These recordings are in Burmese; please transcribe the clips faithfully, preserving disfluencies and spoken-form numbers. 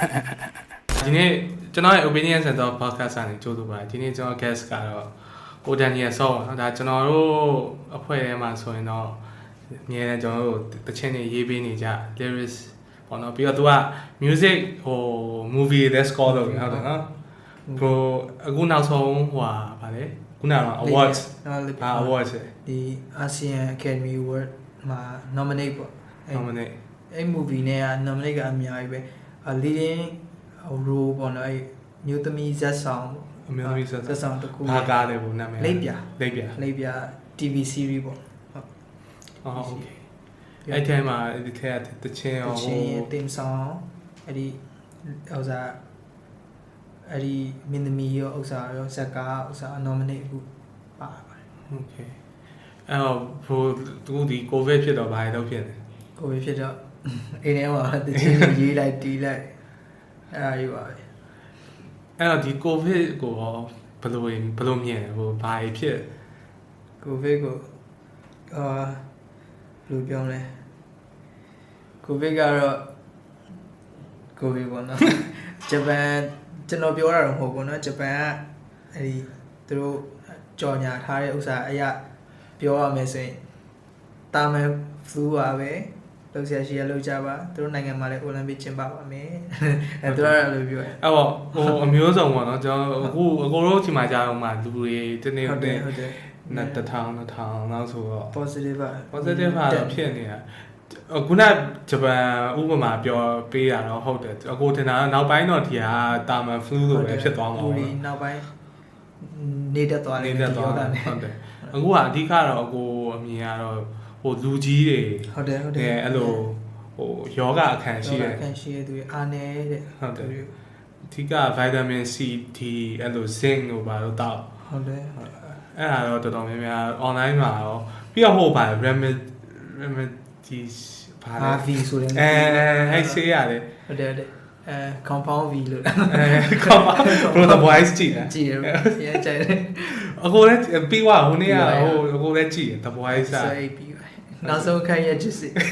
ဒီနေ့ကျွန်တော်ရဲ့ opinion center podcast အနေနဲ့ကြိုးဆိုပါတယ်ဒီနေ့ကျွန်တော် guest ကတော့ ကိုဒန်နီယယ်ဆော့နော်ဒါကျွန်တော်တို့အဖွဲ့ထဲမှာဆိုရင်တော့အများနဲ့ကျွန်တော်တို့တခြင်းတွေရေးပေးနေကြ lyrics ပေါ့နော်ပြီးတော့သူက music ဟို movie တဲ့ score လုပ်နေတာဟုတ်တယ်နော်ဘိုအခုနောက်ဆုံးဟိုဟာဗာလေခုနက awards အာ awards ဒီ ASEAN Academy Award မှာ nominate ပေါ့ nominate အဲ့ movie နဲ့က nominate ကအများကြီးပဲ leading role ပေါ့နော်အဲ့ new သမီးဇက်ဆောင်အမျိုးသမီးဇက်ဆောင်တကူဘာကားလဲဘုနာမည်လိပ်ပြလိပ်ပြလိပ်ပြ တီ ဗီ series ပေါ့ဟုတ်အော် okay အဲ့ထဲမှာဒီထဲတချင်းရောတချင်းတင်ဆောင်အဲ့ဒီဥစားအဲ့ဒီမင်းသမီးရောဥစားရောဇက်ကားဥစား nominate အခုပါပါတယ် okay အဲ့တော့ဘိုသူဒီ covid ဖြစ်တော့ဘာလို့ဖြစ်လဲ covid ဖြစ်တော့အိမ်ထဲမှာတချင်းရေးလိုက်တီးလိုက်အဲ့ဒါကြီးပါပဲအဲ့တော့ဒီ covid ကိုဘယ်လိုဘယ်လိုမြင်လဲဟိုဘာဖြစ် covid ကိုအာဘယ်လိုပြောလဲ covid ကတော့ covid ပေါ့နော်ဂျပန်ကျွန်တော်ပြောတာတော့မဟုတ်ဘူးเนาะဂျပန်ကအဲ့ဒီသူတို့ကြော်ညာထားတဲ့ဥစ္စာအရာပြောရမယ်ဆိုရင်တာမန်ဖလူပါပဲလောက်ဆရာရှိရလောက်ကြပါသူတို့နိုင်ငံမှာလည်းအိုလံပစ်ကျင်းပပါမယ်အဲသူတို့ကလည်းပြောတယ်အဲ့တော့ဟိုအမျိုးစုံပေါ့နော်ကျွန်တော်အခုအကိုတို့ချိန်မှာကြာတော့မှလူတွေတနေ့တနေ့နှစ်တစ်ထောင်နှစ်ထောင်လောက်ဆိုတော့ positive ပါ positive ကတော့ဖြစ်နေတာခုနဂျပန်ဥပမာပြောပေးတာတော့ဟုတ်တယ်အကိုထင်တာနောက်ပိုင်းတော့ဒီဟာတာမန် flu လို့ပဲဖြစ်သွားမှာပေါ့နောက်ပိုင်းနေတတ်သွားတယ်နေတတ်သွားတယ်ဟုတ်တယ်အခုကအဓိကတော့အကိုအမြင်ကတော့ဟိုလူကြီးတွေဟုတ်တယ်ဟုတ်တယ်အဲ့လိုဟိုယောဂအခန်းရှိတယ်အခန်းရှိတဲ့သူတွေအားနေတဲ့ဟုတ်တယ်အဓိက vitamin C D အဲ့လို zinc တို့ပါတော့တောက်ဟုတ်တယ်အဲ့ဒါတော့တော်တော်များများ online မှာရောပြီးတော့ဟိုပါ remedies ဘာလဲ V ဆိုတဲ့အဲအဲ့ဆေးရတယ်ဟုတ်တယ်ဟုတ်တယ်အဲ compound V လို့အဲ compound bro the voice ကြည့်ကြည့်ရရကြတယ်အကိုလည်းပြီးွားဟိုနေ့ကဟိုအကိုလည်းကြည့် the voice စာပြီးပါနောက်ဆုံးခိုင်းရချစ်စစ်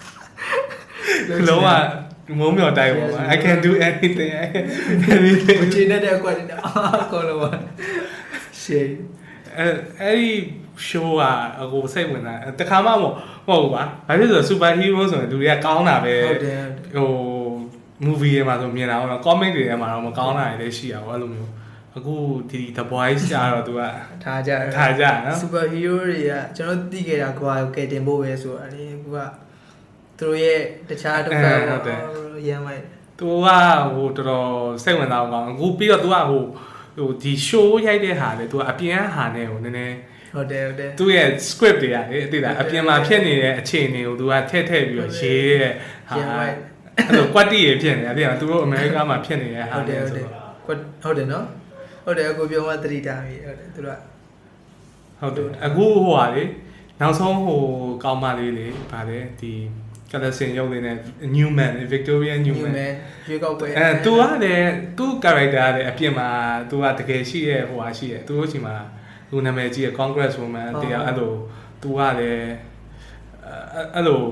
လုံးဝမုံမြော်တိုင်းပါ I can do anything anything မချင်တဲ့ကွက်တယ်အကောလုံးပါရှေ့အဲအဲ့ဒီ show ကအကိုစိတ်ဝင်တာတခါမှမဟုတ်ဟုတ်ပါဘာဖြစ်လို့ super hero ဆိုရင်လူတွေကကောင်းတာပဲဟုတ်တယ်ဟို movie တွေမှာဆိုမြင်တာတော့ comic တွေထဲမှာတော့မကောင်းတာတွေလည်းရှိရပါဘူးအဲ့လိုမျိုးအခုဒီ the voice ကျတော့ तू ကထားကြတယ်ထားကြနော် super hero တွေကကျွန်တော်သိခဲ့တာကွာကဲတင်ဖို့ပဲဆိုတာလေအခုကသူတို့ရဲ့တခြားတစ်ဖက်ရမ်းလိုက် तू ကဟိုတော်တော်စိတ်ဝင်စားအောင်အခုပြီးတော့ तू ကဟိုဟိုဒီ show ရိုက်တဲ့ဟာလေ तू အပြင်ဟာနဲ့ဟိုနည်းနည်းဟုတ်တယ်ဟုတ်တယ်သူ့ရဲ့ script တွေကလေအသိလားအပြင်မှာဖြစ်နေတဲ့အခြေအနေကို तू ကထည့်ထည့်ပြီးတော့ရေးတဲ့ဟာအဲ့လို quality ရဖြစ်နေတယ်အပြင်မှာသူတို့အမေရိကမှာဖြစ်နေတဲ့ဟာတွေဆိုတော့ဟုတ်တယ်နော်ဟုတ်တယ်အခုပြောမှသတိထားပြီဟုတ်တယ်သူတို့ဟုတ်တယ်အခုဟိုဟာလေနောက်ဆုံးဟိုကောင်းမလေးလေဗါလေဒီကလစင်ရုပ်လေးနဲ့ Newman Victoria Newman ရွေးကောက်ပွဲအဲ तू ကလည်းသူ့ character လည်းအပြင်မှာ तू ကတကယ်ရှိရဲ့ဟိုဟာရှိရဲ့သူတို့ချိန်မှာသူနာမည်ကြီးရဲ့ Congress woman တရားအဲ့လို तू ကလည်းအဲ့လို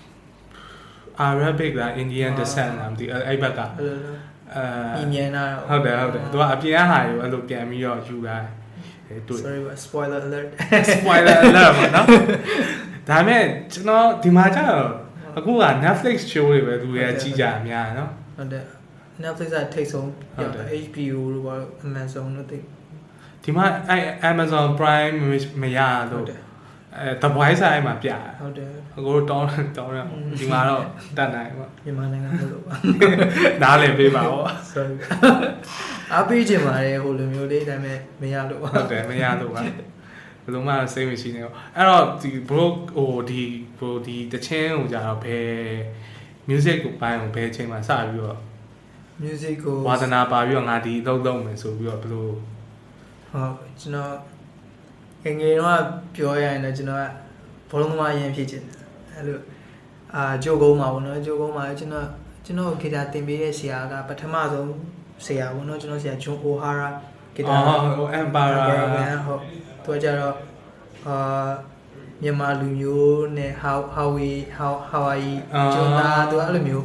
Arabic လား Indian descent လားမသိအဲ့ဘက်ကအဲမြင်လာဟုတ်တယ်ဟုတ်တယ် तू ကအပြင်အဟာကိုအဲ့လိုပြန်ပြီးတော့ယူလာတွေ့ sorry spoiler alert spoiler alert ပါနော်ဒါမဲ့ကျွန်တော်ဒီမှာကျတော့အခုက Netflix show တွေပဲသူတွေကကြည့်ကြအများနော်ဟုတ်တယ် Netflix ကထိတ်ဆုံးဟုတ်တယ် H B O တို့ဘာလို့ Amazon တို့တိဒီမှာအဲ Amazon Prime မရတော့အဲ The Voice အဲ့မှာပြဟုတ်တယ်အကိုတောင်းတောင်းရဒီမှာတော့တတ်နိုင်ပါမြန်မာနိုင်ငံလို့ပါနားလည်ပေးပါဦး sorry အပေးချင်ပါတယ်ဟိုလိုမျိုးလေးဒါပေမဲ့မရလို့ပါဟုတ်တယ်မရလို့ပါဘယ်လိုမှစိတ်မရှိနေဘူးအဲ့တော့ဒီ bro ဟိုဒီ bro ဒီတချင်းဟိုကြတော့ဘယ် music ကိုပိုင်းကိုဘယ်အချိန်မှာစပြီးတော့ music ကိုဝါသနာပါပြီးတော့ငါဒီအလုပ်လုပ်မယ်ဆိုပြီးတော့ဘယ်လိုဟုတ်ကျွန်တော်ငငယ်တော့ပြောရရင်တော့ကျွန်တော်ကဘောလုံးသမားအရင်ဖြစ်ချင်တယ်အဲ့လိုအာဂျိုကုန်းမှာပေါ့နော်ဂျိုကုန်းမှာကျွန်တော်ကျွန်တော်ဂီတာသင်ပေးတဲ့ဆရာကပထမဆုံးဆရာပေါ့နော်ကျွန်တော်ဆရာဂျွန်အိုဟာရာဂီတာဟိုအမ်ပါရာဟုတ်သူကကြတော့အာမြန်မာလူမျိုးနဲ့ how how we how how are you ကျွန်တော်သူအဲ့လိုမျိုး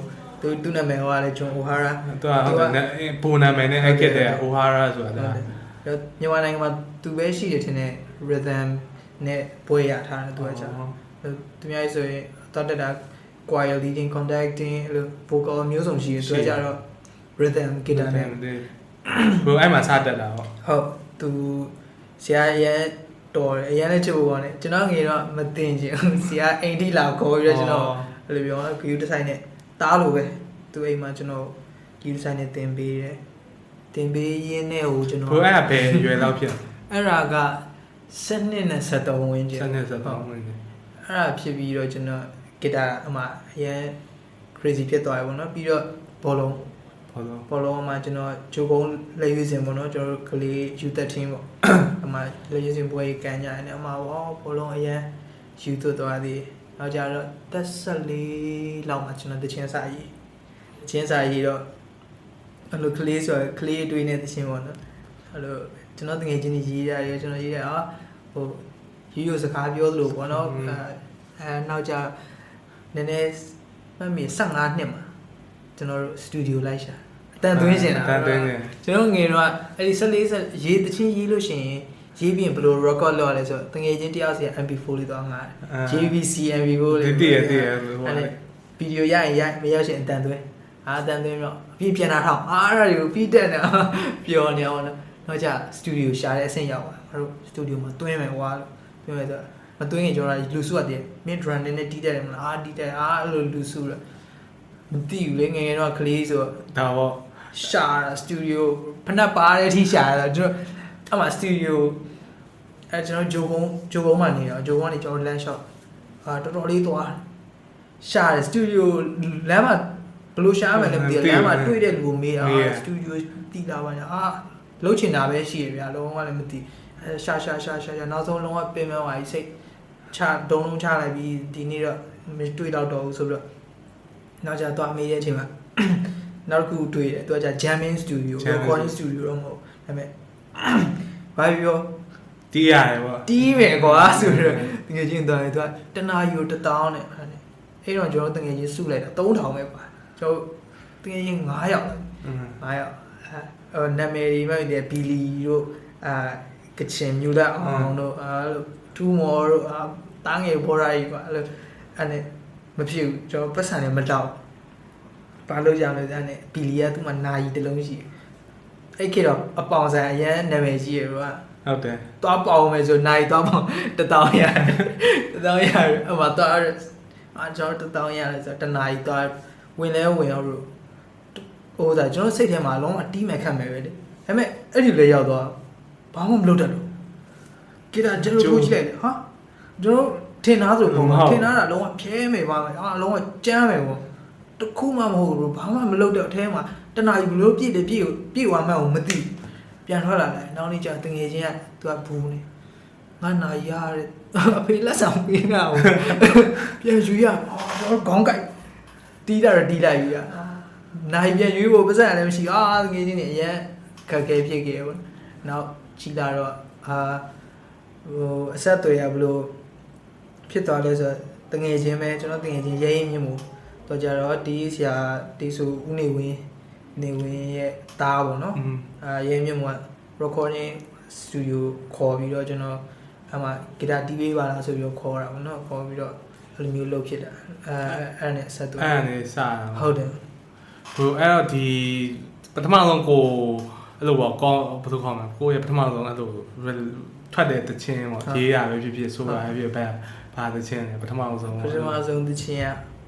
သူသူနာမည်ဟိုကလေဂျွန်အိုဟာရာသူကဟုတ်တယ်ပုံနာမည်နဲ့အဲ့ကတဲ့အိုဟာရာဆိုတာမြန်မာနိုင်ငံမှာသူပဲရှိတယ်ထင်တယ် rhythm နဲ့ပွဲရထားတယ်သူကကြာသူများဆိုရင်တော်တက်တာ choir leading conducting အဲ့လို vocal မျိုးစုံရှိတယ်သူကကြာတော့ rhythm guitar နဲ့ဘယ်အဲ့မှာစတက်တာဟုတ်ဟုတ်သူဆရာရဲတော်တယ်အရင်လည်းချစ်ဖို့ကောင်းတယ်ကျွန်တော်ငယ်တော့မတင်ချင်ဆရာအိမ်ထိလာခေါ်ပြီးတော့ကျွန်တော်အဲ့လိုပြောတော့ view design နဲ့တားလို့ပဲသူအိမ်မှာကျွန်တော် view design နဲ့တင်ပေးတယ်တင်ပေးရင်းနဲ့ဟိုကျွန်တော်ဘယ်အဲ့ဘယ်ရွယ်လောက်ဖြစ်အဲ့ဒါကစနစ်နဲ့ဆက်တော်ဝင်ကျစနစ်ဆက်တော်ဝင်ကျအဲ့ဒါဖြစ်ပြီးတော့ကျွန်တော်ဂီတာအမှအရင် crazy ဖြစ်သွားပြီပေါ့နော်ပြီးတော့ဘောလုံးဘောလုံးဘောလုံးမှာကျွန်တော်ဂျိုကုန်းလက်ရွေးစင်ပေါ့နော်ကျွန်တော်ကလေး U သirteen ပေါ့အမှလက်ရွေးစင်ပွဲကန်ကြတယ်အမှဝါဘောလုံးအရင် U သွတ်သွားသေးနောက်ကြတော့သက်fourteenလောက်မှာကျွန်တော်တချင်းစာရေးတချင်းစာရေးတော့အဲ့လိုကလေးဆိုကလေးတွေးနေတချင်းပေါ့နော်အဲ့လိုကျွန်တော်တကယ်ချင်းရေးရတယ်ကျွန်တော်ရေးတယ်ဟာဟိုရိုးရိုးစကားပြောသလိုပေါ့နော်အဲနောက်ကြနည်းနည်းမှတ်မိfifteenနှစ်မှာကျွန်တော်တို့စတူဒီယိုလိုက်ရှာအတန်သွင်းရှင်တာအတန်သွင်းရှင်ကျွန်တော်ငယ်တော့အဲ့ဒီfourteenဆက်ရေးတချင်းရေးလို့ရှိရင်ရေးပြီးဘယ်လို record လုပ်ရလဲဆိုတော့တကယ်ချင်းတယောက်စီ M P four လေးတော့ငါ J V C M P four လေးတည်ရတည်ရဟိုဗီဒီယိုရရင်ရိုက်မရရှင်အတန်သွင်းအာအတန်သွင်းတော့အပြည့်ပြန်လာထောင်းအားအဲ့ဒါတွေကိုပြီးတက်နေပျော်နေအောင်နော်နောက်ကြစတူဒီယိုရှာတဲ့အဆင့်ရောက်သွားတို့စတူဒီယိုမှာတွင်းမယ်ဟွာလို့ပြောမယ်ဆိုမတွင်းရင်ကျွန်တော်လူစုရတယ် mid run နဲ့တီးတယ်မလားအာတီးတယ်အာအဲ့လိုလူစုရမသိဘူးလေငယ်ငယ်တော့ကလေးဆိုဒါပေါ့ရှာစတူဒီယိုဖနက်ပါတဲ့အထိရှာတာကျွန်တော်အမှစတူဒီယိုအဲကျွန်တော်ဂျိုကုန်းဂျိုကုန်းမှာနေတော့ဂျိုကုန်းကနေကျွန်တော်လမ်းလျှောက်အာတော်တော်လေးသွားရှာစတူဒီယိုလမ်းမှာဘယ်လိုရှာမယ်လဲမသိဘူးလမ်းမှာတွေ့တဲ့လူကိုမေးအာစတူဒီယိုတီးလာပါညာအာလှုပ်ချင်တာပဲရှိရဗျာလုံးဝလည်းမသိအဲရှာရှာရှာရှာနောက်ဆုံးလုံးဝပင်မသွားပြီစိတ်ချဒုံလုံးချလိုက်ပြီးဒီနေ့တော့မတွေ့တော့တော့ဘူးဆိုပြီးတော့နောက်ကျတော့မေးတဲ့အချိန်မှာနောက်တစ်ခုတွေ့တယ်သူကကြာ jamming studio recording studio တော့မဟုတ်ဒါပေမဲ့ဘာပြောတီးရတယ်ပေါ့တီးမယ်ကွာဆိုတော့တကယ်ချင်းတော့သူကတနာယူတစ်တောင်းနဲ့အဲ့တော့ကျွန်တော်တကယ်ချင်းစုလိုက်တာthree thousandပဲကွာကျွန်တော်တကယ်ချင်းfiveယောက်fiveယောက်အဲနာမည်တွေမှဒီဘီလီတို့အာကချင်မြူလက်အောင်တို့အာတူမော်တို့အာတားငယ်ဘော်ရာကြီးကွာအဲ့လိုအဲ့နဲ့မဖြစ်ဘူးကျွန်တော်ပတ်စံနဲ့မတောက်ဘာလို့ရမလဲအဲ့နဲ့ဘီလီကသူ့မှာနာရီတစ်လုံးရှိအဲ့ခေတော့အပေါင်ဆိုင်အရင်နာမည်ကြီးရကွာဟုတ်တယ်သွားပေါင်မယ်ဆိုနိုင်သွားပေါင်တစ်တောင်းရတစ်တောင်းရအမသွားအာကျွန်တော်တစ်တောင်းရတယ်ဆိုတော့တနာရီသွားဝင်လဲဝင်အောင်လို့ဟိုဒါကျွန်တော်စိတ်ထဲမှာလုံးဝတီးမယ်ခတ်မယ်ပဲလေဒါပေမဲ့အဲ့ဒီလေရောက်သွားဘာမှမလုပ်တတ်တော့ကြည့်တာကျွန်တော်ထိုးကြည့်လိုက်ဟာကျွန်တော်ထင်သားဆိုပုံမှာထင်သားတာလုံးဝဖြဲမယ်ပါမယ်ဟာလုံးဝကြမ်းမယ်ပေါ့တခုမှမဟုတ်ဘူးဘာမှမလုပ်တော့အထဲမှာတနာရီဘလို့ပြည့်တယ်ပြည့်ပြည့်သွားမှန်းမသိပြန်ထွက်လာတယ်နောက်နေ့ကျတငယ်ချင်းကသူကဘူးနေငါနာရတဲ့အဖေလက်ဆောင်ပေးတာကိုပြန်ယူရတော့ခေါင်းကိုက်တီးတာတီးလိုက်ယူရနိုင်ပြန်ယူဖို့ပါစံလည်းမရှိအာတငယ်ချင်းတွေအရင်ခက်ခဲဖြစ်ခဲ့ပေါ့နောက်ချီလာတော့အာဟိုအဆက်တွေရဘလို့ဖြစ်သွားလဲဆိုတငယ်ချင်းပဲကျွန်တော်တငယ်ချင်းရဲရင်မြင့်မှုတော့ကြတော့တီးဆရာတီးဆိုဦးနေဝင်းနေဝင်းရဲ့တားပေါ့နော်အာရဲမြင့်မှုက recording studio ခေါ်ပြီးတော့ကျွန်တော်အမှဂီတာတီးပေးပါလားဆိုပြီးတော့ခေါ်တာပေါ့နော်ခေါ်ပြီးတော့အဲ့လိုမျိုးလုပ်ဖြစ်တာအဲအဲ့နဲ့ဆက်သွအဲ့နဲ့စတာဟုတ်တယ်ဟိုအဲ့တော့ဒီပထမဆုံးကိုအဲ့လိုပေါ့ကောဘယ်လိုခေါ်မလဲကိုရဲ့ပထမဆုံးအဲ့လိုထွက်တဲ့တခြင်းပေါ့ရေးရပဲဖြစ်ဖြစ်ဆိုတာပဲဖြစ်ပဲဘာတခြင်းလဲပထမဆုံးပထမဆုံးတခြင်းက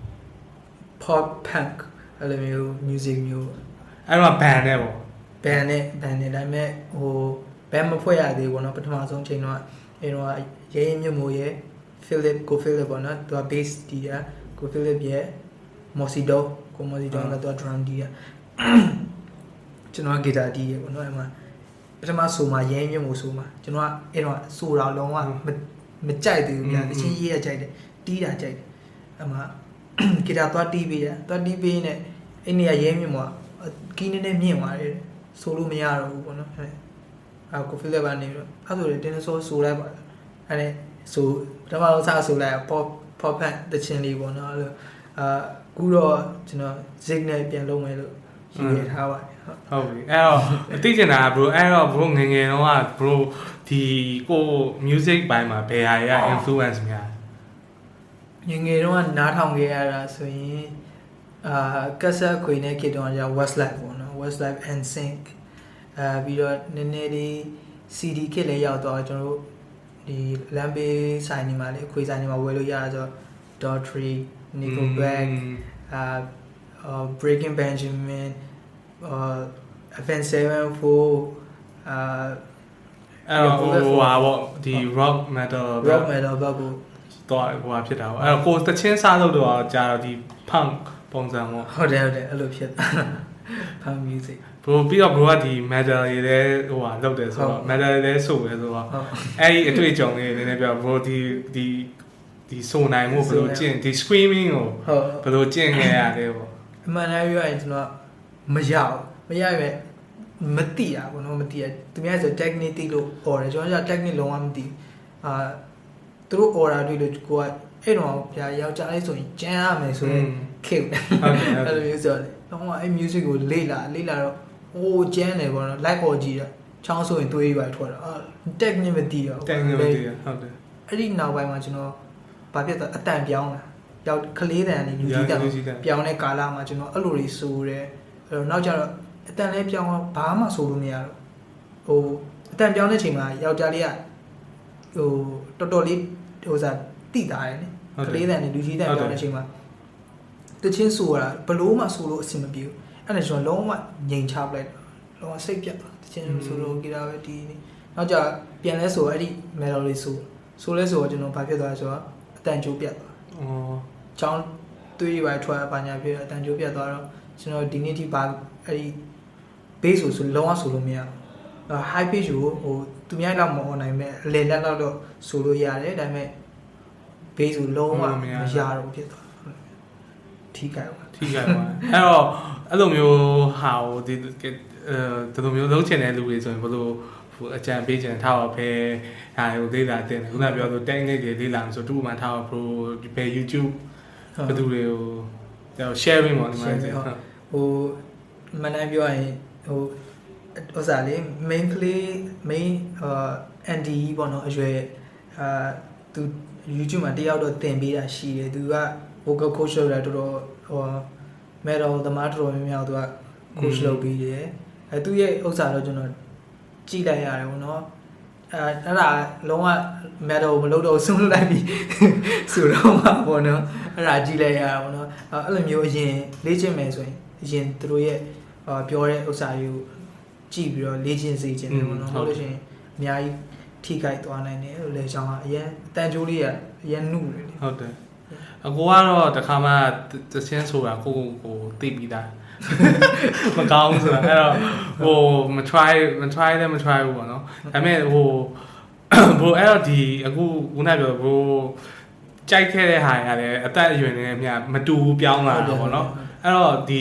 pop punk အဲ့လိုမျိုး music မျိုးအဲ့တော့ band နဲ့ပေါ့ band နဲ့ band နဲ့ဒါပေမဲ့ဟို band မဖွဲ့ရသေးဘူးပေါ့နော်ပထမဆုံးချိန်တော့အဲ့တော့ရဲရင်မြတ်မိုးရဲ့ Philip ကို Philip ပေါ့နော်သူက bass တီးတာကို Philip ရဲ့ Mosido ကို Mosido ကသူက drum တီးတာကျွန်တော် guitar တီးရပေါ့နော်အဲ့မှာပထမဆိုမှာရဲရင်မြတ်မိုးဆိုမှာကျွန်တော်ကအဲ့တော့ဆိုတာလုံးဝမကြိုက်သေးဘူးဗျာတချင်းရေးရကြိုက်တယ်တီးတာကြိုက်တယ်အဲ့မှာ guitar သွားတီးပေးတယ်သွားတီးပေးနေအဲ့နေရာရဲမြတ်မိုးကီးနေနေမြင့်သွားတယ်ဆိုလို့မရတော့ဘူးပေါ့နော်အဲ့အာကို Philip ကနေပြီးတော့အဲ့ဆိုလေတင်းဆိုဆိုလိုက်ပါအဲ့နဲ့ဆိုပထမဆုံးစဆိုလိုက် pop pop punk တချင်းလေးပေါ့နော်အဲ့လိုအာကူတော့ကျွန်တော် zig နဲ့ပြန်လုပ်မယ်လို့ရည်ရထားပါတယ်ဟုတ်ပြီအဲ့တော့သိချင်တာ bro အဲ့တော့ bro ငငယ်တော့က bro ဒီကို music ဘိုင်းမှာဘယ်ဟာရ influence များငငယ်တော့နားထောင်ခဲ့ရတာဆိုရင်အာကက်ဆက်ခွေနဲ့ခေတ္တတော့ Westlife ပေါ့နော် Westlife and Sync အာပြီးတော့နည်းနည်းလေး C D ခေတ်လည်းရောက်တော့ကျွန်တော်တို့ဒီလမ်းဘေးဆိုင်နေမှာလေခွေဆိုင်နေမှာဝယ်လို့ရတာဆိုတော့ Daughtry Nickelback အာ Breaking Benjamin အာ Avenged Sevenfold အာအဲ့တော့ဟိုဟာပေါ့ဒီ rock metal rock metal ဘက်ကိုတော့ဟိုဟာဖြစ်တာပေါ့အဲ့တော့ကိုတချင်းစားလို့တော့ကြာတော့ဒီ punk ပုံစံပေါ့ဟုတ်တယ်ဟုတ်တယ်အဲ့လိုဖြစ် punk music bro ပြီးတော့ bro ကဒီ metal တွေလည်းဟိုဟာလုပ်တယ်ဆိုတော့ metal တွေလည်းဆိုတယ်ဆိုတော့အဲ့ဒီအတွေ့အကြုံလေးနည်းနည်းပြော bro ဒီဒီဒီဆိုနိုင်မှုဘယ်လိုကျင့်ဒီ screaming ကိုဘယ်လိုကျင့်ခဲ့ရလဲပေါ့အမှန်တမ်းပြောရင်ကျွန်တော်မရဘူးမရရွယ်မသိရဘူးနော်မသိရသူများဆို technique သိလို့ order ကျွန်တော်က technique လုံးဝမသိအာသူတို့ order တွေ့လို့ကိုကအဲ့တော့ဗျာယောက်ျားလေးဆိုရင်ကျန်းရမယ်ဆိုရင်ခေတ်အဲ့လိုမျိုးဆိုတော့အဲ့ music ကိုလေ့လာလေ့လာတော့ဟိုကျန်းတယ်ပေါ့နော် like ပေါ်ကြည့်တာချောင်းဆိုရင်သွေးရွာထွက်တာအာ technique မသိရဘူး technique မသိရဟုတ်တယ်အဲ့ဒီနောက်ပိုင်းမှာကျွန်တော်ဘာဖြစ်သွားအတန်ပြောင်းတာယောက်ကလေးတန်နေလူကြီးတန်ပြောင်းတဲ့ကာလမှာကျွန်တော်အဲ့လိုတွေဆိုတယ်အဲ့တော့နောက်ကျတော့အတန်လေးပြောင်းတော့ဘာမှဆိုလို့မရတော့ဟိုအတန်ပြောင်းတဲ့ချိန်မှာယောက်ျားလေးကဟိုတော်တော်လေးဟိုစားတိတာတယ်နိကလေးတန်နေလူကြီးတန်ပြောင်းတဲ့ချိန်မှာတချင်းဆိုရတာဘလို့မှဆိုလို့အဆင်မပြေဘူးအဲ့ဒါကျွန်တော်လုံးဝငြိမ်ချပလိုက်လုံးဝစိတ်ပြတ်သွားတချင်းဆိုလို့ကြည်တာပဲဒီနောက်ကျပြန်လဲဆိုအဲ့ဒီ melody ဆိုဆိုလဲဆိုတော့ကျွန်တော်ဘာဖြစ်သွားလဲဆိုတော့အတန်ကြိုးပြတ်သွားဩချောင်းသွေးရွာထွက်ပါညာဖြစ်အတန်ကြိုးပြတ်သွားတော့ကျွန်တော်ဒီနေ့ထိပါအဲ့ဒီ base ဆိုဆိုလုံးဝဆိုလို့မရဘူး high pitch ကိုဟိုသူများလောက်မအောင်နိုင်မဲ့အလယ်လက်လောက်တော့ဆိုလို့ရတယ်ဒါပေမဲ့ base ကိုလုံးဝမရတော့ဖြစ်သွားထိကြိုက်ပါထိကြိုက်ပါအဲ့တော့အဲ့လိုမျိုးဟာဟိုဒီအဲဒီလိုမျိုးလုံးချင်တဲ့လူတွေဆိုရင်ဘယ်လိုဟိုအကြံပေးချင်ထားပါဖဲဟာဟိုလေးလာတင်ခုနပြောဆို technique တွေလေးလာဆိုတူမှထားပါ pro ဘယ် YouTube ဘယ်သူတွေကို sharing ပေါ့ဒီမှာဟိုမနိုင်ပြောရင်ဟိုဥစားလေး main play main အာ N D ပေါ့နော်အရွယ်အာသူ YouTube မှာတယောက်တော့တင်ပေးတာရှိတယ်သူက vocal coach လုပ်တာတော်တော်ဟို metal သမားတော်တော်များများသူက coach လုပ်ပြီးတယ်အဲသူရဲ့ဥစားတော့ကျွန်တော်ကြည့်လိုက်ရတယ်ပေါ့နော်အဲအဲ့ဒါလုံးဝ metal မလုပ်တော့ဆုံးလိုက်ပြီဆိုတော့မှာပေါ့နော်အဲ့ဒါကြည့်လိုက်ရတာပေါ့နော်အဲ့လိုမျိုးအရင်လေ့ကျင့်မယ်ဆိုရင်အရင်သူတို့ရဲ့ပြောတဲ့ဥစားတွေကိုကြည့်ပြီးတော့လေ့ကျင့်စေချင်တယ်ပေါ့နော်ဟုတ်လို့ရှိရင်အများကြီးထိခိုက်သွားနိုင်တယ်လို့လေချောင်းကအရင်တန်ကြိုးလေးကအရင်နှုတ်တယ်ဟုတ်တယ်အကိုကတော့တခါမှတချင်းဆိုတာကိုကိုကိုသိပြီးသားမကောင်းဆိုတာအဲ့တော့ဟိုမ try မ try လည်းမ try ဘူးပေါ့နော်ဒါပေမဲ့ဟိုဘို့အဲ့တော့ဒီအခုခုနပြောဘို့ကြိုက်ခဲ့တဲ့ဟာရတယ်အသက်အရွယ်နဲ့မြမတူပြောင်းလာတာပေါ့နော်အဲ့တော့ဒီ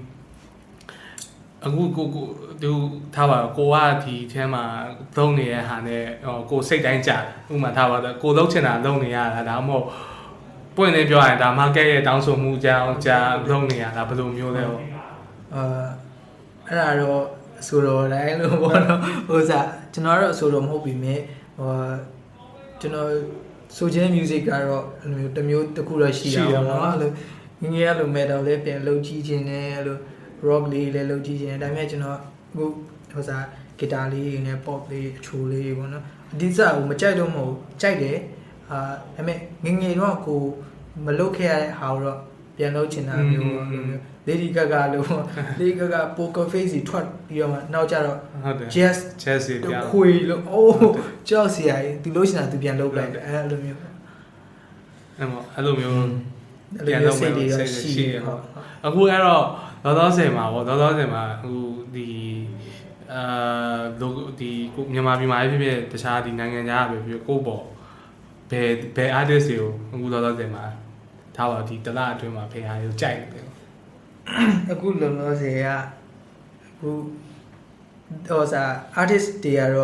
အခုကိုကိုသူထားပါကိုကဒီအဲမှာသုံးနေတဲ့ဟာနဲ့ဟိုကိုစိတ်တိုင်းကြဥမာထားပါတော့ကိုလုံးချင်တာလုံးနေရတာဒါမှမဟုတ်ပွင့်နေပြောရင်ဒါ market ရဲ့တောင်းဆိုမှုကြောင့်ကြာလုံးနေရတာဘယ်လိုမျိုးလဲဟောအာအဲ့ဒါတော့ဆိုတော့လည်းလို့ပေါ့နော်ဟိုစားကျွန်တော်တော့ဆိုတော့မဟုတ်ပြီမဲ့ဟိုကျွန်တော်ဆိုခြင်း music ကတော့အဲ့လိုမျိုးတစ်မျိုးတစ်ခုတော့ရှိရပါတော့အဲ့လိုငငယ်ရလို့ metal လေးပြန်လှုပ်ကြည့်ခြင်းနဲ့အဲ့လို rock လေးလည်းလှုပ်ကြည့်ခြင်းဒါပေမဲ့ကျွန်တော်အခုဟိုစား guitar လေးနဲ့ pop လေးအချိုလေးပေါ့နော်အဒီစားကိုမကြိုက်တော့မဟုတ်ကြိုက်တယ်အာဒါပေမဲ့ငငယ်တော့ကိုမလုပ်ခဲ့ရတဲ့ဟာတော့ပြန်လုပ်ချင်တာမျိုးပေါ့လိုမျိုး Lady Gaga လို့ Lady Gaga poker face ကြီးထွက်ပြီးတော့မှနောက်ကျတော့ jazz jazz ကြီးပြန်ခွေလို့အိုးကြောက်စရာကြီးသူလို့ရှိတာသူပြန်လုပ်လိုက်တယ်အဲ့လိုမျိုးအဲ့မအဲ့လိုမျိုးပြန်လုပ်မယ်စိတ်ရှိရဟုတ်အခုအဲ့တော့လောလောဆယ်မှာပေါ့လောလောဆယ်မှာဟိုဒီအာဒီကိုမြန်မာပြည်မှာဖြစ်ဖြစ်တခြားဒီနိုင်ငံခြားပဲဖြစ်ကိုပေါ့ဘယ်ဘယ် artist တွေကိုအခုလောလောဆယ်မှာထားပါဒီတလအတွင်းမှာဖေဟာကိုကြိုက်တယ်အခုလောလောဆယ်ကအခုဟိုစား artist တွေကတော့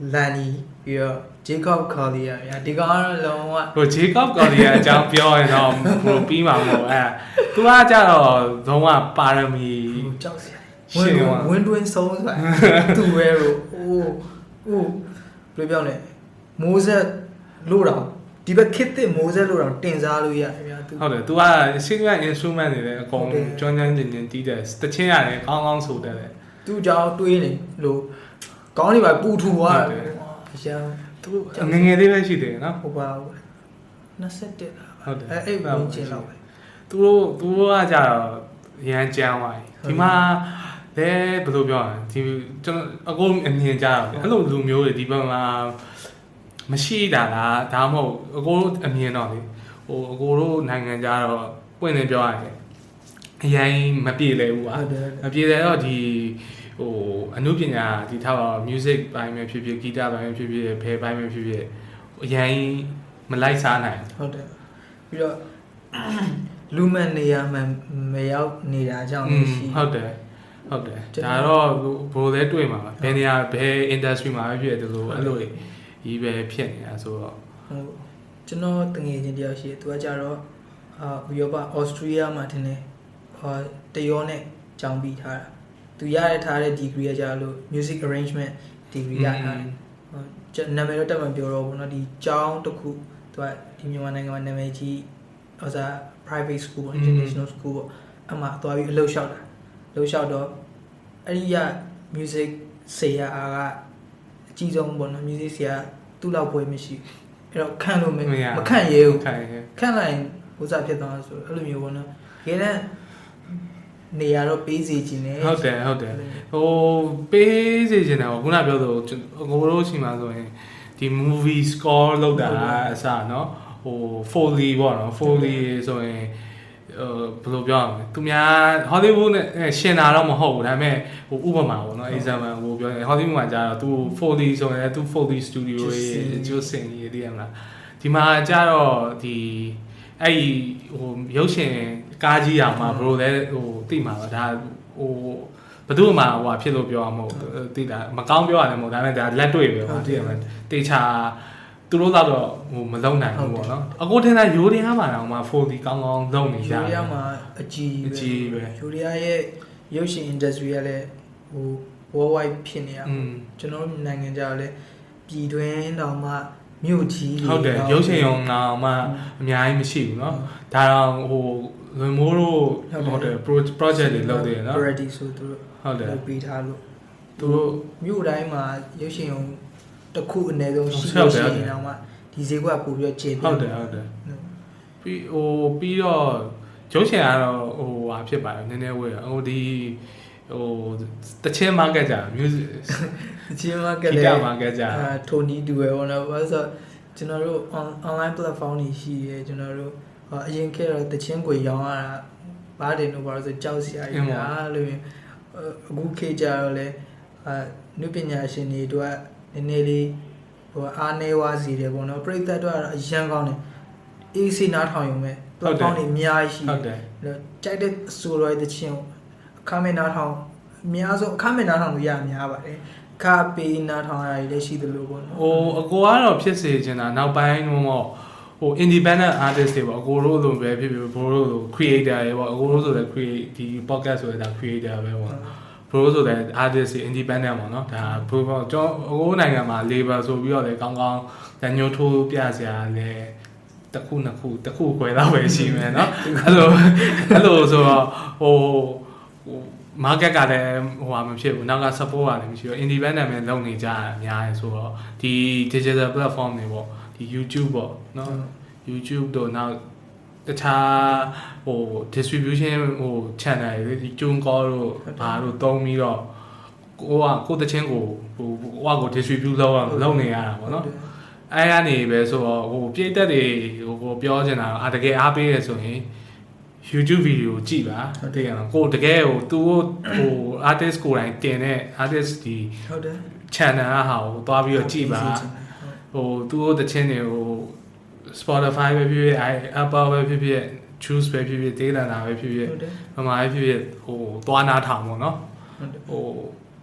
Lani ပြီးတော့ Jacob Collier ဒီကောင်ကတော့လုံးဝဟို Jacob Collier အကြောင်းပြောရင်တော့ဟိုပြီးမှာမဟုတ်အဲသူကကြတော့လုံးဝပါရမီကြောက်စရာဝင်ဝင်တွင်းဆုံးဆိုတာသူပဲလို့အိုးအိုးဘယ်ပြောလဲမိုးဆက်လို့တော့ဒီဘက်ခစ်တဲ့မိုးဆက်လို့တော့တင်စားလို့ရတယ်ဗျာသူဟုတ်တယ် तू က singer instrument တွေလည်းအကုန်ကျွမ်းကျွမ်းကျင်ကျင်တီးတယ်တချင်းရတယ်ကောင်းကောင်းဆိုတယ်လေသူ့ကြောင့်တွေးနေလို့ကောင်းနေပါပူထူသွားတယ်အရှာသူငငယ်လေးပဲရှိတယ်နော်ဟုတ်ပါဘူးနှစ်လားဟုတ်တယ်အဲ့အဲ့ဝင်ကျင်တော့သူတို့သူတို့ကကြတော့ရမ်းကြမ်းသွားပြီဒီမှာလဲဘယ်လိုပြောရလဲဒီကျွန်တော်အကုန်အမြင်ကြတော့အဲ့လိုလူမျိုးတွေဒီဘက်မှာမရှိတာလားဒါမှမဟုတ်အကိုတို့အမြင်တော့လေဟိုအကိုတို့နိုင်ငံကြတော့ပွင့်နေပြောရတယ်အရင်မပြေလဲဘူးอ่ะမပြေလဲတော့ဒီဟိုအနုပညာဒီထားပါ music ဘိုင်းပဲဖြစ်ဖြစ်ဂီတဘိုင်းပဲဖြစ်ဖြစ်ဖဲဘိုင်းပဲဖြစ်ဖြစ်အရင်မလိုက်စားနိုင်ဟုတ်တယ်ပြီးတော့လူမှန်နေရာမှမရောက်နေတာကြောင့်ရှိဟုတ်တယ်ဟုတ်တယ်ဒါတော့ဘိုးလဲတွေ့မှာပါဘယ်နေရာဘယ် industry မှာပဲဖြစ်တယ်လို့အဲ့လိုကြီးပဲဖြစ်နေတာဆိုတော့ဟုတ်ကျွန်တော်တငယ်ချင်းတယောက်ရှိတယ်သူကကြတော့အာဥရောပဩစတြေးလျမှာထင်တယ်ဟာတရောနဲ့ကျောင်းပြီးထားတာသူရရထားတဲ့ degree ကကြလို့ music arrangement degree ရထားတယ်ဟုတ်နာမည်တော့တက်မှပြောတော့ဘောနော်ဒီကျောင်းတစ်ခုသူကဒီမြန်မာနိုင်ငံမှာနာမည်ကြီးဟိုစား private school international school ပေါ့အမှသွားပြီးအလုပ်လျှောက်တာအလုပ်လျှောက်တော့အဲ့ဒီရ music ဆရာကအကြီးဆုံးပေါ့နော် music ဆရာသူ့လောက်ပွဲမရှိအဲ့တော့ခန့်လို့မခန့်ရဲဘူးခန့်လိုက်ဟိုစားဖြစ်သွားဆိုအဲ့လိုမျိုးပေါ့နော်ခေတဲ့နေရာတော့ပေးစီခြင်းနဲ့ဟုတ်တယ်ဟုတ်တယ်ဟိုပေးစီခြင်းတယ်ခုနပြောဆိုကိုတို့ရှိမှာဆိုရင်ဒီ movie score လောက်တာအစเนาะဟို Foley ပေါ့နော် Foley ဆိုရင်ဟိုဘယ်လိုပြောရမလဲသူများ Hollywood နဲ့ရှင်တာတော့မဟုတ်ဘူးဒါပေမဲ့ဟိုဥပမာပေါ့နော် example ဟိုပြောရင် Hollywood မှာကြာတော့သူ Foley ဆိုရင်သူ Foley studio ရဲ့ကျိုးစင်ကြီးတည်ရမလားဒီမှာကြာတော့ဒီအဲ့ဒီဟိုရုပ်ရှင်ကားကြီးအောင်မှာဘယ်လိုလဲဟိုသိမှာပါဒါဟိုဘယ်သူမှဟိုဟာဖြစ်လို့ပြောရမဟုတ်သိတာမကောင်းပြောရတယ်မဟုတ်ဒါပေမဲ့ဒါလက်တွေ့ပဲဟိုသိရမှာတေချာသူတို့ကတော့ဟိုမလုံနိုင်ဘူးပေါ့နော်အခုထင်တာယူရီးယားမှာတော့မှ four D ကောင်းကောင်းလုံနေကြတယ်ယူရီးယားမှာအကြီးပဲအကြီးပဲယူရီးယားရဲ့ရုပ်ရှင် industry ကလည်းဟို worldwide ဖြစ်နေရကျွန်တော်တို့နိုင်ငံကြတော့လည်းပြည်တွင်းတောင်မှမြို့ကြီးတွေဟုတ်တယ်ရုပ်ရှင်ရုံတော့မှအများကြီးမရှိဘူးเนาะဒါတော့ဟိုလွန်မိုးတို့ဟုတ်တယ် project တွေလုပ်နေတယ်เนาะ already ဆိုသူတို့ဟုတ်တယ်လုပ်ပေးထားလို့သူတို့မြို့တိုင်းမှာရုပ်ရှင်ရုံတစ်ခုအနည်းဆုံးရှိလို့ရှိရင်တော့မှဒီဈေးကွက်ပို့ပြီးကျေပြဟုတ်တယ်ဟုတ်တယ်ပြီးဟိုပြီးတော့ရုပ်ရှင်ကတော့ဟိုဟာဖြစ်ပါတယ်နည်းနည်းဝေးဟိုဒီဟိုတချင်း market ကြာ music တချင်း market လေ market ကြာအာထိုနီတူပဲဟောတော့ဘာလို့ဆိုကျွန်တော်တို့ online platform တွေရှိရဲကျွန်တော်တို့အရင်ခေတ်တော့တချင်းကိုရောင်းရတာဘာတယ်လို့ဘာလို့ဆိုကြောက်စရာကြီးလားလို့အခုခေတ်ကြတော့လေအာနုပညာရှင်တွေတို့ကနည်းနည်းလေးဟိုအားနေဝါစီတယ်ပေါ့နော်ပြိသက်တို့ကတော့အရန်ကောင်းတယ်အေးစီနားထောင်ရုံပဲတော့ကောင်းနေအများကြီးရှိတယ်ကြိုက်တဲ့အဆိုတော်ရဲ့တချင်းအခမဲ့နားထောင်အများဆုံးအခမဲ့နားထောင်လို့ရများပါတယ်ခါပေးနားထောင်ရည်လည်းရှိသလိုပေါ့နော်ဟိုအကိုကတော့ဖြစ်စေချင်တာနောက်ပိုင်းတော့ဟို independent artist တွေပေါ့အကိုတို့လိုပဲဖြစ်ဖြစ်ဘိုးတို့လို creator တွေပေါ့အကိုတို့ဆိုလည်း create ဒီ podcast ဆိုတာ creator ပဲပေါ့ဘရိုဆိုတဲ့ artist independent ပေါ့နော်ဒါဘရိုကျွန်တော်အကိုနိုင်ငံမှာ label ဆိုပြီးတော့လေကောင်းကောင်းတန်ညိုးထိုးပြစရာလေတစ်ခုနှစ်ခုတစ်ခုခွဲတော့ပဲရှိမယ်နော်အဲ့လိုအဲ့လိုဆိုတော့ဟိုဟို market ကလည်းဟိုဟာမဖြစ်ဘူးနောက်က support ကလည်းမရှိဘူး independent ပဲလုပ်နေကြတာအများကြီးဆိုတော့ဒီ digital platform တွေပေါ့ဒီ YouTube ပေါ့နော် YouTube တော့နောက်တခြားဟို distribution ဟို channel တွေဒီကျုံကောတို့ဘာတို့တုံးပြီးတော့ကိုကကိုတချင်းကိုဟိုဟိုကို distribute လုပ်အောင်လုပ်နေရတာပေါ့နော်အဲကနေပဲဆိုတော့ဟိုပြည့်တက်တွေဟိုကိုပြောချင်တာအာတကယ်အားပေးရဆိုရင် YouTube video ကြည့်ပါတကယ်တော့ကိုတကယ်ဟိုသူဟို artist ကိုယ်တိုင်တင်တဲ့ artist ဒီဟုတ်တယ် channel ဟာဟိုသွားပြီးတော့ကြည့်ပါဟိုသူတို့တချင်းတွေဟိုSpotify ပဲဖြစ်ဖြစ် Apple ပဲဖြစ်ဖြစ် Choose ပဲဖြစ်ဖြစ် Data ပဲဖြစ်ဖြစ်ဘာမှပဲဖြစ်ဖြစ်ဟိုသွားနာထောင်ပေါ့နော်ဟို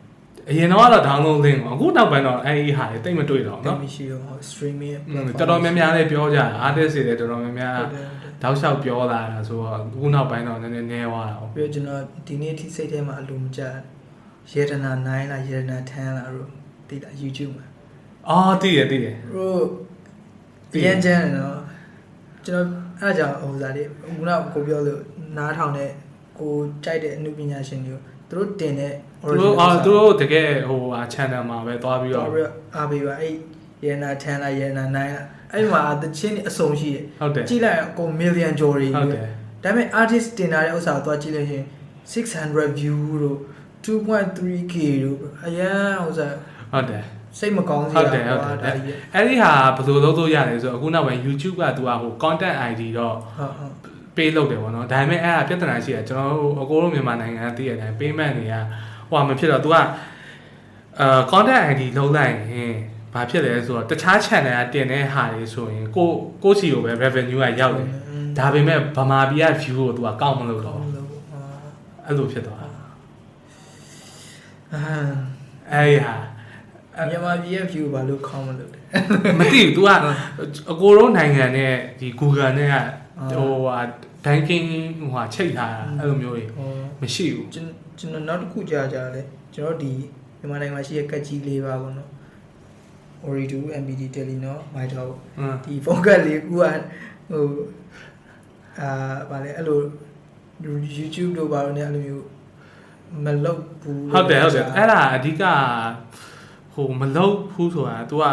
ရင်တော့တော့ download သင့်ပါအခုနောက်ပိုင်းတော့အဲ့ဒီဟာတွေတိတ်မတွေ့တော့เนาะမရှိတော့ streaming တော်တော်များများလေးပြောကြတာ artist တွေလည်းတော်တော်များများတောက်လျှောက်ပြောလာတာဆိုတော့အခုနောက်ပိုင်းတော့နည်းနည်းနည်းသွားတာပေါ့ပြီးတော့ကျွန်တော်ဒီနေ့ထိစိတ်ထဲမှာအလိုမကျရေတနာnineလားရေတနာtenလားလို့သိတာ YouTube မှာအော်သိရသိရဟိုအရင်ကျန်းတယ်နော်ကျွန်တော်အဲ့ဒါကြောင့်ဟိုစားလေးခုနကကိုပြောလို့နားထောင်တဲ့ကိုကြိုက်တဲ့အမှုပညာရှင်တွေကိုသူတို့တင်တဲ့သူတို့အာသူတို့တကယ်ဟိုဟာ channel မှာပဲသွားပြီးတော့အားပေးပါအဲ့ရေနာtenလားရေနာnineလားအဲ့မှာတချင်းအစုံရှိတယ်ကြည့်လိုက်အကုန် million ကျော်တွေဟုတ်တယ်ဒါပေမဲ့ artist တင်လာတဲ့ဥစ္စာကိုသွားကြည့်လို့ရှိရင်six hundred view တို့two point three k တို့အရန်ဥစ္စာဟုတ်တယ်စိတ်မကောင်းစရာဟုတ်တယ်ဟုတ်တယ်အဲ့ဒီဟာဘယ်လိုလုပ်လို့ရလဲဆိုတော့အခုနောက်ပိုင်း YouTube ကသူကဟို content ไอ ดี တော့ဟုတ်ဟုတ်ပေးလုပ်တယ်ပေါ့နော်ဒါပေမဲ့အဲ့ဒါပြဿနာရှိတယ်ကျွန်တော်တို့အကိုတို့မြန်မာနိုင်ငံကသိရတဲ့အတိုင်း payment တွေကဟိုမဖြစ်တော့ तू ကအာ content ไอ ดี လုံးလိုက်ရင်ဘာဖြစ်လဲဆိုတော့တခြား channel ကတင်တဲ့ဟာတွေဆိုရင်ကိုကိုစီကိုပဲ revenue ကရောက်တယ်ဒါပေမဲ့ဗမာပြည်က view ကို तू ကကောက်မလို့တော့အဲ့လိုဖြစ်သွားတာအဲ့ဟာမြန်မာပြည်ရဲ့ view ဘာလို့ကောက်မလို့လဲမသိဘူး तू ကအကိုတို့နိုင်ငံနဲ့ဒီ Google နဲ့ကဟိုဟာ banking ဟိုဟာချိတ်ထားတာအဲ့လိုမျိုးကြီးမရှိဘူးကျွန်တော်နောက်တစ်ခုကြားကြတယ်ကျွန်တော်ဒီမြန်မာနိုင်ငံမှာရှိတဲ့ကတ်ကြီးလေးပါပေါ့နော် Ori two M B D Telenor Mitel ဒီဖုန်းကတ်လေးကူကဟိုအာဗာလေအဲ့လို YouTube တို့ဘာလို့လဲအဲ့လိုမျိုးမလုပ်ဘူးဟုတ်တယ်ဟုတ်တယ်အဲ့ဒါအဓိကဟိုမလုပ်ဘူးဆိုတာ तू က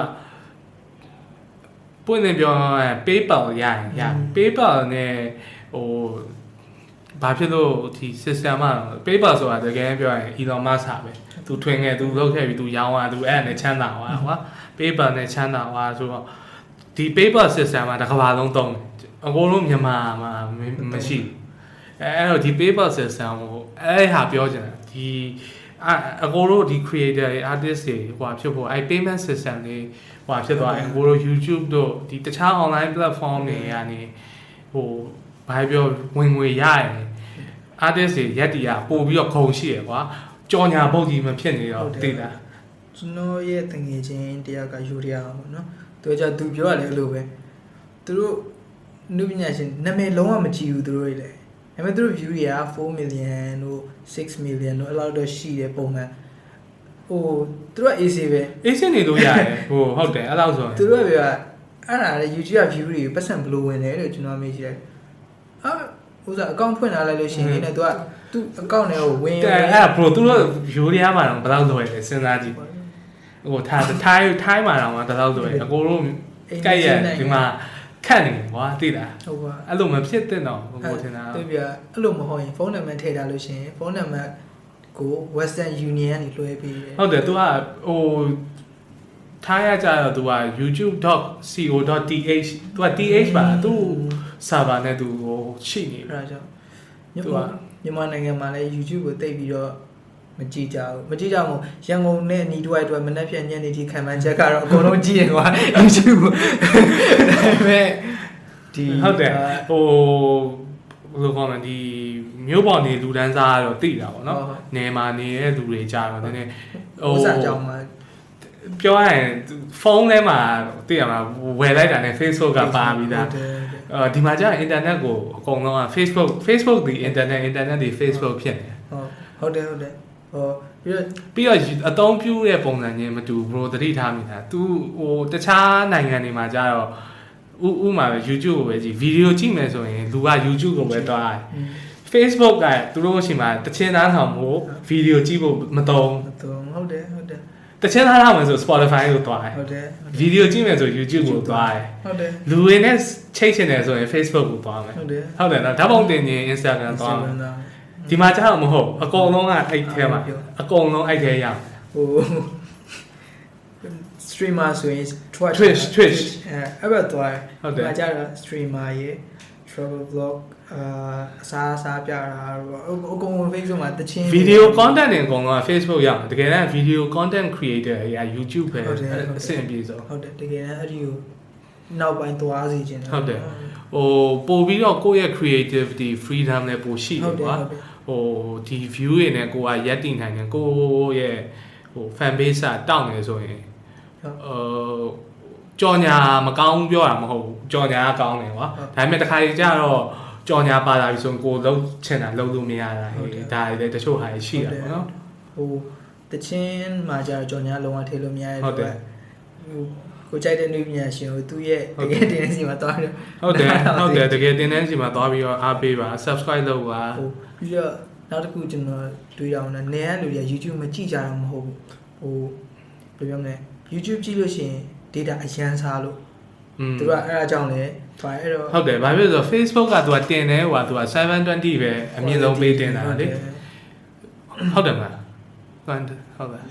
ပွင့်နေပြော PayPal ရရင်ရ PayPal နဲ့ဟိုဘာဖြစ်လို့ဒီ system မှာ PayPal ဆိုတာတကယ်ပြောရင် Elon Musk ပဲသူထွင်ခဲ့သူလုပ်ခဲ့ပြီးသူရောင်းသွားသူအဲ့နဲ့ချမ်းသာသွားကွာ PayPal နဲ့ချမ်းသာသွားဆိုတော့ဒီ PayPal system မှာတစ်ကမ္ဘာလုံးသုံးတယ်အကုန်လုံးမြန်မာမှာမရှိဘူးအဲ့တော့ဒီ PayPal system ကိုအဲ့ဟာပြောချင်တယ်ဒီအကိုတို့ဒီ creator တွေ artist တွေဟိုဖြစ်ဖို့အဲ့ payment system တွေဟိုဖြစ်သွားရင်အကိုတို့ YouTube တို့ဒီတခြား online platform တွေကနေဟိုဘာပြောဝင်ငွေရရင် artist တွေရက်တီကပို့ပြီးတော့ခုံရှိရကွာကြော်ညာပုတ်ကြီးမဖြစ်နေတော့သိလားကျွန်တော်ရဲ့တငယ်ချင်းတရားကယူရအောင်ပေါ့နော်သူကသူပြောရတယ်အဲ့လိုပဲသူတို့နုပညာရှင်နာမည်လုံးဝမကြည့်ဘူးသူတို့တွေလည်းဒါပေမဲ့သူတို့ view တွေက four million တို့six million တို့အဲ့လောက်တော့ရှိတယ်ပုံမှန်ဟိုသူတို့က A C ပဲ A C နေလို့ရတယ်ဟိုဟုတ်တယ်အဲ့လောက်ဆိုသူတို့ကပြောအဲ့ဒါလေ YouTube က view တွေပတ်စံဘယ်လိုဝင်လဲလို့ကျွန်တော်မေးကြည့်တယ်အာဥစား account ဖွင့်လာလိုက်လို့ရှိရင်လည်းသူကသူ့ account ထဲကိုဝင်တယ်အဲ့ဒါ bro သူတို့ view တွေမှာတော့ဘယ်လောက်လွယ်လဲစဉ်းစားကြည့်ဟိုထားထိုင်းထိုင်းမှာတော့ဘယ်လောက်လွယ်အကိုတို့ကြိုက်ရဒီမှာခန့်နေကွာသိလားဟုတ်ပါအဲ့လိုမဖြစ်တဲ့တော့ကိုထင်တာတွေ့ပြအဲ့လိုမဟုတ်ရင်ဖုန်းနံပါတ်ထည့်ထားလို့ရှိရင်ဖုန်းနံပါတ်ကို Western Union ကနေလွှဲပေးတယ်ဟုတ်တယ် तू ကဟိုထားရကြတော့ तू က youtube dot co dot t h तू က th ပါ तू server နဲ့ तू ဟိုရှိနေအဲ့ဒါကြောင့်မြန်မာနိုင်ငံမှာလည်း YouTube ကိုတိတ်ပြီးတော့မကြည့်ကြဘူးမကြည့်ကြဘူးရန်ကုန်နဲ့အနီးတစ်ဝိုက်အတွက်မနှက်ဖြန်ညနေထိခံမှန်းချက်ကတော့အကုန်လုံးကြည့်ရကွာ YouTube ကိုဒါပေမဲ့ဒီဟုတ်တယ်ဟိုဘယ်လိုခေါ်မလဲဒီမျိုးပေါ်နေလူတန်းစားကတော့သိတာပေါ့နော်နယ်မှာနေတဲ့လူတွေကြတော့နည်းနည်းဟိုစာကြောင်းမှာပြောရရင်ဖုန်းထဲမှာသိရမှာဝယ်လိုက်တာနဲ့ Facebook ကပါပြီးသားအဲဒီမှာကျရင် internet ကိုအကုန်လုံးက Facebook Facebook ဒီ internet internet ဒီ Facebook ဖြစ်နေဟုတ်တယ်ဟုတ်တယ်ဟိုပြီးတော့ပြီးတော့အသုံးပြုတဲ့ပုံစံချင်းမတူ bro သတိထားမိတာ तू ဟိုတခြားနိုင်ငံတွေမှာကျတော့ဥဥမှာပဲ YouTube ကိုပဲကြည့်ဗီဒီယိုကြည့်မယ်ဆိုရင်လူက YouTube ကိုပဲတွားတယ် Facebook ကသူတို့ရှိမှတချင်းသားထောင်ဖို့ဗီဒီယိုကြည့်ဖို့မတုံးမတုံးဟုတ်တယ်ဟုတ်တယ်တချင်းသားထောင်မယ်ဆို Spotify ကိုတွားတယ်ဟုတ်တယ်ဗီဒီယိုကြည့်မယ်ဆို YouTube ကိုတွားတယ်ဟုတ်တယ်လူတွေနဲ့ချိတ်ချင်တယ်ဆိုရင် Facebook ကိုတွားမယ်ဟုတ်တယ်ဟုတ်တယ်နော်ဓာတ်ပုံတင်ရင် Instagram တွားမယ်ဒီမှာကျတော့မဟုတ်အကုန်လုံးကအဲ့ထဲမှာအကုန်လုံးအဲ့ထဲရအောင်ဟို streamer ဆိုရင် Twitch Twitch အဲ့ဘက်သွားဟုတ်တယ်ကျတော့ streamer ရေ travel vlog အာအစားအစားပြတာတော့အကုန် Facebook မှာတချင်း video content တွေအကုန်လုံးက Facebook ရအောင်တကယ်တမ်း video content creator တွေက YouTube ပဲအဆင်ပြေဆုံးဟုတ်တယ်တကယ်တမ်းအဲ့ဒီကိုနောက်ပိုင်းသွားစီခြင်းဟုတ်တယ်ဟိုပို့ပြီးတော့ကိုယ့်ရဲ့ creativity freedom နဲ့ပို့ရှိတယ်ကွာဟိုဒီ view တွေနဲ့ကိုကရက်တည်နိုင်တယ်ကိုယ့်ရဲ့ဟဟို fan base တောင်းနေဆိုရင်เอ่อကြော်ညာမကောင်းပြောတာမဟုတ်ဘူးကြော်ညာကောင်းတယ်ကွာဒါပေမဲ့တစ်ခါကြီးကျတော့ကြော်ညာပါလာပြီဆိုရင်ကိုလုံးချင်တာလုံးလို့မရတာဒါလည်းတချို့ဟာရှိတာပေါ့နော်ဟိုတချင်းမှာကျတော့ကြော်ညာလုံးဝထည့်လို့မရတဲ့အတွက်ဟိုကိုကြိုက်တဲ့နည်းပညာရှင်ကိုသူ့ရဲ့တကယ်တင်တဲ့စီမှာသွားပြီးဟုတ်တယ်ဟုတ်တယ်တကယ်တင်တဲ့စီမှာသွားပြီးတော့အားပေးပါ subscribe လုပ်ပါဟိုပြီးတော့နောက်တစ်ခုကျွန်တော်တွေးရအောင်နော်နေရလူတွေက YouTube မကြည့်ကြတာမဟုတ်ဘူးဟိုဘယ်ပြောမလဲ YouTube ကြည့်လို့ရှိရင် data အရန်စားလို့သူကအဲ့ဒါကြောင့်လေဘာအဲ့တော့ဟုတ်တယ်ဘာဖြစ်လို့ဆို Facebook ကသူကတင်တယ်ဟိုကသူကseven twentyပဲအမြင့်ဆုံးပေးတင်တာလေဟုတ်တယ်မလားဟုတ်တယ်ဟုတ်တယ်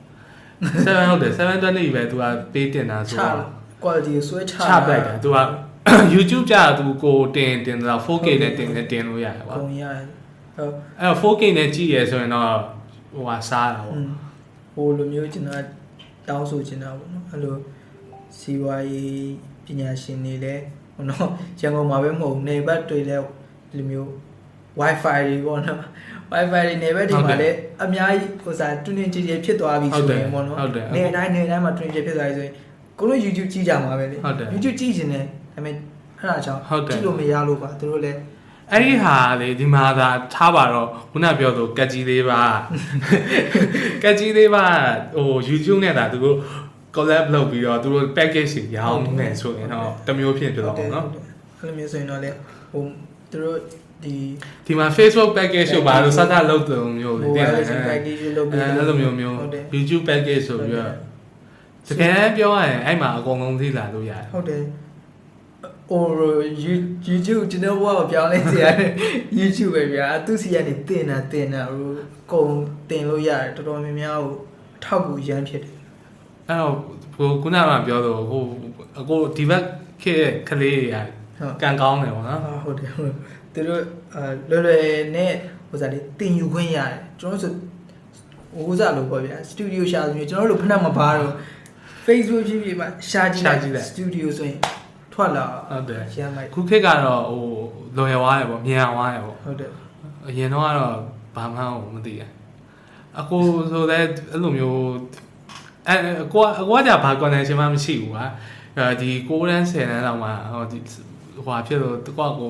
sevenဟုတ်တယ်seven twentyပဲသူကပေးတင်တာဆိုတော့ quality ဆွဲချချပလိုက်တာသူက YouTube ကြာသူကိုတင်တင်တော့ four K နဲ့တင်နဲ့တင်လို့ရတယ်ကွာပုံရတယ်ဟုတ်အဲ့တော့ four K နဲ့ကြည့်ရဆိုရင်တော့ဟိုဟာစားတာပေါ့ဟိုလိုမျိုးကျွန်တော်တောင်းဆိုချင်တာပေါ့နော်အဲ့လိုစီဝါရေးပညာရှင်တွေလည်းဟိုနော်ရန်ကုန်မှာပဲမဟုတ်နေဘက်တွေလည်းဒီမျိုး wifi တွေပေါ့နော် wifi တွေနေဘက်ဒီမှာလည်းအများကြီးဟိုစားတွင်းတွင်းကြည့်ကြဖြစ်သွားပြီဆိုရင်ပေါ့နော်နေတိုင်းနေတိုင်းမှာတွင်းကြည့်ဖြစ်သွားပြီဆိုရင်ကိုတို့ YouTube ကြည့်ကြမှာပဲလေ YouTube ကြည့်နေတယ်ဒါပေမဲ့အဲ့ဒါကြောင့်ကြည့်လို့မရလို့ပါသူတို့လည်းအဲ့ဒီဟာလေဒီမှာသာထားပါတော့ခုနပြောသူကက်ကြီးလေးပါကက်ကြီးလေးပါဟို YouTube နဲ့ဒါသူတို့ collab လုပ်ပြီးတော့သူတို့ package တွေရောင်းနေဆိုရင်တော့တမျိုးဖြစ်ဖြစ်တော့ပေါ့နော်အဲ့လိုမျိုးဆိုရင်တော့လေဟိုသူတို့ဒီဒီမှာ Facebook package ကိုဘာလို့စသလုပ်တယ်မျိုးလေတင်တယ် package လုပ်ပြီးအဲ့လိုမျိုးမျိုး YouTube package ဆိုပြီးတော့တကယ်ပြောရရင်အဲ့မှာအကုန်လုံးသိလာလို့ရတယ်ဟုတ်တယ်ဟို YouTube ကျွန်တော်ဘာကိုပြောင်းလဲစီရတယ် YouTube ပဲဗျာသူစီကနေတင်တာတင်တာဟိုအကုန်တင်လို့ရတယ်တော်တော်များများဟိုထောက်ကူရမ်းဖြစ်တယ်အဲ့တော့ဟိုခုနကပြောတော့ဟိုအကိုဒီဘက်ခေတ်ကလေးရကန်ကောင်းတယ်ပေါ့နော်ဟုတ်တယ်ဟုတ်သူတို့အဲလွယ်လွယ်နဲ့ဟိုစားလေးတင်ယူခွင့်ရတယ်ကျွန်တော်ဆိုဟိုစားလို့ပေါ့ဗျာစတူဒီယိုရှာဆိုပြီးကျွန်တော်တို့ဖဏမပါတော့ Facebook ဖြစ်ဖြစ်မှာရှာကြည့်လိုက်စတူဒီယိုဆိုရင်ထွက်လာဟုတ်တယ်ရမ်းလိုက်ခုခေတ်ကတော့ဟိုလွယ်သွားတယ်ပေါ့မြန်သွားတယ်ပေါ့ဟုတ်တယ်အရင်တော့ကတော့ဘာမှမသိရအကိုဆိုတဲ့အဲ့လိုမျိုးအဲကိုအကွာကြဘာ connection မှမရှိဘူးကွာအဲဒီnineတန်းtenတန်းလောက်မှာဟိုဒီဟိုဖြစ်လို့တကွကို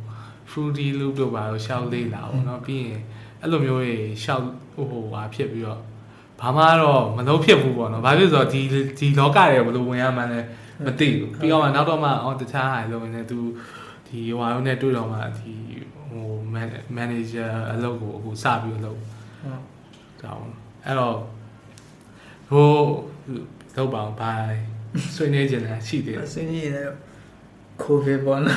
fruity loop တို့ပါတော့ရှောက်လေးလာပေါ့နော်ပြီးရင်အဲ့လိုမျိုးတွေရှောက်ဟိုဟိုဟာဖြစ်ပြီးတော့ဘာမှတော့မလုံးဖြစ်ဘူးပေါ့နော်ဘာဖြစ်ဆိုတော့ဒီဒီလောကတွေဘယ်လိုဝင်ရမှန်းလဲမသိဘူးပြီးတော့မှနောက်တော့မှအော်တခြားဟာလုံးနေသူဒီဟိုဟာနဲ့တွေ့တော့မှဒီဟို manager အလုပ်ကိုအခုစပြီးလုပ်ဟုတ်ကြောင်းအဲ့တော့ဟိုလောက်ပါအောင်ဘာဆွေးနွေးကြတယ်ရှိတယ်ဆွေးနွေးရတယ်ကိုဗစ်ပေါ့နော်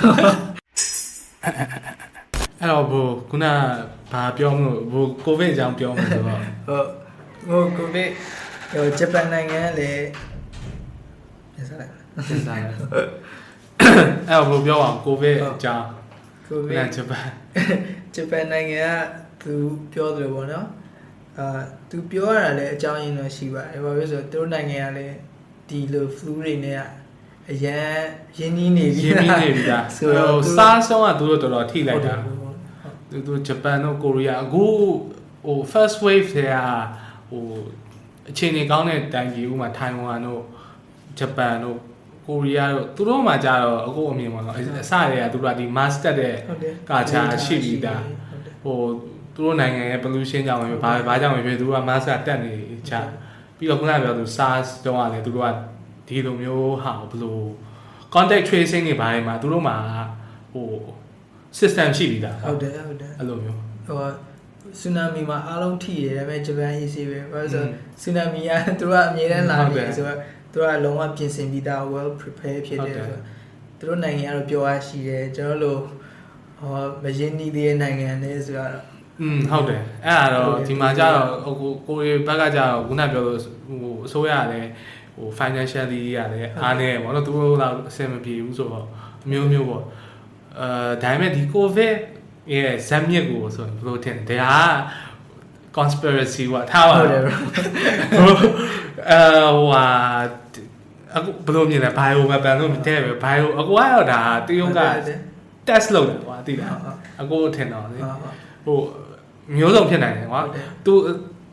အဲ့တော့ဘိုခုနဘာပြောမလို့ဘိုကိုဗစ်အကြောင်းပြောမှာဆိုတော့ဟုတ်ဟိုကိုဗစ်ဟိုဂျပန်နိုင်ငံလည်းပြန်စားလိုက်ပြန်စားလိုက်အဲ့တော့ဘိုပြောအောင်ကိုဗစ်အကြောင်းကိုဗစ်ဂျပန်ဂျပန်နိုင်ငံကသူပြောတယ်ပေါ့နော်အာသူပြောရတာလည်းအကြောင်းရင်းတော့ရှိပါတယ်ဘာဖြစ်လို့ဆိုတော့သူတို့နိုင်ငံကလည်းဒီလို flu တွေနဲ့အရန်ရင်းနှီးနေပြီရင်းနှီးနေပြီဒါဆိုတော့စားဆုံးကသူတို့တော်တော်ထိလိုက်တာသူတို့ဂျပန်တို့ကိုရီးယားအခုဟို first wave တွေကဟိုအခြေအနေကောင်းတဲ့တိုင်းပြည်ဥပမာထိုင်ဝမ်တို့ဂျပန်တို့ကိုရီးယားတို့သူတို့မှကြတော့အခုအမြင်ပေါ့နော်အစတွေကသူတို့ကဒီ master တဲ့ကာချာရှိပြီးသားဟိုသူတို့နိုင်ငံရဲ့ pollution ကြောင့်ပဲဘာဘာကြောင့်ပဲဖြစ်သူတို့က master တက်နေချပြီးတော့ခုနကပြောသူ SARS တုန်းကလည်းသူတို့ကဒီလိုမျိုးဟာဘယ်လို contact tracing တွေဘာတွေမှာသူတို့မှာဟို system ရှိပြီးသားဟုတ်တယ်ဟုတ်တယ်အဲ့လိုမျိုးဟိုဆူနာမီမှာအားလုံးထိရတယ်ဒါပေမဲ့ဂျပန် easy ပဲဘာလို့ဆိုဆူနာမီကသူတို့ကအမြဲတမ်းလာနေဆိုတော့သူတို့ကလုံးဝပြင်ဆင်ပြီးသား well prepare ဖြစ်တယ်ဆိုတော့သူတို့နိုင်ငံကတော့ပြောရရှိတယ်ကျွန်တော်တို့ဟောမရင်းနှီးသေးတဲ့နိုင်ငံတွေဆိုတော့อืมဟုတ်တယ်အဲ့ဒါတော့ဒီမှာကျတော့ဟိုကိုရီဘက်ကကျတော့ခုနပြောလို့ဟိုအစိုးရလည်းဟို financially ရတယ်အားနေပေါ့နော်သူတို့တော့အဆင်မပြေဘူးဆိုတော့အမျိုးမျိုးပေါ့အဲဒါပေမဲ့ဒီ covid ရဲ့ဇက်မြစ်ကိုဆိုရင်ဘယ်လိုထင်လဲဒါက conspiracy ကထားပါတယ်ဘို့အဲဟိုဟာအခုဘယ်လိုမြင်လဲ bio weapon လို့တဲ့ပဲ bio အကူကတော့ဒါတရုတ်က test လုပ်တယ်ကွာသိလားအကူထင်တော့လေဟိုမျိုးစုံဖြစ်နိုင်တယ်ကွာသူ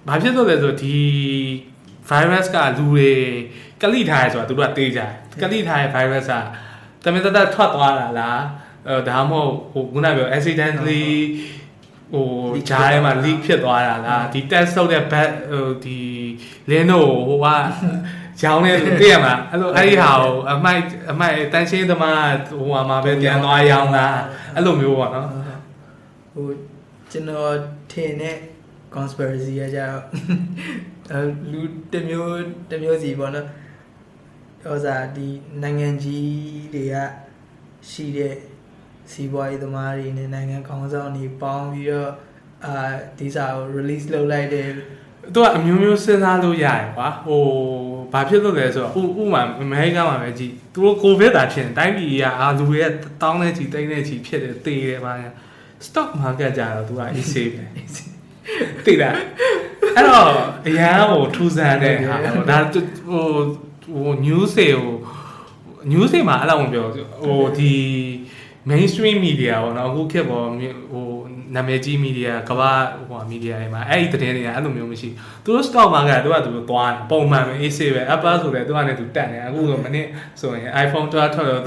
ဘာဖြစ်လို့လဲဆိုတော့ဒီ virus ကလူတွေကလိထားရဲဆိုတာသူတို့ကတေးကြတယ်ကလိထားရဲ virus ကတမင်တတ်ထွက်သွားတာလားအဲဒါမှမဟုတ်ဟိုခုနပြော accidentally ဟိုဂျားထဲမှာ leak ဖြစ်သွားတာလားဒီ test လုပ်တဲ့ back ဟိုဒီ link တို့ဟိုကရောင်းနေသိရမှာအဲ့လိုအဲ့ဒီဟာကိုအမိုက်အမိုက်တန်ရှင်းသမားဟိုမှာပဲပြန်သွားရောင်းတာအဲ့လိုမျိုးပေါ့နော်ဟိုကျွန်တော်ထင်တဲ့ conspiracy ကကြတော့လူတစ်မျိုးတစ်မျိုးစီပေါ့နော်ဟိုစားဒီနိုင်ငံကြီးတွေကရှိတဲ့စီးပွားရေးသမားတွေနဲ့နိုင်ငံခေါင်းဆောင်တွေပေါင်းပြီးတော့အာဒီစာကို release လုပ်လိုက်တယ်သူကအမျိုးမျိုးစဉ်းစားလို့ရတယ်ကွာဟိုဘာဖြစ်လို့လဲဆိုတော့ဥဥမာအမေရိကန်မှာပဲကြည့်သူတို့ကိုဗစ်တာဖြစ်နေတိုင်းပြည်ကအာလူတွေကတောင်းနေချီတိတ်နေချီဖြစ်တယ်တေးတယ်ပါညာ stock market ကြတော့သူက easy ပဲတိတ်တာအဲ့တော့အရန်ဟိုထူးဆန်းတဲ့ဟာဒါဟိုဟို news တွေကို news တွေမှာအဲ့လိုမပြောဟိုဒီ mainstream media ပေါ့နော်အခုခေတ်ပေါ်ဟိုနာမည်ကြီး media ကမ္ဘာဟို media တွေမှာအဲ့ဒီသတင်းတွေကအဲ့လိုမျိုးမရှိသူတို့ stock market ကသူကသူသွားပုံမှန်ပဲ easy ပဲ Apple ဆိုလည်းသူကလည်းသူတက်နေအခုဆိုမနေ့ဆိုရင် iPhone twelveထွက်တော့သူ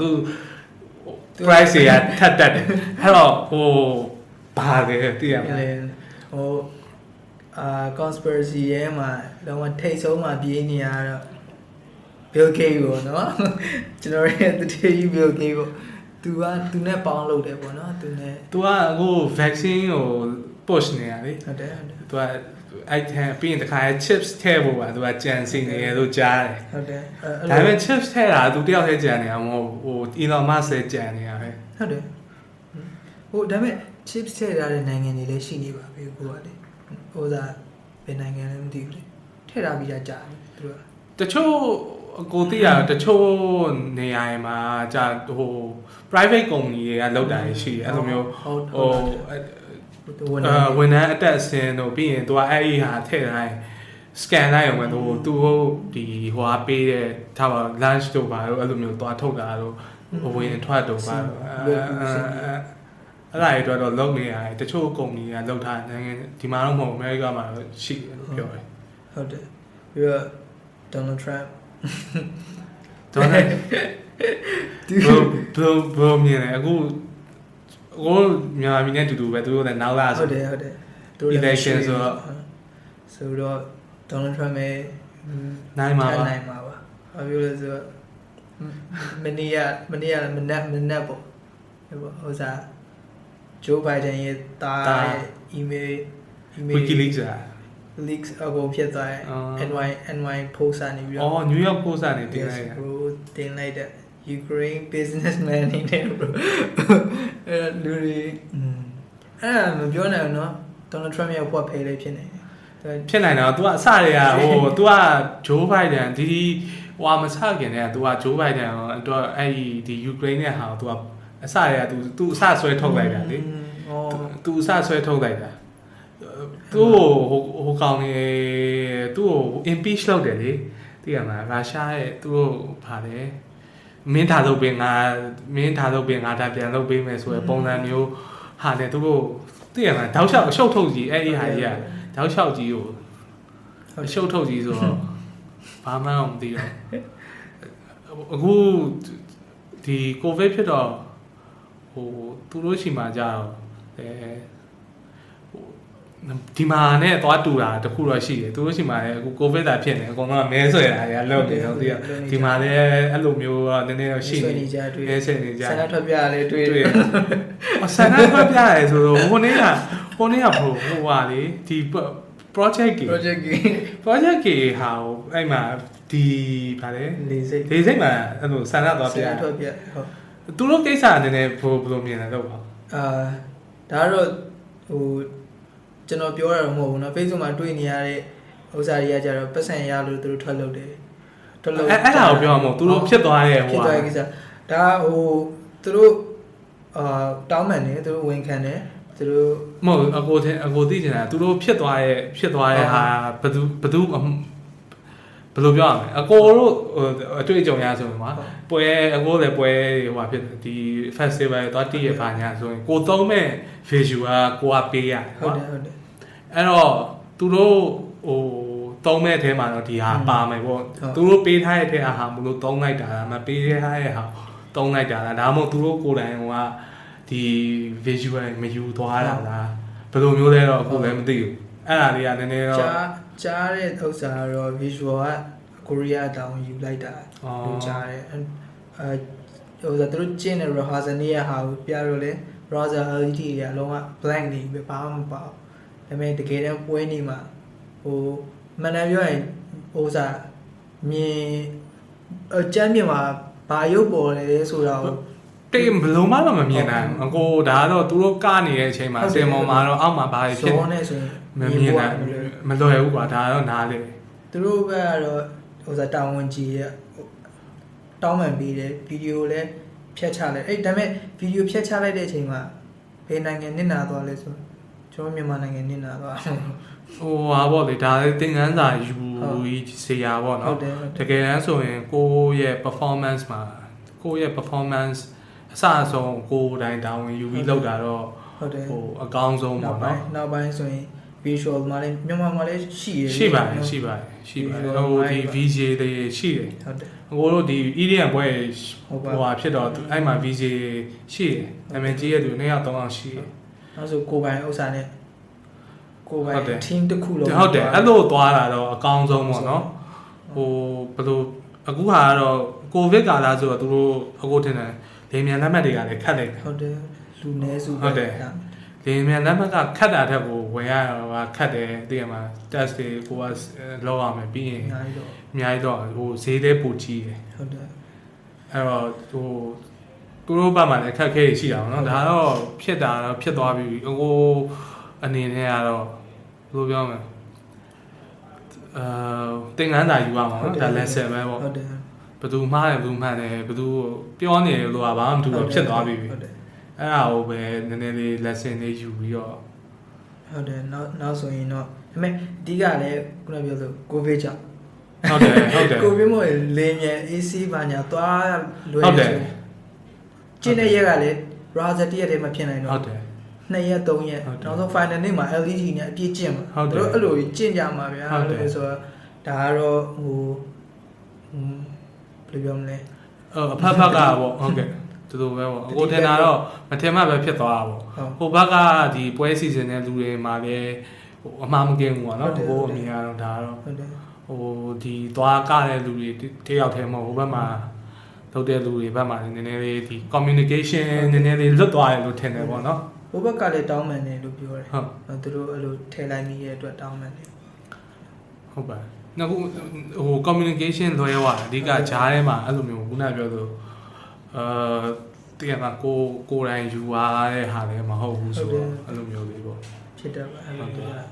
price တွေကထပ်တက်တယ်အဲ့တော့ဟိုဘာလဲသိရမလဲဟိုအာ conspiracy ရဲမှာတော့ထိတ်ဆုံးမှာပြေးနေရတော့ Bill Gates ပေါ့နော်ကျွန်တော်ရဲ့တတိယ Bill Gates ပေါ့သူကသူနဲ့ပေါင်းလုပ်တယ်ပေါ့နော်သူနဲ့သူကအခု vaccine ကို push နေရလေဟုတ်တယ်ဟုတ်တယ်သူကအဲ့ထက်ပြီးရင်တခါ chips ထည့်ဖို့ပါသူကကြံစီနေရလို့ကြားတယ်ဟုတ်တယ်ဒါပေမဲ့ chips ထည့်တာသူတယောက်တည်းကြံနေတာမဟုတ်ဟို Elon Musk လည်းကြံနေရပဲဟုတ်တယ်ဟိုဒါပေမဲ့ chips ထည့်ရတဲ့နိုင်ငံတွေလည်းရှိနေပါပြီကိုကလေဟိုသာဘယ်နိုင်ငံလဲမသိဘူးလေထည့်ထားပြီးတာကြားတယ်သူကတချို့ကိုသိရတချို့နေရာမှာကြာဟို private company တွေကလောက်တာရှိတယ်အဲ့လိုမျိုးဟိုဝန်ထမ်းအတက်အဆင်းတို့ပြီးရင်သူကအဲ့ဒီဟာထည့်တိုင်း scan လိုက်အောင်ပဲသူသူဒီဟိုဟာပေးတဲ့ထားပါ lunch တို့ပါတော့အဲ့လိုမျိုးသွားထုတ်တာတော့ဝင်ထွက်တော့ပါအဲ့ဒါတွေတော့လောက်နေရတယ်တချို့ company ကလောက်ထားနိုင်ငံဒီမှာတော့မဟုတ် America မှာတော့ရှိတယ်ပြောတယ်ဟုတ်တယ်ပြီးတော့ Donald Trump ဒေါ်နယ်ဘယ်ဘယ်မြင်လဲအခုဟိုမြန်မာပြည်နဲ့တူတူပဲသူတို့လည်းနောက်လာဆိုဟုတ်တယ်ဟုတ်တယ်သူတို့ election ဆိုတော့ဆိုတော့ Donald Trump ရဲ့နိုင်မှာပါနိုင်မှာပါဘာပြောလဲဆိုတော့မနေ့ကမနေ့ကမနက်မနက်ပေါ့ဟိုစား Joe Biden ရဲ့တာရဲ့ email email WikiLeaks อ่ะ leaks အကုန်ဖြစ်သွားတယ် NY NY post ကနေပြီးတော့အော် New York Post ကနေတင်လိုက်တယ် bro တင်လိုက်တဲ့ Ukraine businessman နေတယ် bro အဲ့လူတွေအဲ့မပြောနိုင်ဘူးเนาะ Donald Trump ရဲ့ what pay လေးဖြစ်နေတယ်ဖြစ်နိုင်တော့ तू ကအစတွေကဟို तू က Joe Biden ဒီဟိုမစခင်တည်းက तू က Joe Biden တော့အဲ့ဒီဒီ Ukraine နဲ့ဟာ तू ကအစတွေက तू तू အစဆွဲထုတ်လိုက်တာလေအော် तू အစဆွဲထုတ်လိုက်တာသူ့ဟိုဟိုကောင်နေသူ့ကို impeach လုပ်တယ်လေသိရမလားရုရှားရဲ့သူ့ကိုဗာလဲမင်းထားလုပ်ပေးငါမင်းထားလုပ်ပေးငါဒါပြန်လုပ်ပေးမယ်ဆိုရယ်ပုံစံမျိုးဟာတယ်သူတို့သိရမလားတောက်လျှောက်အရှုပ်ထုတ်ကြီးအဲ့ဒီဟာကြီးကတောက်လျှောက်ကြီးကိုအရှုပ်ထုတ်ကြီးဆိုတော့ဘာမှမသိတော့အခုဒီကိုဗစ်ဖြစ်တော့ဟိုသူတို့ရှိမှကြာတော့အဲဒီမှာနဲ့သွားတူတာတခုတော့ရှိတယ်သူတို့ရှိမှလည်းအခုကိုဗစ်တာဖြစ်နေအကုန်လုံးမဲဆွဲတာတွေကလောက်တယ်တော့ဒီဒီမှာလည်းအဲ့လိုမျိုးတော့နည်းနည်းတော့ရှိနေမဲဆွဲနေကြဆန္ဒထွက်ပြလည်းတွေ့တယ်ဆန္ဒထွက်ပြရဲဆိုတော့ဟိုနေ့ကဟိုနေ့ကဟိုဟိုဟာလေဒီ project ကြီး project ကြီး project ကြီးဟာအဲ့မှာဒီဗာလေလေးစိတ်လေးစိတ်မှာအဲ့လိုဆန္ဒသွားပြဆန္ဒထွက်ပြဟုတ်သူတို့ကိစ္စနည်းနည်းဘယ်လိုမြင်လဲတော့ပါအာဒါတော့ဟိုကျွန်တော်ပြောရတော့မဟုတ်ဘူးเนาะ Facebook မှာတွေ့နေရတဲ့ဥစ္စာတွေကကြတော့ပတ်စံရလို့သူတို့ထွက်လုပ်တယ်ထွက်လုပ်အဲ့အဲ့ဒါကိုပြောမှာမဟုတ်သူတို့ဖြစ်သွားတဲ့ဟိုဖြစ်သွားတဲ့ကိစ္စဒါဟိုသူတို့အာတောင်းမှန်တယ်သူတို့ဝန်ခံတယ်သူတို့မဟုတ်အကိုတဲ့အကိုသိချင်တာသူတို့ဖြစ်သွားတဲ့ဖြစ်သွားတဲ့ဟာဘယ်သူဘယ်သူဘယ်လိုပြောရမလဲအကိုတို့အတွေ့အကြုံရဆိုရင်မှာပွဲအကိုလည်းပွဲဟိုဟာဖြစ်ဒီ festival တော့တည့်ရပါညာဆိုရင်ကိုသုံးမဲ့ visual ကကိုကပေးရဟုတ်တယ်ဟုတ်တယ်အဲ့တော့သူတို့ဟဟိုတုံးမဲ့အဲမှာတော့ဒီဟာပါမယ်ပေါ့သူတို့ပေးထားတဲ့ထဲဟာမလို့တုံးလိုက်တာမပေးထားတဲ့ဟာတုံးလိုက်တာလားဒါမှမဟုတ်သူတို့ကိုယ်တိုင်ကဒီ visual မယူသွားတာလားဘယ်လိုမျိုးလဲတော့အခုလည်းမသိဘူးအဲ့ဒါလေးကနည်းနည်းတော့ကြားကြားတဲ့ဥစ္စာတော့ visual ကကိုရီးယားတောင်ယူလိုက်တာလို့ကြားတယ်အဲဟိုဆိုသူတို့ကျင်းတဲ့ rehearsal နေ့ရဟာကိုပြတော့လေ browser L E D တွေအလုံးက blank နေပဲဘာမှမပေါ့ဒါပေမဲ့တကယ်တော့ပွဲနေမှာဟိုမှန်တယ်ပြောရင်ဟိုစားမြင်အကျမ်းမြင်မှာဘာရုပ်ပေါ်လဲဆိုတာကိုတေးဘလုံးမတော့မမြင်နိုင်အကိုဒါကတော့သူတို့ကနေတဲ့အချိန်မှာစင်မော်မှာတော့အောက်မှာဘာဖြစ်ဇောနဲ့ဆိုရင်မမြင်နိုင်မလွယ်ဘူးကွာဒါတော့နားလေသူတို့ဘက်ကတော့ဟိုစားတာဝန်ကြီးရတောင်းပန်ပေးတယ်ဗီဒီယိုလည်းဖြတ်ချလိုက်အဲ့ဒါပေမဲ့ဗီဒီယိုဖြတ်ချလိုက်တဲ့အချိန်မှာဘယ်နိုင်ငံနစ်နာသွားလဲဆိုကျွန်တော်မြန်မာနိုင်ငံနစ်နာသွားဟိုဟာပေါ့လေဒါလည်းသင်ခန်းစာယူစေရပေါ့နော်တကယ်တမ်းဆိုရင်ကိုယ့်ရဲ့ performance မှာကိုယ့်ရဲ့ performance အစအဆုံးကိုယ်တိုင်တာဝန်ယူပြီးလုပ်တာတော့ဟုတ်တယ်ဟိုအကောင်းဆုံးပေါ့နော်နောက်ပိုင်းဆိုရင် visual မှာလည်းမြန်မာမှာလည်းရှိရရှိပါတယ်ရှိပါတယ်ရှိပါတယ်ဟိုဒီ V J တွေရှိတယ်ဟုတ်တယ်အကိုတို့ဒီ E D M ဘွဲဟိုဟာဖြစ်တော့အဲ့မှာ V J ရှိတယ်နာမည်ကြီးရသူနှစ်ယောက်သုံးယောက်ရှိတယ်နောက်ဆိုကိုပိုင်ဥစ္စာနဲ့ကိုပိုင် team တစ်ခုလုံးဟုတ်တယ်အဲ့လိုသွားတာတော့အကောင်းဆုံးပေါ့နော်ဟိုဘယ်လိုအခုဟာကတော့ကိုဗစ်ကာလဆိုတော့သူတို့အခုထင်တယ်လေမြန်လက်မှတ်တွေကလည်းခတ်လိုက်တယ်ဟုတ်တယ်လူနည်းစုဟုတ်တယ်လေမြန်လက်မှတ်ကခတ်တာထက်ကိုဝယ်ရတာခတ်တယ်သိရမှာ test တွေကိုကလောက်အောင်မယ်ပြီးရင်အများကြီးတော့ဟိုဈေးလေးပိုကြီးတယ်ဟုတ်တယ်အဲ့တော့ဟိုသူတို့ဘက်မှာလည်းခက်ခဲရှိတာပေါ့နော်ဒါတော့ဖြစ်တာတော့ဖြစ်သွားပြီဟိုအနေနဲ့ကတော့ဘယ်လိုပြောမလဲအာသင်ခန်းစာယူရမှာနော်ဒါ lesson ပဲပေါ့ဟုတ်တယ်ဘယ်သူမှားတယ်ဘယ်သူမှန်တယ်ဘယ်သူပြောနေလို့ကဘာမှမတူတော့ဖြစ်သွားပြီဟုတ်တယ်အဲ့ဒါကိုပဲနည်းနည်းလေး lesson လေးယူပြီးတော့ဟုတ်တယ်နောက်နောက်ဆိုရင်တော့ဒါပေမဲ့အဓိကလည်းခုနပြောဆိုကိုဗစ်ကြောင့်ဟုတ်တယ်ဟုတ်တယ်ကိုဗစ်မို့လေမြန် A C ဘာညာသွားလွယ်ဟုတ်တယ်ကျင်းတဲ့ရက်ကလည်း browser တရက်တည်းမဖြစ်နိုင်တော့ဟုတ်တယ်နှစ်ရက်သုံးရက်နောက်ဆုံး final နေ့မှာ L E D နဲ့အပြည့်ကျင့်မှာသူတို့အဲ့လိုကျင့်ကြမှာဗျာအဲ့လိုဆိုတော့ဒါကတော့ဟိုဘယ်လိုပြောမလဲအဖက်ဖက်ကပေါ့ဟုတ်ကဲ့တူတူပဲပေါ့အခုထင်တာတော့မထင်မှပဲဖြစ်သွားတာပေါ့ဟိုဘက်ကဒီပွဲစီစဉ်တဲ့လူတွေမှာလည်းဟိုအမှားမကင်းဘူးပေါ့နော်ဟိုအမြင်ကတော့ဒါတော့ဟုတ်တယ်ဟိုဒီသွားကတဲ့လူတွေတယောက်တည်းမဟုတ်ဟိုဘက်မှာလုပ်တဲ့လူတွေဘက်မှာနည်းနည်းလေးဒီ communication နည်းနည်းလေးလွတ်သွားတယ်လို့ထင်တယ်ပေါ့နော်ဟိုဘက်ကလည်းတောင်းပန်တယ်လို့ပြောတယ်ဟုတ်သူတို့အဲ့လိုထည့်လိုက်မိရဲ့အတွက်တောင်းပန်တယ်ဟုတ်ပါနောက်ဟို communication လွဲသွားအဓိကဂျားထဲမှာအဲ့လိုမျိုးခုနပြောသလိုအာတရားကကိုကိုယ်တိုင်ယူရတဲ့ဟာလည်းမဟုတ်ဘူးဆိုတော့အဲ့လိုမျိုးလေးပေါ့ဖြစ်တယ်ပါအဲ့လိုမျိုးဟာ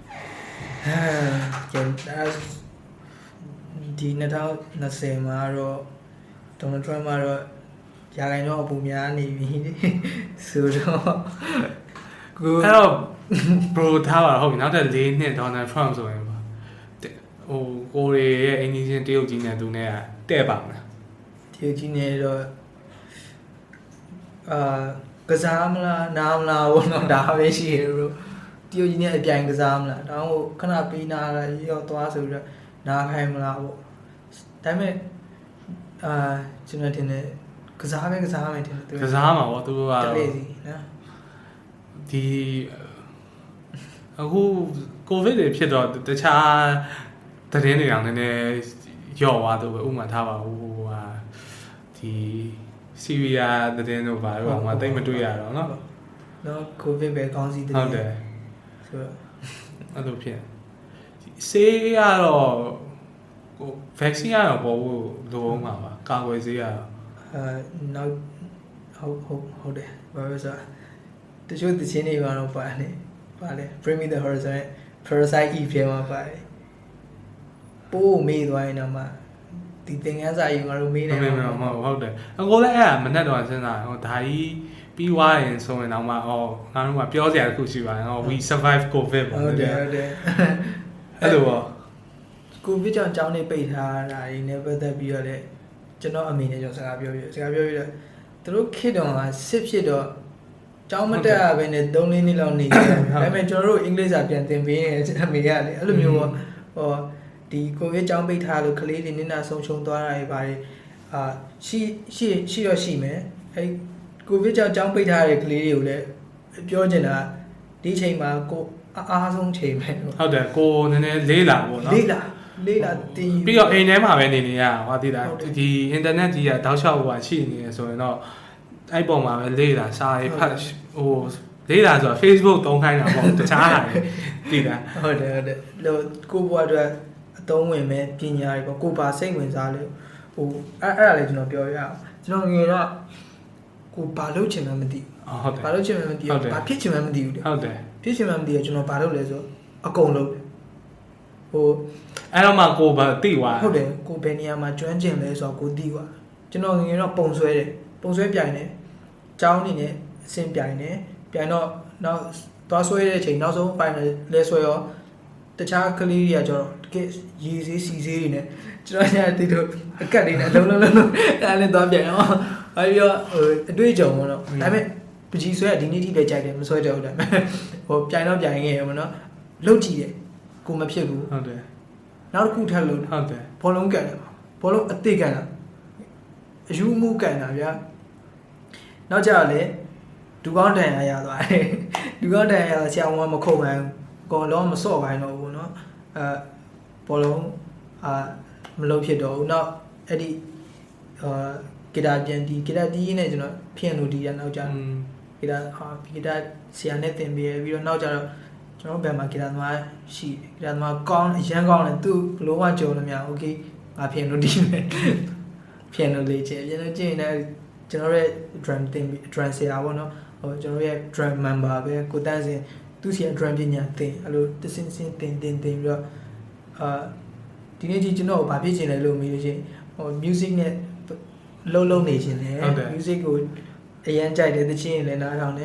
ကျန်ဒီနှစ်ထောင်နှစ်ဆယ်မှာတော့ဒေါ်နယ်ထရမ့်ကတော့ရာခိုင်နှုန်းအပူများနေပြီဆိုတော့ကိုအဲ့တော့ bro ထားပါဟုတ်ပြီနောက်ထပ်၄နှစ်ဒေါ်နယ်ထရမ့်ဆိုရင်ပါဟိုကိုရီရဲ့အင်ဂျင်ရှင်တရုတ်ကြီးနဲ့သူနဲ့တဲ့ပါမလားတရုတ်ကြီးနဲ့တော့အာကစားမလားနားမလားဘောနော်ဒါပဲရှိရလို့တရုတ်ကြီးနဲ့အပြိုင်ကစားမလားဒါမှမဟုတ်ခဏပေးနာရောသွားဆိုပြီးတော့နားခိုင်းမလားပေါ့ဒါပေမဲ့အာကျွန်တော်တင်တယ်ကစားပဲကစားမယ်တင်တယ်ကစားမှာပေါ့သူကတလေးစီနော်ဒီအခုကိုဗစ်တွေဖြစ်တော့တခြားသတင်းတွေအောင်နည်းနည်းရော့သွားတော့ပဲဥမာထားပါဦးဟိုဟာဒီဆီးရီးယားသတင်းတို့ဘာလို့မှတိတ်မတွေ့ရတော့เนาะနော်ကိုဗစ်ပဲကောင်းစီသတင်းဟုတ်တယ်ဆိုတော့အဲ့လိုဖြစ်ဆေးရတော့ကို vaccine ရတော့ပေါ်ဖို့လိုအောင်ပါပါကာကွယ်ဆေးရတော့အဲနောက်ဟုတ်ဟုတ်ဟုတ်တယ်ဘာလို့ဆိုတချို့တခြင်းတွေကတော့ပါတယ်ပါလေ Bring Me the Horizon Parasite Eve ထဲမှာပါတယ်ပိုးမေးသွားရင်တော့မှဒီသင်ခန်းစာယူငါတို့မေးနေမှာမဟုတ်ဟုတ်တယ်အကိုလည်းအဲ့ဒါမနဲ့တော့စဉ်းစားဟိုဒါကြီးပြီးွားရင်ဆိုရင်တော့မှဟောငါတို့ကပြောစရာတစ်ခုရှိပါတယ်ဟော we survive covid ပေါ့ဟုတ်တယ်ဟုတ်တယ်အဲ့လိုပေါ့ကိုဗစ်ကြောင့်ကျောင်းနေပိတ်ထားတာဒီနဲ့ပတ်သက်ပြီးတော့လေကျွန်တော်အမေနဲ့ကျွန်တော်စကားပြောပြီးစကားပြောပြီးတော့သူတို့ခေတ်တော်ကစစ်ဖြစ်တော့ကျောင်းမတက်ရဘဲနဲ့သုံးလေးနှစ်လောက်နေကြတယ်ဒါပေမဲ့ကျွန်တော်တို့အင်္ဂလိပ်စာပြန်သင်ပေးနေတဲ့အမေကလေအဲ့လိုမျိုးဟောဒီကိုဗစ်ကျောင်းပိတ်ထားလို့ကလေးတွေနင်းနာဆုံးရှုံးသွားတာတွေပါတယ်အာရှိရှိရှိတော့ရှိမယ်အဲ့ကိုဗစ်ကြောင့်ကျောင်းပိတ်ထားတဲ့ကလေးတွေကိုလည်းပြောချင်တာဒီချိန်မှာကိုအားဆုံးချိန်ပဲဟုတ်တယ်ကိုနည်းနည်းလေးလာပေါ့နော်လေးလာလေးလာတင်ပြီးတော့အိမ်ထဲမှာပဲနေနေရဟောသိတာဒီ internet ကြီးကတောက်လျှောက်ဟိုရှိနေတယ်ဆိုရင်တော့အဲ့ပုံမှာပဲလေးလာစာရေးဖတ်ဟိုလေးလာဆိုတော့ Facebook သုံးခိုင်းတာပေါ့တခြားဟာသိတာဟုတ်တယ်ဟုတ်တယ်လို့ကိုဘွားအတွက်အသုံးဝင်မဲ့ပညာတွေပေါ့ကိုပါစိတ်ဝင်စားလို့ဟိုအဲ့အဲ့ဒါလေးကျွန်တော်ပြောရအောင်ကျွန်တော်ငယ်တော့ကိုဘာလုပ်ချင်မှမသိဘူးဟုတ်တယ်ဘာလုပ်ချင်မှမသိဘူးဘာဖြစ်ချင်မှမသိဘူးဟုတ်တယ်ဖြစ်ချင်မှမသိဘူးကျွန်တော်ဘာလုပ်လဲဆိုအကုန်လုပ်ဟိုအဲ့တော့မှကိုဘာသိသွားဟုတ်တယ်ကိုဘယ်နေရာမှာကျွမ်းကျင်လဲဆိုတော့ကိုသိသွားကျွန်တော်ငယ်တော့ပုံဆွဲတယ်ပုံဆွဲပြိုင်တယ်ကျောင်းနေနဲ့အဆင်ပြိုင်တယ်ပြိုင်တော့နောက်သွားဆွဲတဲ့အချိန်နောက်ဆုံး final လဲဆွဲရောတခြားကလေးတွေကကျတော့တကယ်ရေစေးစီစေးတွေနဲ့ကျွန်တော်ညာတီတို့အကတ်တွေနဲ့လုံးလုံးလုံးအဲ့လည်းသွားပြိုင်တော့ဘာပြောဟိုအတွေ့အကြုံပေါ့နော်ဒါပေမဲ့ပကြီးဆွဲကဒီနေ့ထိပဲကြိုက်တယ်မဆွဲကြဘူးဒါပေမဲ့ဟိုပြိုင်တော့ပြိုင်ခဲ့ရပေါ့နော်လုတ်ကြည့်တယ်ကိုမဖြစ်ဘူးဟုတ်တယ်နောက်တစ်ခုထပ်လို့ဟုတ်တယ်ဘောလုံးကန်တယ်ဘောလုံးအသေးကန်တာအယူမှုကန်တာဗျာနောက်ကြတော့လေဒူကောင်းတန်ရရသွားတယ်ဒူကောင်းတန်ရဆရာဝန်မခုတ်ပိုင်းကောလုံးမစော့ပိုင်းတော့ဘူးเนาะအဲဘောလုံးအာမလုပ်ဖြစ်တော့ဘူးနောက်အဲ့ဒီအာဂီတာပြန်တီးဂီတာတီးနဲ့ကျွန်တော်ဖြန့်လို့တီးရနောက်ကြဂီတာဟာဂီတာဆရာနဲ့သင်ပေးပြီးတော့နောက်ကြတော့ကျွန်တော်ဘယ်မှာဂီတာသမားရှိဂီတာသမားကောင်းအရန်ကောင်းတယ်သူဘလုံးဝကြုံလို့မရโอเคငါဖြန့်လို့တီးမယ်ဖြန့်လို့လေ့ကျင့်ဖြန့်လို့ကျင့်နေကျွန်တော်ရဲ့ drum သင် drum ဆရာပေါ့နော်ဟိုကျွန်တော်ရဲ့ drum member ပဲကိုတန်းစင်သူစီ drum ပညာသင်အဲ့လိုတစင်စင်သင်သင်သင်ပြီးတော့အာဒီနေ့ကြီးကျွန်တော်ဘာဖြစ်ချင်လဲလို့မေးလို့ရှိရင်ဟို music နဲ့လုံးလုံးနေခြင်းတယ် music ကိုအရန်ကြိုက်တယ်သချင်းလည်းနားထောင်တယ်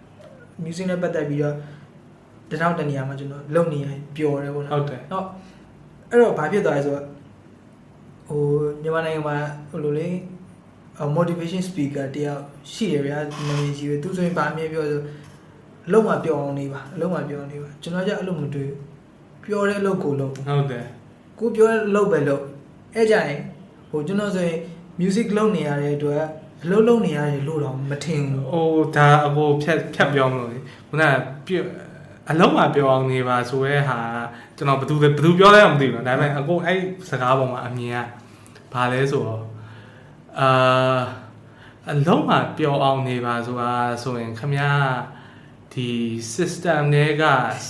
music နဲ့ပတ်သက်ပြီးတော့တနောက်တနေရာမှာကျွန်တော်လုံနေရင်ပျော်တယ်ပေါ့နော်ဟုတ်တယ်တော့အဲ့တော့ဘာဖြစ်သွားလဲဆိုတော့ဟိုမြန်မာနိုင်ငံမှာဟိုလိုလေ motivation speaker တယောက်ရှိရဗျာနာမည်ကြီးပဲသူဆိုရင်ဗာအမြဲပြောဆိုအလုံးမပျော်အောင်နေပါအလုံးမပျော်အောင်နေပါကျွန်တော်ကြအဲ့လိုမတွေ့ဘူးပျော်တဲ့အလုပ်ကိုလုပ်ဟုတ်တယ်ကိုပြောတဲ့အလုပ်ပဲလုပ်အဲ့ကြရင်ဟိုကျွန်တော်ဆိုရင် music လုပ်နေရတဲ့အတွက်အလုပ်လုပ်နေရတယ်လို့တော့မထင်ဘူးဟိုဒါအကိုဖြတ်ဖြတ်ပြောင်းလို့ခုနကအလုံးမပျော်အောင်နေပါဆိုရဲဟာကျွန်တော်ဘယ်သူဘယ်သူပြောလဲတော့မသိဘူးဒါပေမဲ့အကိုအဲ့စကားပေါ်မှာအမြင်ကဘာလဲဆိုတော့အာအလုံးမပျော်အောင်နေပါဆိုတာဆိုရင်ခမရဒီ system တွေက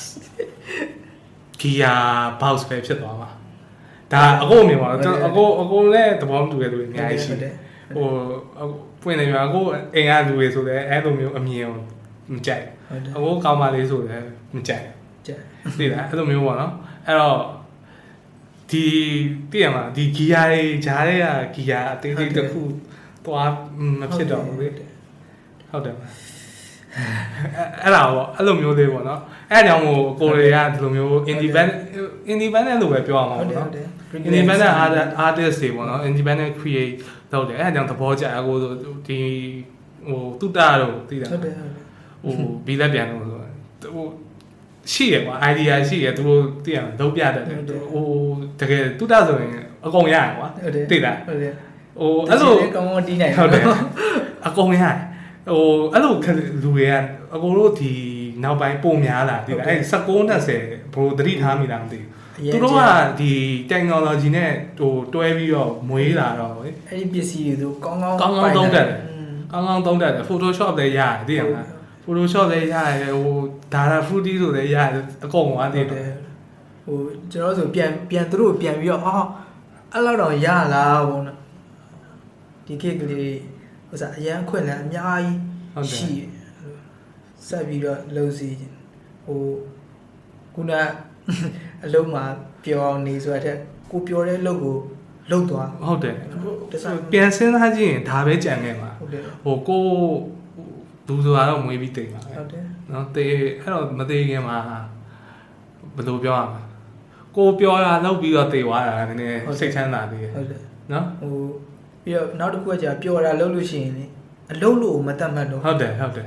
gear box ပဲဖြစ်သွားမှာဒါအကိုမြင်ပါတော့အကိုအကိုလည်းသဘောမတူတဲ့သူတွေအများကြီးရှိတယ်ဟိုပွင့်နေမှာအကိုအိမ်ကလူတွေဆိုလည်းအဲ့လိုမျိုးအမြင်ကိုမကြိုက်အကိုကောင်းပါလေဆိုလည်းမကြိုက်ကြိုက်သိလားအဲ့လိုမျိုးပေါ့နော်အဲ့တော့ဒီတည့်ရမှာဒီ gear တွေဂျားတွေက gear အသေးသေးတစ်ခုသွားမဖြစ်တော့ဘူးလေဟုတ်တယ်အဲ့ဒါပေါ့အဲ့လိုမျိုးလေးပေါ့နော်အဲ့ကြောင့်မို့ကိုတွေကဒီလိုမျိုး independent independent လို့ပဲပြောအောင်ပေါ့နော် independent artist တွေပေါ့နော် independent create လုပ်တယ်အဲ့ဒါကြောင့်သဘောကျအကိုဒီဟိုတုတ္တတော့သိတာဟုတ်တယ်ဟိုဘီလက်ပြန်လို့ဆိုဟိုရှိရကွာ idea ရှိရသူတို့သိရမှာလုံးပြတတ်တယ်ဟိုတကယ်တုတ္တဆိုရင်အကုန်ရရကွာသိလားဟုတ်တယ်ဟိုအဲ့လိုကောင်းကောင်းတီးနိုင်ဟုတ်တယ်အကုန်ရဟိုအဲ့လိုလူတွေကအကိုတို့ဒီနောက်ပိုင်းပုံများလာဒီအဲ့၁၉နဲ့ဆယ်ဘိုးသတိထားမိလားမသိဘူးသူတို့ကဒီ technology နဲ့ဟိုတွဲပြီးတော့မွေးလာတော့ဗေအဲ့ဒီပစ္စည်းတွေသူကောင်းကောင်းကောင်းကောင်းသုံးတတ်တယ်ကောင်းကောင်းသုံးတတ်တယ် Photoshop လည်းရတယ်သိရမလား Photoshop လည်းရတယ်ဟို Data Fruity ဆိုလည်းရတယ်အကုန်သွားသိတယ်ဟိုကျွန်တော်ဆိုပြန်ပြန်သူတို့ပြန်ပြီးတော့အော်အဲ့လောက်တော့ရလားဘုံနော်ဒီခေတ်ကလေးဟိုစားအရန်ခွင့်လည်းအများကြီးရှိဆက်ပြီးတော့လုံးစီဟိုခုနအလုံးမှာပျော်အောင်နေဆိုတဲ့ကိုပျော်တဲ့အလုပ်ကိုလုပ်သွားဟုတ်တယ်ပြန်စဉ်းစားကြည့်ရင်ဒါပဲကြံခဲ့မှာဟိုကိုဒူဆိုတာတော့မွေးပြီးတိတ်ပါပဲဟုတ်တယ်နော်တေးအဲ့တော့မသေးခင်မှာဘယ်လိုပြောရမလဲကိုပျော်တာလုပ်ပြီးတော့တေးသွားတာနည်းနည်းစိတ်ချမ်းသာသေးတယ်ဟုတ်တယ်နော်ဟိုပြီးတော့နောက်တစ်ခုကကြာပျော်တာလုပ်လို့ရှိရင်လေအလုပ်လို့မတတ်မှတ်တော့ဟုတ်တယ်ဟုတ်တယ်ဟ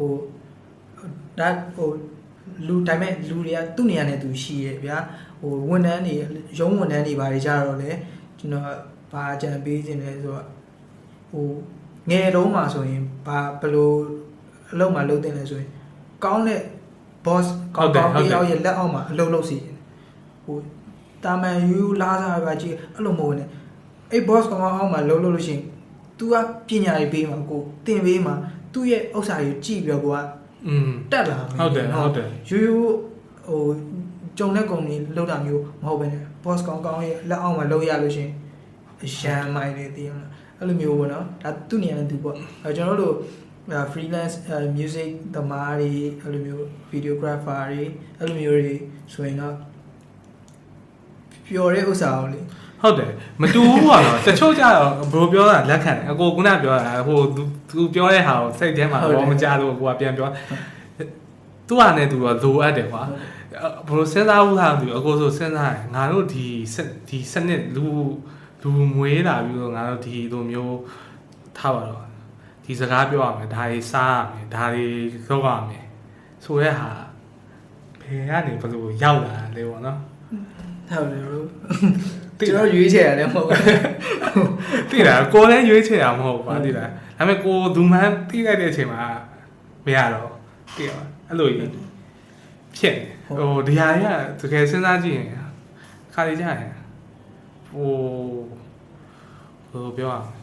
ဟိုဒါဟိုလူဒါပေမဲ့လူတွေကသူ့နေရာနဲ့သူရှိရဲ့ဗျာဟိုဝန်ထမ်းတွေရုံးဝန်ထမ်းတွေဘာတွေကြတော့လဲကျွန်တော်ဘာအကြံပေးခြင်းလဲဆိုတော့ဟိုငယ်တုန်းမှာဆိုရင်ဘာဘယ်လိုအလုပ်မှလုပ်တင်လဲဆိုရင်ကောင်းတဲ့ boss ကောင်းကောင်းတယောက်ရဲ့လက်အောက်မှာအလုပ်လုပ်စီဟိုတာမန်ယူလာစားပါကြီးအဲ့လိုမဟုတ်နဲ့အဲ့ boss ကောင်းကောင်းအောက်မှာလုပ်လို့လို့ရှိရင် तू ကပညာရေးပေးမှာကိုတင်ပေးမှာသူ့ရဲ့ဥစ္စာကိုကြည့်ပြီးတော့ကိုကอืมတက်လာမယ်ဟုတ်တယ်ဟုတ်တယ်ယူယူဟိုကြုံတဲ့ကုမ္ပဏီလောက်တာမျိုးမဟုတ်ဘဲနဲ့ boss ကောင်းကောင်းရဲ့လက်အောက်မှာလုပ်ရလို့ရှိရင်အရှမ်းမိုင်းလေးတည်ရမှာအဲ့လိုမျိုးပေါ့နော်ဒါသူ့နေရာနဲ့သူပေါ့အဲကျွန်တော်တို့ freelance music သမားတွေအဲ့လိုမျိုး videographer တွေအဲ့လိုမျိုးတွေဆိုရင်တော့ပျော်တဲ့ဥစ္စာကိုလေဟုတ်တယ်မတူဘူးပေါ့နော်တချို့ကြတော့ဘယ်လိုပြောတာလက်ခံတယ်အကိုကခုနပြောတာဟိုသူပြောတဲ့ဟာကိုစိတ်ထဲမှာတော့မကြလို့ကိုကပြန်ပြောသူ့ဟာနဲ့သူတော့လိုအပ်တယ်ကွာဘယ်လိုစဉ်းစားဘူးလားသူအကိုဆိုစဉ်းစားတယ်ငါတို့ဒီဒီစနစ်လူလူမွေးလာပြီးတော့ငါတို့ဒီလိုမျိုးထားပါတော့ဒီစကားပြောရမယ်ဒါတွေစားရမယ်ဒါတွေလုပ်ရမယ်ဆိုရဲဟာဘယ်ကနေဘယ်လိုရောက်လာလဲပေါ့နော်ဟုတ်တယ်လို့ကျွန်တော်ရွေးချယ်ရတယ်မဟုတ်ဘူးတိလားကိုလည်းရွေးချယ်ရမဟုတ်ပါတိလားဒါပေမဲ့ကိုဒူမန်းတိလိုက်တဲ့အချိန်မှာမရတော့တိရအဲ့လိုကြီးဖြစ်ဟိုဒီဟာကြီးကတကယ်စဉ်းစားကြည့်ရင်ခါလေးကြရင်ဟိုဟိုပြောအောင်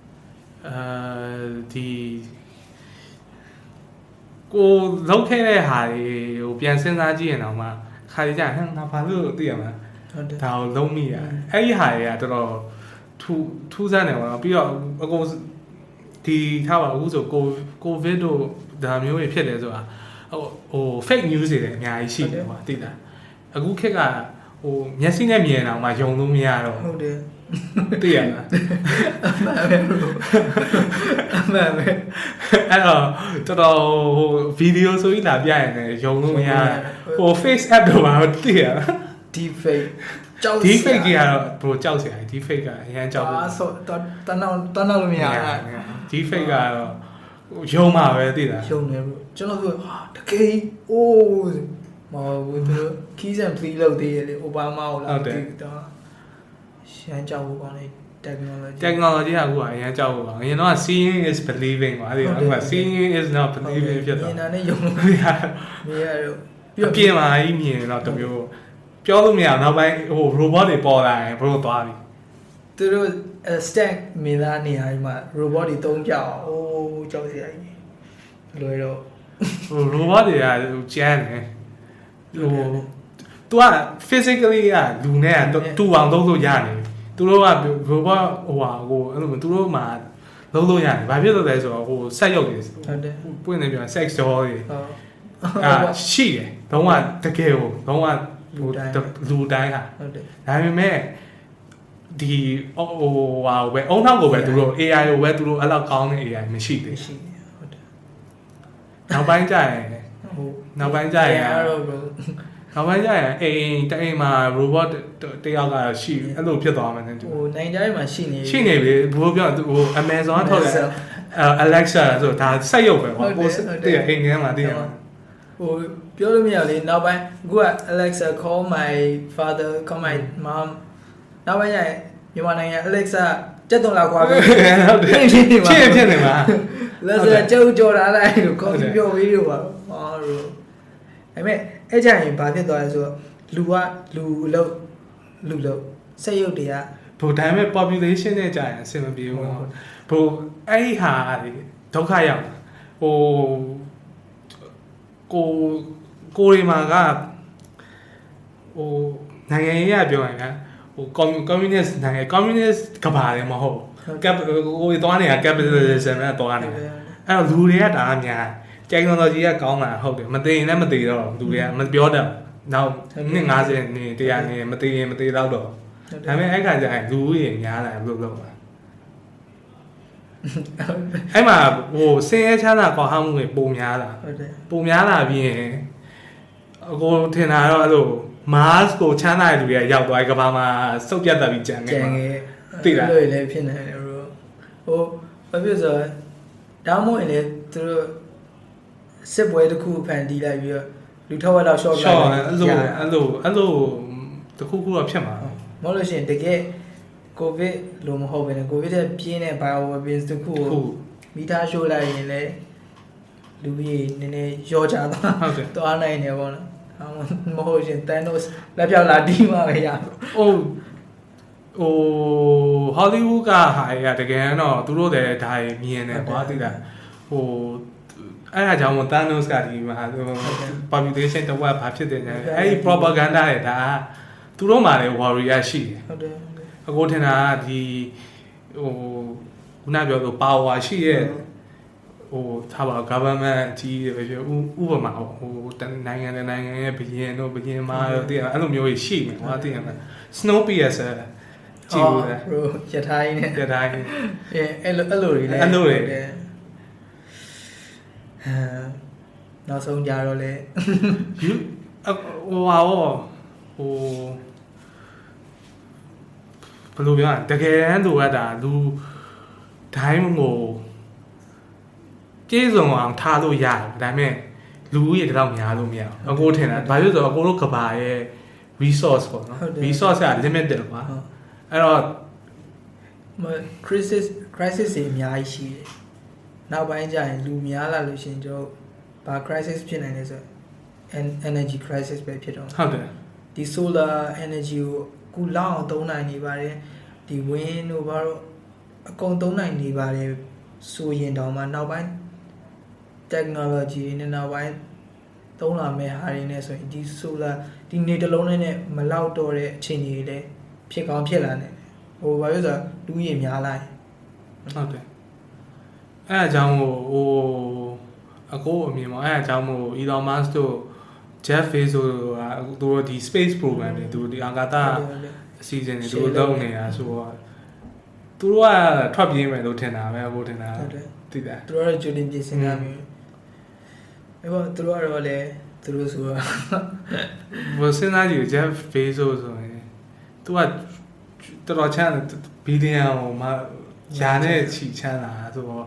အဲဒီကိုလောက်ခဲ့တဲ့ဟာတွေဟိုပြန်စဉ်းစားကြည့်ရင်တော့မှခါလေးကြဟမ်ငါဘာလို့သိရမလားဟုတ်တယ်ဒါကိုလုံးမိရအဲ့ဒီဟာတွေကတော်တော်ထူထူးဆန်းတယ်ပေါ့နော်ပြီးတော့အကုန်ဒီထားပါအခုဆိုကိုကိုဗစ်တို့ဒါမျိုးတွေဖြစ်တယ်ဆိုတာဟိုဟို fake news တွေလည်းအများကြီးရှိတယ်ကွာသိလားအခုခေတ်ကဟိုမျက်စိနဲ့မြင်အောင်မှယုံလို့မရတော့ဟုတ်တယ်သိရလားအမှန်ပဲအမှန်ပဲအဲ့တော့တော်တော်ဟိုဗီဒီယိုဆိုပြီးလာပြရင်လည်းယုံလို့မရဟို face app တော့ဘာလို့သိရလား deep fake ကြောက် deep fake ကတော့ဘယ်လိုကြောက်စရာ deep fake ကအရင်ကြောက်လို့အာဆိုတန်းတော့တန်းတော့လို့မရဘူး deep fake ကတော့ယုံမှာပဲသိလားယုံတယ်ဘို့ကျွန်တော်ဆိုတကယ်အိုးမဟုတ်ဘူးသူ keys and plea လုပ်သေးတယ်လေ Obama ကိုလာတည်တော့ရှမ်းကြောက်ဖို့ကောင်းတယ် technology technology ကအခုကအရင်ကြောက်ဖို့ကောင်းအရင်တော့ seeing is believing ပါအဲ့ဒါအခုက seeing is not believing ဖြစ်တော့မြင်တာနဲ့ယုံလို့မရမရတော့အပြင်မှာကြီးမြင်တော့တမျိုးပြောလို့မရနောက်ပိုင်းဟို robot တွေပေါ်လာရင်ဘယ်လိုသွားပြီသူတို့ stack မင်းသားနေရာမှာ robot တွေတုံးကြအောင်အိုးကြောက်စရာကြီးလွယ်တော့ဟို robot တွေကကျန်းတယ်ဟိုतू က physically ကလူနဲ့တူအောင်လုပ်လို့ရတယ်သူတို့က robot ဟိုဟာကိုအဲ့လိုသူတို့မှာလုပ်လို့ရတယ်ဘာဖြစ်လို့လဲဆိုတော့ဟိုဆက်ရုပ်တွေဟုတ်တယ်ပွင့်နေပြန် sex doll တွေအာရှိတယ်တော့ကတကယ်ကိုတော့ကဟိုလူတိုင်းဟာဟုတ်တယ်ဒါပေမဲ့ဒီဟိုဟာပဲအုံနောက်ကိုပဲသူတို့ A I ကိုပဲသူတို့အဲ့လောက်ကောင်းတဲ့ A I မရှိသေးဘူးဟုတ်တယ်နောက်ပိုင်းကျရင်ဟိုနောက်ပိုင်းကျရင်နောက်ပိုင်းကျရင်အိမ်တိုင်မှာ robot တယောက်ကရှိအဲ့လိုဖြစ်သွားမှန်းတူဟိုနိုင်ကြရမှာရှိနေရှိနေပြီဘိုးပြောဟို Amazon ထုတ်တယ် Alexa ဆိုဒါစိုက်ရုပ်ပဲဟိုပို့တည့်အိမ်ထဲမှာတည့်ရမှာဟိုပြောလို့မရလေနောက်ပိုင်းအခုက Alexa call my father call my mom နောက်ပိုင်းကျရင်မြန်မာနိုင်ငံ Alexa ကြက်သွန်လာခွာပြီးဟုတ်တယ်ဖြစ်ဖြစ်နေမှာလက်စကြောက်ကြော်လာလိုက်လို့ coffee ပြောပြီးတော့ပါဟောလို့ဒါပေမဲ့အဲ့ကြရင်ဘာဖြစ်သွားလဲဆိုတော့လူကလူလို့လူလို့စက်ရုပ်တွေကဘို့ဒါပေမဲ့ population နဲ့ကြာရင်အဆင်မပြေဘူးဘို့အဲ့ဒီဟာဒုက္ခရောက်ဟိုကိုကိုရီမာကဟိုနိုင်ငံရေးရပြောရင်ကဟို communist နိုင်ငံ communist ကဘာလဲမဟုတ်ကပ်ကိုသွားနေတာ capitalism နဲ့သွားနေတာအဲ့တော့လူတွေကဒါအများ technology ကကောင်းလာဟုတ်တယ်မသိရင်လည်းမသိတော့လူတွေကမပြောတတ်နောက်နှစ်၅၀နေ၁၀၀နေမသိရင်မသိတော့တော့ဒါပေမဲ့အဲ့ခါကျရင်လူကြီးများလာဘယ်လိုလုပ်လဲအဲ့မှာဟိုစင်ရဲချမ်းသာကွာဟမှုတွေပုံများလာဟုတ်တယ်ပုံများလာပြီးရင်အကိုထင်တာတော့အဲ့လို Mars ကိုချမ်းသာတဲ့လူတွေကရောက်သွားပြီကဘာမှာစုပ်ပြတ်တက်ပြီးကြံနေမှာသိလားလို့လည်းဖြစ်နေတယ်ဟိုဟိုဘာဖြစ်ဆိုတော့ဒါမှမဟုတ်ရင်လေသူတို့ဟစစ်ပွဲတစ်ခုဖန်တီးလိုက်ပြီးတော့လူထောက်ဝက်တော့ short လိုက် short အဲ့လိုအဲ့လိုအဲ့လိုတခုခုတော့ဖြစ်မှာမဟုတ်လို့ရှိရင်တကယ် covid လို့မဟုတ်ဘဲနဲ့ covid တဲ့ပြင်းတဲ့ bio weapons တခုကိုမိသားရှိုးလိုက်ရင်လည်းလူကြီးနည်းနည်းရောကြသွားဟုတ်တယ်သွားနိုင်တယ်ပေါ့နော်မဟုတ်ရှင် Thanos လက်ပြောက်လာတီးမှာပဲရဟုတ်ဟို Hollywood ကဟာရတကယ်တော့သူတို့လည်းဒါမြင်တယ်ကွာသိလားဟိုအဲ့ဒါကြောင့်မို့ Thanos ကဒီမှာ population တဝက်ဘာဖြစ်တယ်လဲအဲ့ဒီ propaganda တွေဒါသူတို့မှလည်း warrior ရှိတယ်ဟုတ်တယ်အခုထင်တာကဒီဟိုခုနပြောလို့ power ရှိရဲ့ဟိုထားပါ government ကြီးပဲပြောဥပမာဟိုနိုင်ငံနဲ့နိုင်ငံရဲ့ဘရင်တို့ဘရင်မာတို့တည်အဲ့လိုမျိုးကြီးရှိမယ်ကွာတည်ရမယ် Snowpiercer ကြည့်ဘူးလား bro ရထားရင်းနဲ့ရထားရင်းအဲအဲ့လိုအဲ့လိုတွေလည်းအဲ့လိုတွေအဲနောက်ဆုံးကြတော့လေယူဟိုဟာဟိုဟိုဘယ်လိုပြောရတကယ်တမ်းလိုအပ်တာလူတိုင်းကိုကျေးဇူးအောင်ထားလို့ရတယ်ဒါပေမဲ့လူဦးရေတော့များလို့မရဘူးအကိုထင်တာဘာလို့ဆိုတော့အကိုတို့ကဘာရဲ့ resource ပေါ့နော် resource က limited ပါအဲ့တော့ crisis crisis တွေအများကြီးရှိတယ်နောက်ပိုင်းကျရင်လူများလာလို့ရှိရင်ကျွန်တော်ဘာ crisis ဖြစ်နိုင်လဲဆိုတော့ energy crisis ပဲဖြစ်တော့ဟုတ်တယ်ဒီ solar energy ကိုကူလောက်အောင်သုံးနိုင်နေပါတယ်ဒီ wind တို့ဘာလို့အကုန်သုံးနိုင်နေပါတယ်ဆိုရင်တော့မှနောက်ပိုင်း technology နဲ့နောက်ပိုင်းသုံးလာမယ့်ဟာတွေနဲ့ဆိုရင်ဒီ solar ဒီနေတစ်လုံးနဲ့မလောက်တော့တဲ့အခြေအနေတွေလည်းဖြစ်ကောင်းဖြစ်လာနေတယ်ဟိုဘာလို့ဆိုတော့လူကြီးများလိုက်ဟုတ်တယ်အဲ့အကြောင်းကိုဟိုအကိုအမြင်မှာအဲ့အကြောင်းမို့ Elon Musk တို့ Jeff Bezos တို့သူတို့ဒီ space program တွေသူဒီအာကာသအစီအစဉ်တွေသူတို့လုပ်နေတာဆိုတော့သူတို့ကထွက်ပြေးမယ်လို့ထင်တာပဲအခုထင်တာဟုတ်တယ်သိတယ်သူတို့ကကြိုတင်ပြင်ဆင်တာမျိုးအဲ့တော့သူတို့ကတော့လေသူတို့ဆိုတော့ဘယ်စင်သားကြီး Jeff Bezos ဆိုရင်သူကတော်တော်ချမ်းဘီလီယံဟိုမှာညာနဲ့ချီချမ်းလာဆိုတော့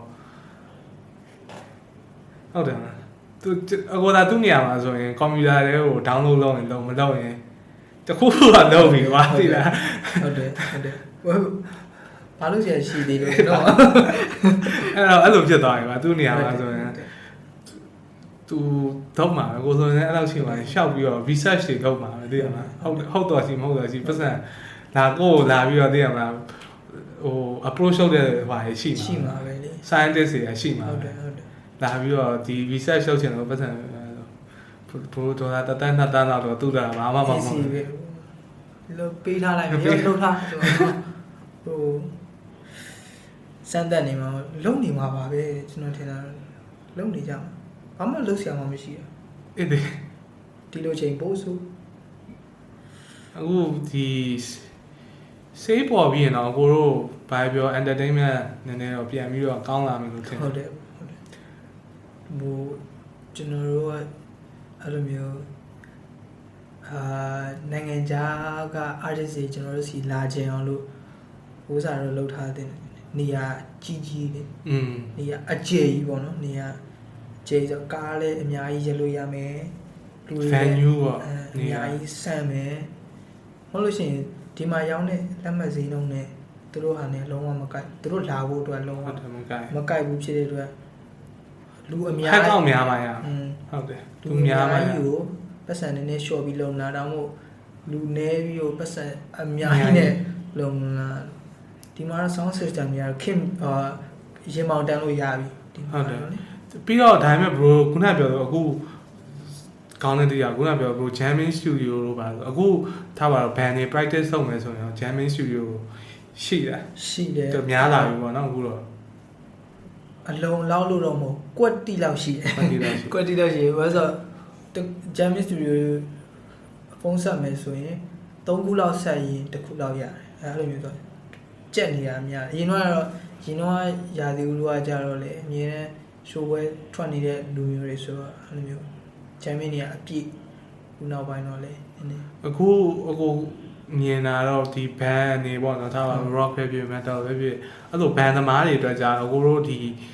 ဟုတ်တယ်သူအကောသာသူ့နေရာမှာဆိုရင်ကွန်ပျူတာတွေကို download လုပ်ရင်လုံးမလုပ်ရင်တခုခုတော့လုပ်ပြီကွာသိလားဟုတ်တယ်ဟုတ်တယ်ဘာလို့ဆရာရှိသေးလို့တော့အဲ့တော့အဲ့လိုဖြစ်သွားပြီကွာသူ့နေရာမှာဆိုရင်သူတော့မှာကိုဆိုရင်အဲ့လောက်ရှိမှရှောက်ပြီးတော့ research တွေလုပ်မှာသိရမလားဟုတ်ဟုတ်တော့ရှိမဟုတ်တော့ရှိပတ်စံလာကိုလာပြီးတော့သိရမလားဟို approach လုပ်တဲ့ဟာရှိမှာရှိမှာပဲလေ scientist တွေရှိမှာဟုတ်တယ်ဟုတ်တယ်လာပြီးတော့ဒီ research လုပ်ချင်တော့ပတ်စံဘိုးတော်တာတန်းတန်းတန်းတော့တူတာဘာမှမဟုတ်ဘူးဒီလိုပေးထားလိုက်ပြီးတော့လုပ်ထားဆိုတော့ဟိုစမ်းသက်နေမှာလုံနေမှာပါပဲကျွန်တော်ထင်တာလုံနေကြမှာဘာမှလုပ်ဆရာမှမရှိဘူးအဲ့ဒီဒီလိုချိန်ပို့ဆိုအခုဒီစေးပေါ်ပြီးရင်တော့ကိုတို့ဘာပြော entertainment နည်းနည်းတော့ပြန်ပြီးတော့ကောင်းလာမယ်လို့ထင်တယ်ဟုတ်တယ်ဟုတ်တယ်ဟိုကျွန်တော်တို့ကအဲ့လိုမျိုးအာနိုင်ငံခြားက artist တွေကျွန်တော်တို့စီလာကြအောင်လို့ဟိုစားတော့လုပ်ထားတဲ့နေရာကြီးကြီးလေอืมနေရာအကျယ်ကြီးပေါ့နော်နေရာကျယ်ဆိုကားလည်းအများကြီးရလို့ရမယ်လူတွေ venue ပေါ့နေရာကြီးဆန့်မယ်မဟုတ်လို့ရှိရင်ဒီမှာရောင်းတဲ့လက်မှတ်ဈေးနှုန်းနဲ့သူတို့ဟာနဲ့လုံးဝမကိုက်သူတို့လာဖို့အတွက်လုံးဝမကိုက်မကိုက်ဘူးဖြစ်တဲ့အတွက်လူအများဟက်တော့များပါရဟုတ်တယ်လူများပါယူပတ်စံနည်းနည်းလျှော့ပြီးလုံလာတော့မို့လူနည်းပြီးတော့ပတ်စံအများကြီးနဲ့လုံလာဒီမှာ sound system များခင်အာရင်မောင်တန်းလို့ရပြီဒီဟုတ်တယ်ပြီးတော့ဒါပေမဲ့ bro ခုနပြောတော့အခုကောင်းတဲ့တရားခုနပြော bro jamming studio လို့ပါဆိုအခုထားပါတော့ band တွေ practice လုပ်မယ်ဆိုရင် jamming studio ရှိတယ်ရှိတယ်တော်များလာပြီပေါ့နော်အခုတော့အလုံးလောက်လို့တော့မဟုတ်ကွက်တီလောက်ရှိတယ်ကွက်တီလောက်ရှိဘာလို့ဆို jamming studio ဖုန်းဆက်မယ်ဆိုရင်သုံးခုလောက်ဆက်ရင်တစ်ခုလောက်ရတယ်အဲ့လိုမျိုးဆိုကြက်နေတာအများအရင်တော့ရင်တော့ရာသီဥတုကကြတော့လေအမြဲတမ်း show ပွဲထွက်နေတဲ့လူမျိုးတွေဆိုတော့အဲ့လိုမျိုး jamming တွေကအပြည့်ခုနောက်ပိုင်းတော့လေနည်းအခုအခုမြင်တာတော့ဒီ band တွေပေါ့နော်ထားပါ rock ပဲဖြစ် metal ပဲဖြစ်အဲ့လို band သမားတွေအတွက်ကြာအခုတို့ဒီဟ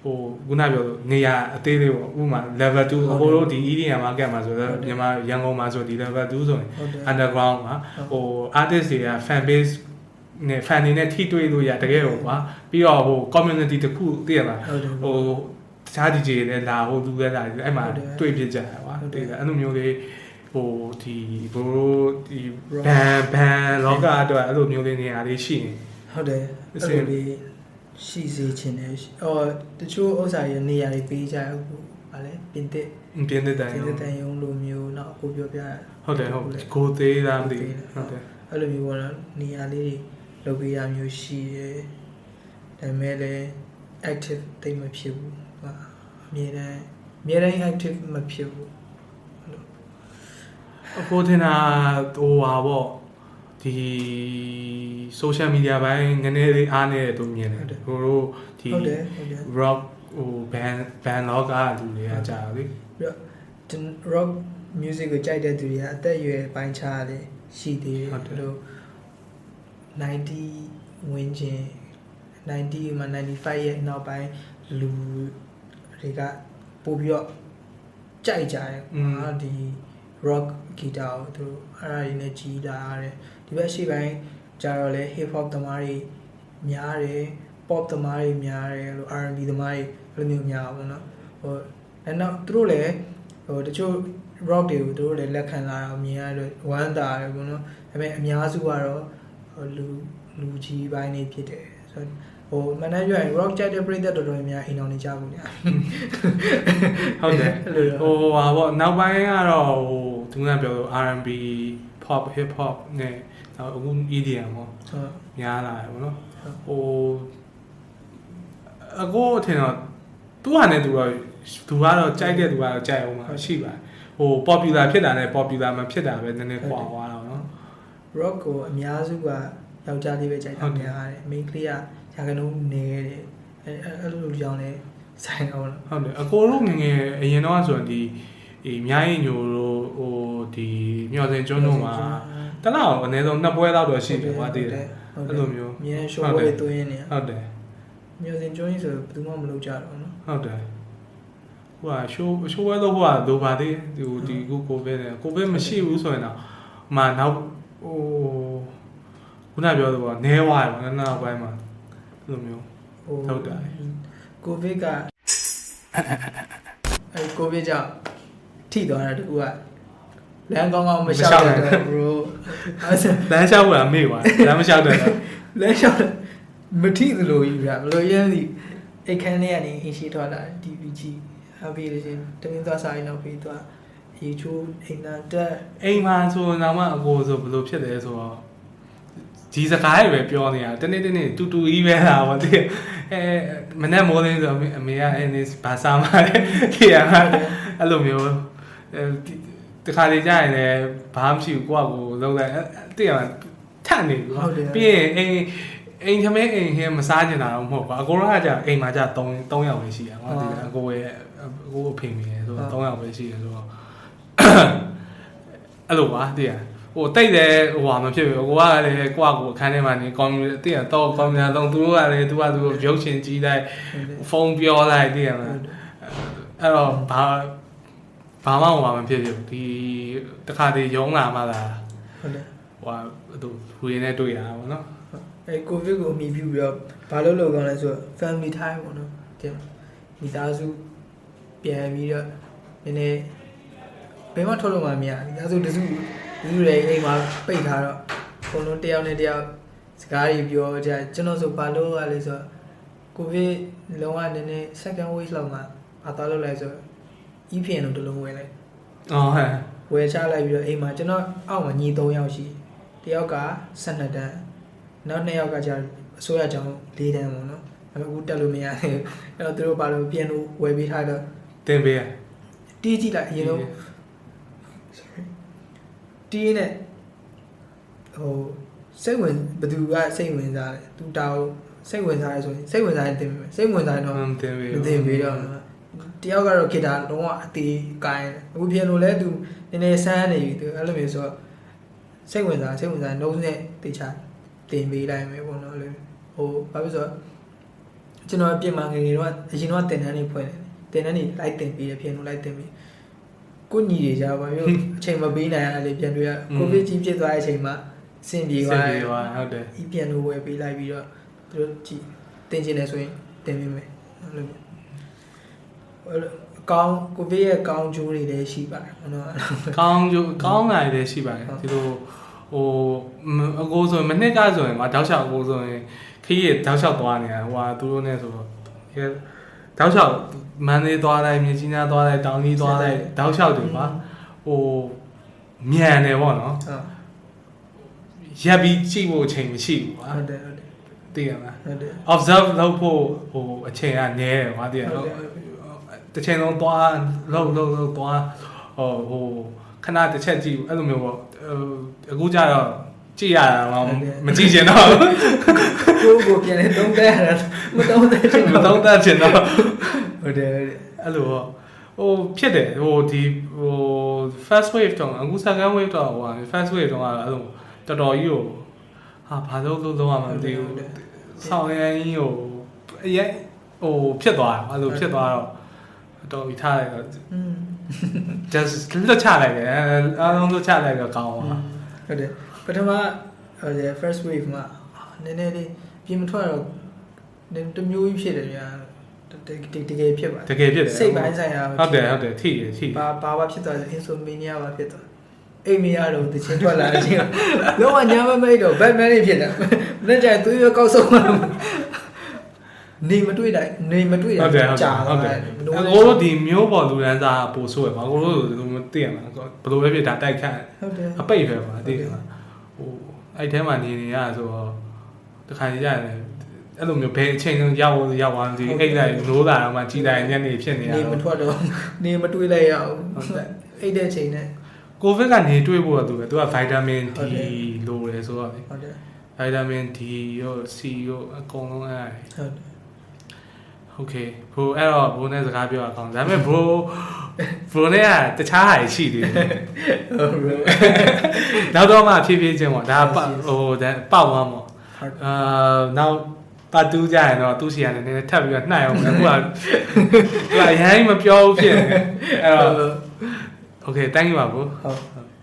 ဟိုခုနပြောနေရာအသေးလေးပေါ့ဥပမာ level two အကိုတို့ဒီ E D M market မှာဆိုတော့မြန်မာရန်ကုန်မှာဆိုဒီ level two ဆိုရင် underground မှာဟို artist တွေက fan base နဲ့ fan တွေနဲ့ထိတွေ့လို့ရတကယ်ဟုတ်ကွာပြီးတော့ဟို community တစ်ခုသိရလားဟိုတခြား D J တွေလာဟိုလူတွေလာအဲ့မှာတွေ့ဖြစ်ကြတာကွာသိတယ်အဲ့လိုမျိုးလေးဟိုဒီဘိုးဒီဘန်ဘန်လောကအတွက်အဲ့လိုမျိုးလေးနေရာလေးရှိနေဟုတ်တယ်အဲ့လိုလေးရှိစေချင်တယ်အော်တချို့ဥစ္စာရနေရာတွေပေးကြဟုတ်ဗာလဲပြင်သစ်ပြင်သစ်တန်ပြင်သစ်တန်ရုံလိုမျိုးတော့အခုပြောပြဟုတ်တယ်ဟုတ်ကိုသေးတာမသိဟုတ်တယ်အဲ့လိုမျိုးကတော့နေရာလေးတွေလုပ်ပေးရမျိုးရှိတယ်ဒါပေမဲ့လည်း active တိတ်မဖြစ်ဘူးဟာအမြဲတမ်းအမြဲတမ်း active မဖြစ်ဘူးအခုထင်တာဟိုပါပေါ့ဒီ social media ဘိုင်းနည်းနည်းလေးအားနေတယ်သူမြင်တယ်ဟိုတို့ဒီ rock ဟို band band လောကလူတွေကကြာပြီပြီးတော့ rock music ကိုကြိုက်တဲ့သူတွေကအသက်အရွယ်ပိုင်းခြားတယ်ရှိသေးတယ်ဟိုလိုninety ဝန်းကျင်ninetyမှာninety-fiveရဲ့နောက်ပိုင်းလူတွေကပို့ပြီးတော့ကြိုက်ကြတယ်ဟာဒီ rock guitar ကိုသူအဲ့ဒါတွေနဲ့ကြီးလာရတယ်ဒီဘက်ရှေ့ပိုင်းကျတော့လေ hip hop သမားတွေများတယ် pop သမားတွေများတယ်လို့ R and B သမားတွေအဲ့လိုမျိုးများပါဘောနော်ဟိုအဲ့တော့သူတို့လည်းဟိုတချို့ rock တွေကိုသူတို့လည်းလက်ခံလာတော့မြင်ရတော့ဝမ်းသာတယ်ဘောနော်ဒါပေမဲ့အများစုကတော့ဟိုလူလူကြီးပိုင်းနေဖြစ်တယ်ဆိုတော့ဟိုမန်နေဂျာ rock ကြိုက်တဲ့ပရိသတ်တော်တော်များအိမ်အောင်နေကြဘူးညာဟုတ်တယ်ဟိုဟာပေါ့နောက်ပိုင်းကတော့ဟိုသူကပြောလို့ R and B pop hip hop နဲ့အခု E D M ပေါ့ဟုတ်များလာတယ်ဗောနော်ဟိုအကိုထင်တော့သူဟာနဲ့သူတော့သူကတော့ကြိုက်တဲ့သူကတော့ကြိုက်အောင်မှာရှိပါတယ်ဟို popular ဖြစ်တာနဲ့ popular မဖြစ်တာပဲနည်းနည်းကွာသွားတာနော် rock ကိုအများစုကယောက်ျားလေးပဲကြိုက်တာများတယ် main ကလေးကရာခိုင်နှုန်းနည်းတယ်အဲအဲ့လိုကြောင့်လဲဆိုင်အောင်ဟုတ်တယ်အကိုတို့ငငယ်အရင်တော့ဆိုရင်ဒီအေးမြိုင်းညိုတို့ဟိုဒီမျော်စင်ကျွန်းတို့မှာတလောက်အနည်းဆုံးနှစ်ပွဲလောက်တော့ရှိတယ်ကွာတည်တယ်အဲ့လိုမျိုးမြင်းရှိုးပွဲသွင်းနေဟုတ်တယ်မျော်စင်ကျွန်းကြီးဆိုဘယ်သူမှမလုပ်ကြတော့နော်ဟုတ်တယ်ဟိုကရှိုးရှိုးပွဲတော့ဟိုကဒိုပါသေးဒီဒီကိုကိုပဲတယ်ကိုပဲမရှိဘူးဆိုရင်တော့မှနောက်ဟိုခုနပြောတော့ဗောနဲဝါးတယ်နောက်ပိုင်းမှာအဲ့လိုမျိုးဟုတ်တယ်ကိုဗစ်ကအဲကိုဗစ်ကြောင့်ထိသွားတာတကူကလမ်းကောင်းကောင်းမလျှောက်တယ် bro လမ်းလျှောက်တာမေ့သွားလမ်းမလျှောက်တယ်လမ်းလျှောက်မထိသလိုကြီးဗျာဘလို့ရမ်းစီအိတ်ခမ်းထဲကနေအင်းရှိထွက်လာ D V G အပေးလို့ရှင်တမင်းသွားစားရင်တော့ပြီးသွားရေချိုးအိမ်နာတက်အိမ်မှာဆိုတော့မှအကိုဆိုဘလို့ဖြစ်တယ်ဆိုတော့ဒီစကားတွေပဲပြောနေတာတနေ့တနေ့တူတူကြီးပဲလားဗောတိအဲမနေ့မိုးလင်းဆိုအမေကအဲနေဘာစားမှလဲခေရမှာအဲ့လိုမျိုးတခါလေကြာရင်လည်းဘာမှမရှိဘူးကိုယ့်အကိုလုံးလိုက်တိရမှာထက်နေဘူးပြီးရင်အိမ်အိမ်သမီးအိမ်ဟင်းမစားကျင်တာတော့မဟုတ်ပါအကိုကကြာအိမ်မှာကြာ3 3ယောက်ပဲရှိတယ်ဟောတိအကိုရဲ့အကိုအဖေမိတယ်ဆိုတော့3ယောက်ပဲရှိတယ်ဆိုတော့အဲ့လိုပါတိရဟိုတိတ်တယ်ဟိုဟာမဖြစ်ဘူးကိုကလည်းကိုကကိုအခန်းထဲမှာနေကွန်ပျူတာတိရတော့ကွန်ပျူတာတော့သူတို့ကလည်းသူကသူရုပ်ရှင်ကြည့်လိုက်ဖုန်းပြောလိုက်တိရမှာအဲ့တော့ဘာဘာမှဟိုမဖြစ်ဖြစ်ဒီတခါတည်းရုံးလာမှလာဟုတ်တယ်ဟိုသူဟိုရင်းနဲ့တွေ့ရတာပေါ့နော်အဲကိုဗစ်ကိုအမိပြုပြီးတော့ဘာလို့လုပ်ကောင်းလဲဆိုတော့ family time ပေါ့နော်ဒီမိသားစုပြန်ပြီးတော့နည်းနည်းဘယ်မှထုတ်လို့မှမရမိသားစုတစုလူတွေအိမ်မှာပိတ်ထားတော့ဘုံလုံးတယောက်နဲ့တယောက်စကားတွေပြောကြကျွန်တော်ဆိုဘာလို့ရလဲဆိုတော့ကိုဗစ်လုံးဝနည်းနည်း second wave လောက်မှာအသားလောက်လိုက်ဆိုတော့ဤဖြစ်လို့တလုံးဝယ်လိုက်အော်ဟဲ့ဝယ်ချလိုက်ပြီးတော့အိမ်မှာကျွန်တော်အောက်မှာညီ၃ယောက်ရှိတယောက်က၁၂တန်းနောက်၂ယောက်ကကြာအစိုးရကျောင်း၄တန်းပေါ့နော်အဲ့တော့အခုတက်လို့မရသေးဘူးအဲ့တော့သူတို့ဘာလို့ပြန်လို့ဝယ်ပေးထားတော့တင်ပေးရတီးကြည့်လိုက်အရင်ဆုံး sorry တီးနဲ့ဟိုစိတ်ဝင်ဘယ်သူကစိတ်ဝင်စားလဲသူတောင်းစိတ်ဝင်စားရဲဆိုရင်စိတ်ဝင်စားရင်တင်ပေးစိတ်ဝင်စားရင်တော့တင်ပေးမတင်ပေးတော့တယောက်ကတော့ဂီတာလုံးဝအသေးကိုင်းအခုပြန်လို့လဲသူနည်းနည်းဆန်းနေပြီသူအဲ့လိုမျိုးဆိုတော့စိတ်ဝင်စားစိတ်ဝင်စားနှုံးနဲ့တေချာတင်ပေးလိုက်မယ်ပေါ့နော်လေဟိုဘာဖြစ်ဆိုတော့ကျွန်တော်ပြင်မှာငယ်ငယ်တော့အရင်တော့တင်တန်းနေဖွဲ့တယ်တင်တန်းနေလိုက်တင်ပြီးတယ်ပြင်လို့လိုက်တင်ပြီးကိုညီတွေကြပါမျိုးအချိန်မပေးနိုင်ရလေပြန်တွေ့ရကိုဗစ်ကြီးဖြစ်သွားတဲ့အချိန်မှာစင်ပြေသွားတယ်ဟုတ်တယ်ဤပြန်လို့ဝယ်ပေးလိုက်ပြီးတော့သူတို့ကြည့်တင်ချင်တယ်ဆိုရင်တင်ပေးမယ်အဲ့လိုကောင်းကိုဗစ်ရဲ့ကောင်းကျိုးတွေလည်းရှိပါတယ်နော်ကောင်းကျိုးကောင်းတာတွေလည်းရှိပါတယ်ဒီလိုဟိုအကိုဆိုရင်မနှစ်ကဆိုရင်ငါတောက်လျှောက်အကိုဆိုရင်ခရီးတောက်လျှောက်သွားနေတာဟိုဟာသူတို့နဲ့ဆိုတော့တောက်လျှောက်မန်လေးသွားလိုက်မြင်းကြီးနားသွားလိုက်တောင်ကြီးသွားလိုက်တောက်လျှောက်တွေပါဟိုမြန်တယ်ပေါ့နော်ရပ်ပြီးကြည့်ဖို့အချိန်မရှိဘူးကွာဟုတ်တယ်ဟုတ်တယ်သိရမလားဟုတ်တယ် observe လုပ်ဖို့ဟိုအချိန်ကနည်းတယ်ကွာသိရတော့တစ်ချိန်လုံးသွားလုံးလုံးလုံးသွားဟိုဟိုခဏတစ်ချက်ကြည့်အဲ့လိုမျိုးပေါ့အခုကျတော့ကြည့်ရတာမကြည့်ချင်တော့ကိုကိုပြန်လေသုံးသက်ရတာမသုံးသက်ချင်မသုံးသက်ချင်တော့ဟုတ်တယ်အဲ့လိုပေါ့ဟိုဖြစ်တယ်ဟိုဒီဟို first wave တော့အခု second wave တော့ဟို first wave တော့အဲ့လိုတော်တော်ကြီးကိုဟာဘာလို့လို့လုံးဝမသိဘူးဆောင်းရင်းကြီးကိုအရင်ဟိုဖြစ်သွားတယ်အဲ့လိုဖြစ်သွားတော့တော်ပြီးထားလိုက်တော့อืม just လွတ်ချလိုက်တယ်အားလုံးလွတ်ချလိုက်တော့ကောင်းသွားဟုတ်တယ်ပထမဟို first wave မှာနည်းနည်းလေးပြင်မထွက်တော့တမျိုးကြီးဖြစ်တယ်ဗျာတကယ်ဖြစ်ပါတကယ်ဖြစ်တယ်စိတ်ပိုင်းဆိုင်ရာဟုတ်တယ်ဟုတ်တယ်ထိရထိဘာဘာဘာဖြစ်သွားလဲ insomnia ဘာဖြစ်သွားအိမ်မရတော့တချင်းထွက်လာအချင်းလုံးဝညာမမိတ်တော့ Batman လေးဖြစ်တာမနေ့ကျရင်သူရကောက်ဆုံးနေမတွေ့တိုင်းနေမတွေ့တိုင်းကြာဟုတ်တယ်ကိုတို့ဒီမျိုးပေါ်လူရန်စားပို့ဆိုးရပါကိုတို့မသိရမှာဘယ်လိုပဲဖြစ်ဒါတိုက်ခတ်ဟုတ်တယ်အပိတ်ပဲပါသိတယ်ဟိုအဲ့ထဲမှာနေနေရဆိုတော့တခါကြီးရတယ်အဲ့လိုမျိုးဘယ်အချိန်ရောက်ရောက်သွားဒီအိတ်လိုက်နိုးလာတော့မှကြီးတိုင်းညနေဖြစ်နေရနေမထွက်တော့နေမတွေ့လိုက်ရအောင်ဟုတ်တယ်အိတ်တဲ့ချိန်နဲ့ကိုဗစ်ကနေတွေ့ဖို့တော့သူပဲသူကဗိုက်တာမင် D လိုတယ်ဆိုတော့လေဟုတ်တယ်ဗိုက်တာမင် D ရော C ရောအကုန်လုံးအဲ့ဟုတ်တယ်โอเคဘရိုအဲ့တော့ဘရိုနဲ့စကားပြောရအောင်ဒါပေမဲ့ဘရိုဘရိုနဲ့ကတခြားဟာရှိသေးတယ်ဟုတ်ဘရိုနောက်တော့မှဖြည်းဖြည်းချင်းပေါ့ဒါဟိုဒါပောက်သွားပေါ့အာနောက်ပတ်တူးကြရင်တော့သူ့စီကနေနည်းနည်းထပ်ပြီးတော့နှိုက်အောင်အခုကသူကအရင်မပြောဘူးဖြစ်နေအဲ့တော့โอเค thank you ပါဘရိုဟုတ်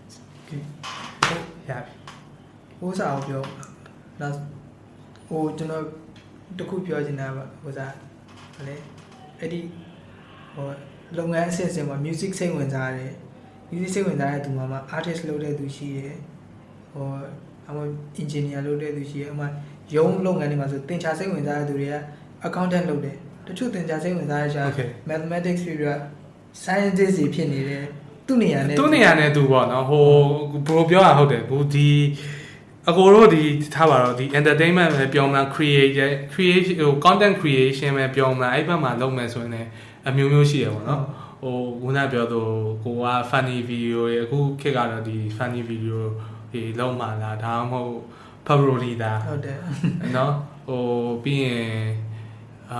ရပြီဟိုးစားအောင်ပြောနောက်ဟိုကျွန်တော်တခုပြောချင်တာပါဟိုစားဟိုလေအဲ့ဒီဟိုလုပ်ငန်းအဆင့်ဆင့်မှာ music စိတ်ဝင်စားတယ် music စိတ်ဝင်စားတဲ့သူမှာ artist လုပ်တဲ့သူရှိတယ်ဟိုအမ engineer လုပ်တဲ့သူရှိတယ်အမရုံးလုပ်ငန်းတွေမှာဆိုသင်ချာစိတ်ဝင်စားတဲ့သူတွေက accountant လုပ်တယ်တချို့သင်ချာစိတ်ဝင်စားတဲ့ရှာ mathematics တွေက scientist တွေဖြစ်နေတယ်သူ့နေရာနဲ့သူ့နေရာနဲ့သူပေါ့နော်ဟိုဘရိုပြောတာဟုတ်တယ်ဘူးဒီအကိုတို့ဒီထားပါတော့ဒီ entertainment ပဲပြောမှ create create ဟို content creation ပဲပြောမှအဲ့ဘက်မှာလုပ်မယ်ဆိုရင်လည်းအမျိုးမျိုးရှိရပါတော့ဟိုခုနပြောသူကိုက funny video တွေအခုခေတ်ကတော့ဒီ funny video တွေလုံးမှလားဒါမှမဟုတ် February ဒါဟုတ်တယ်เนาะဟိုပြီးရင်အာ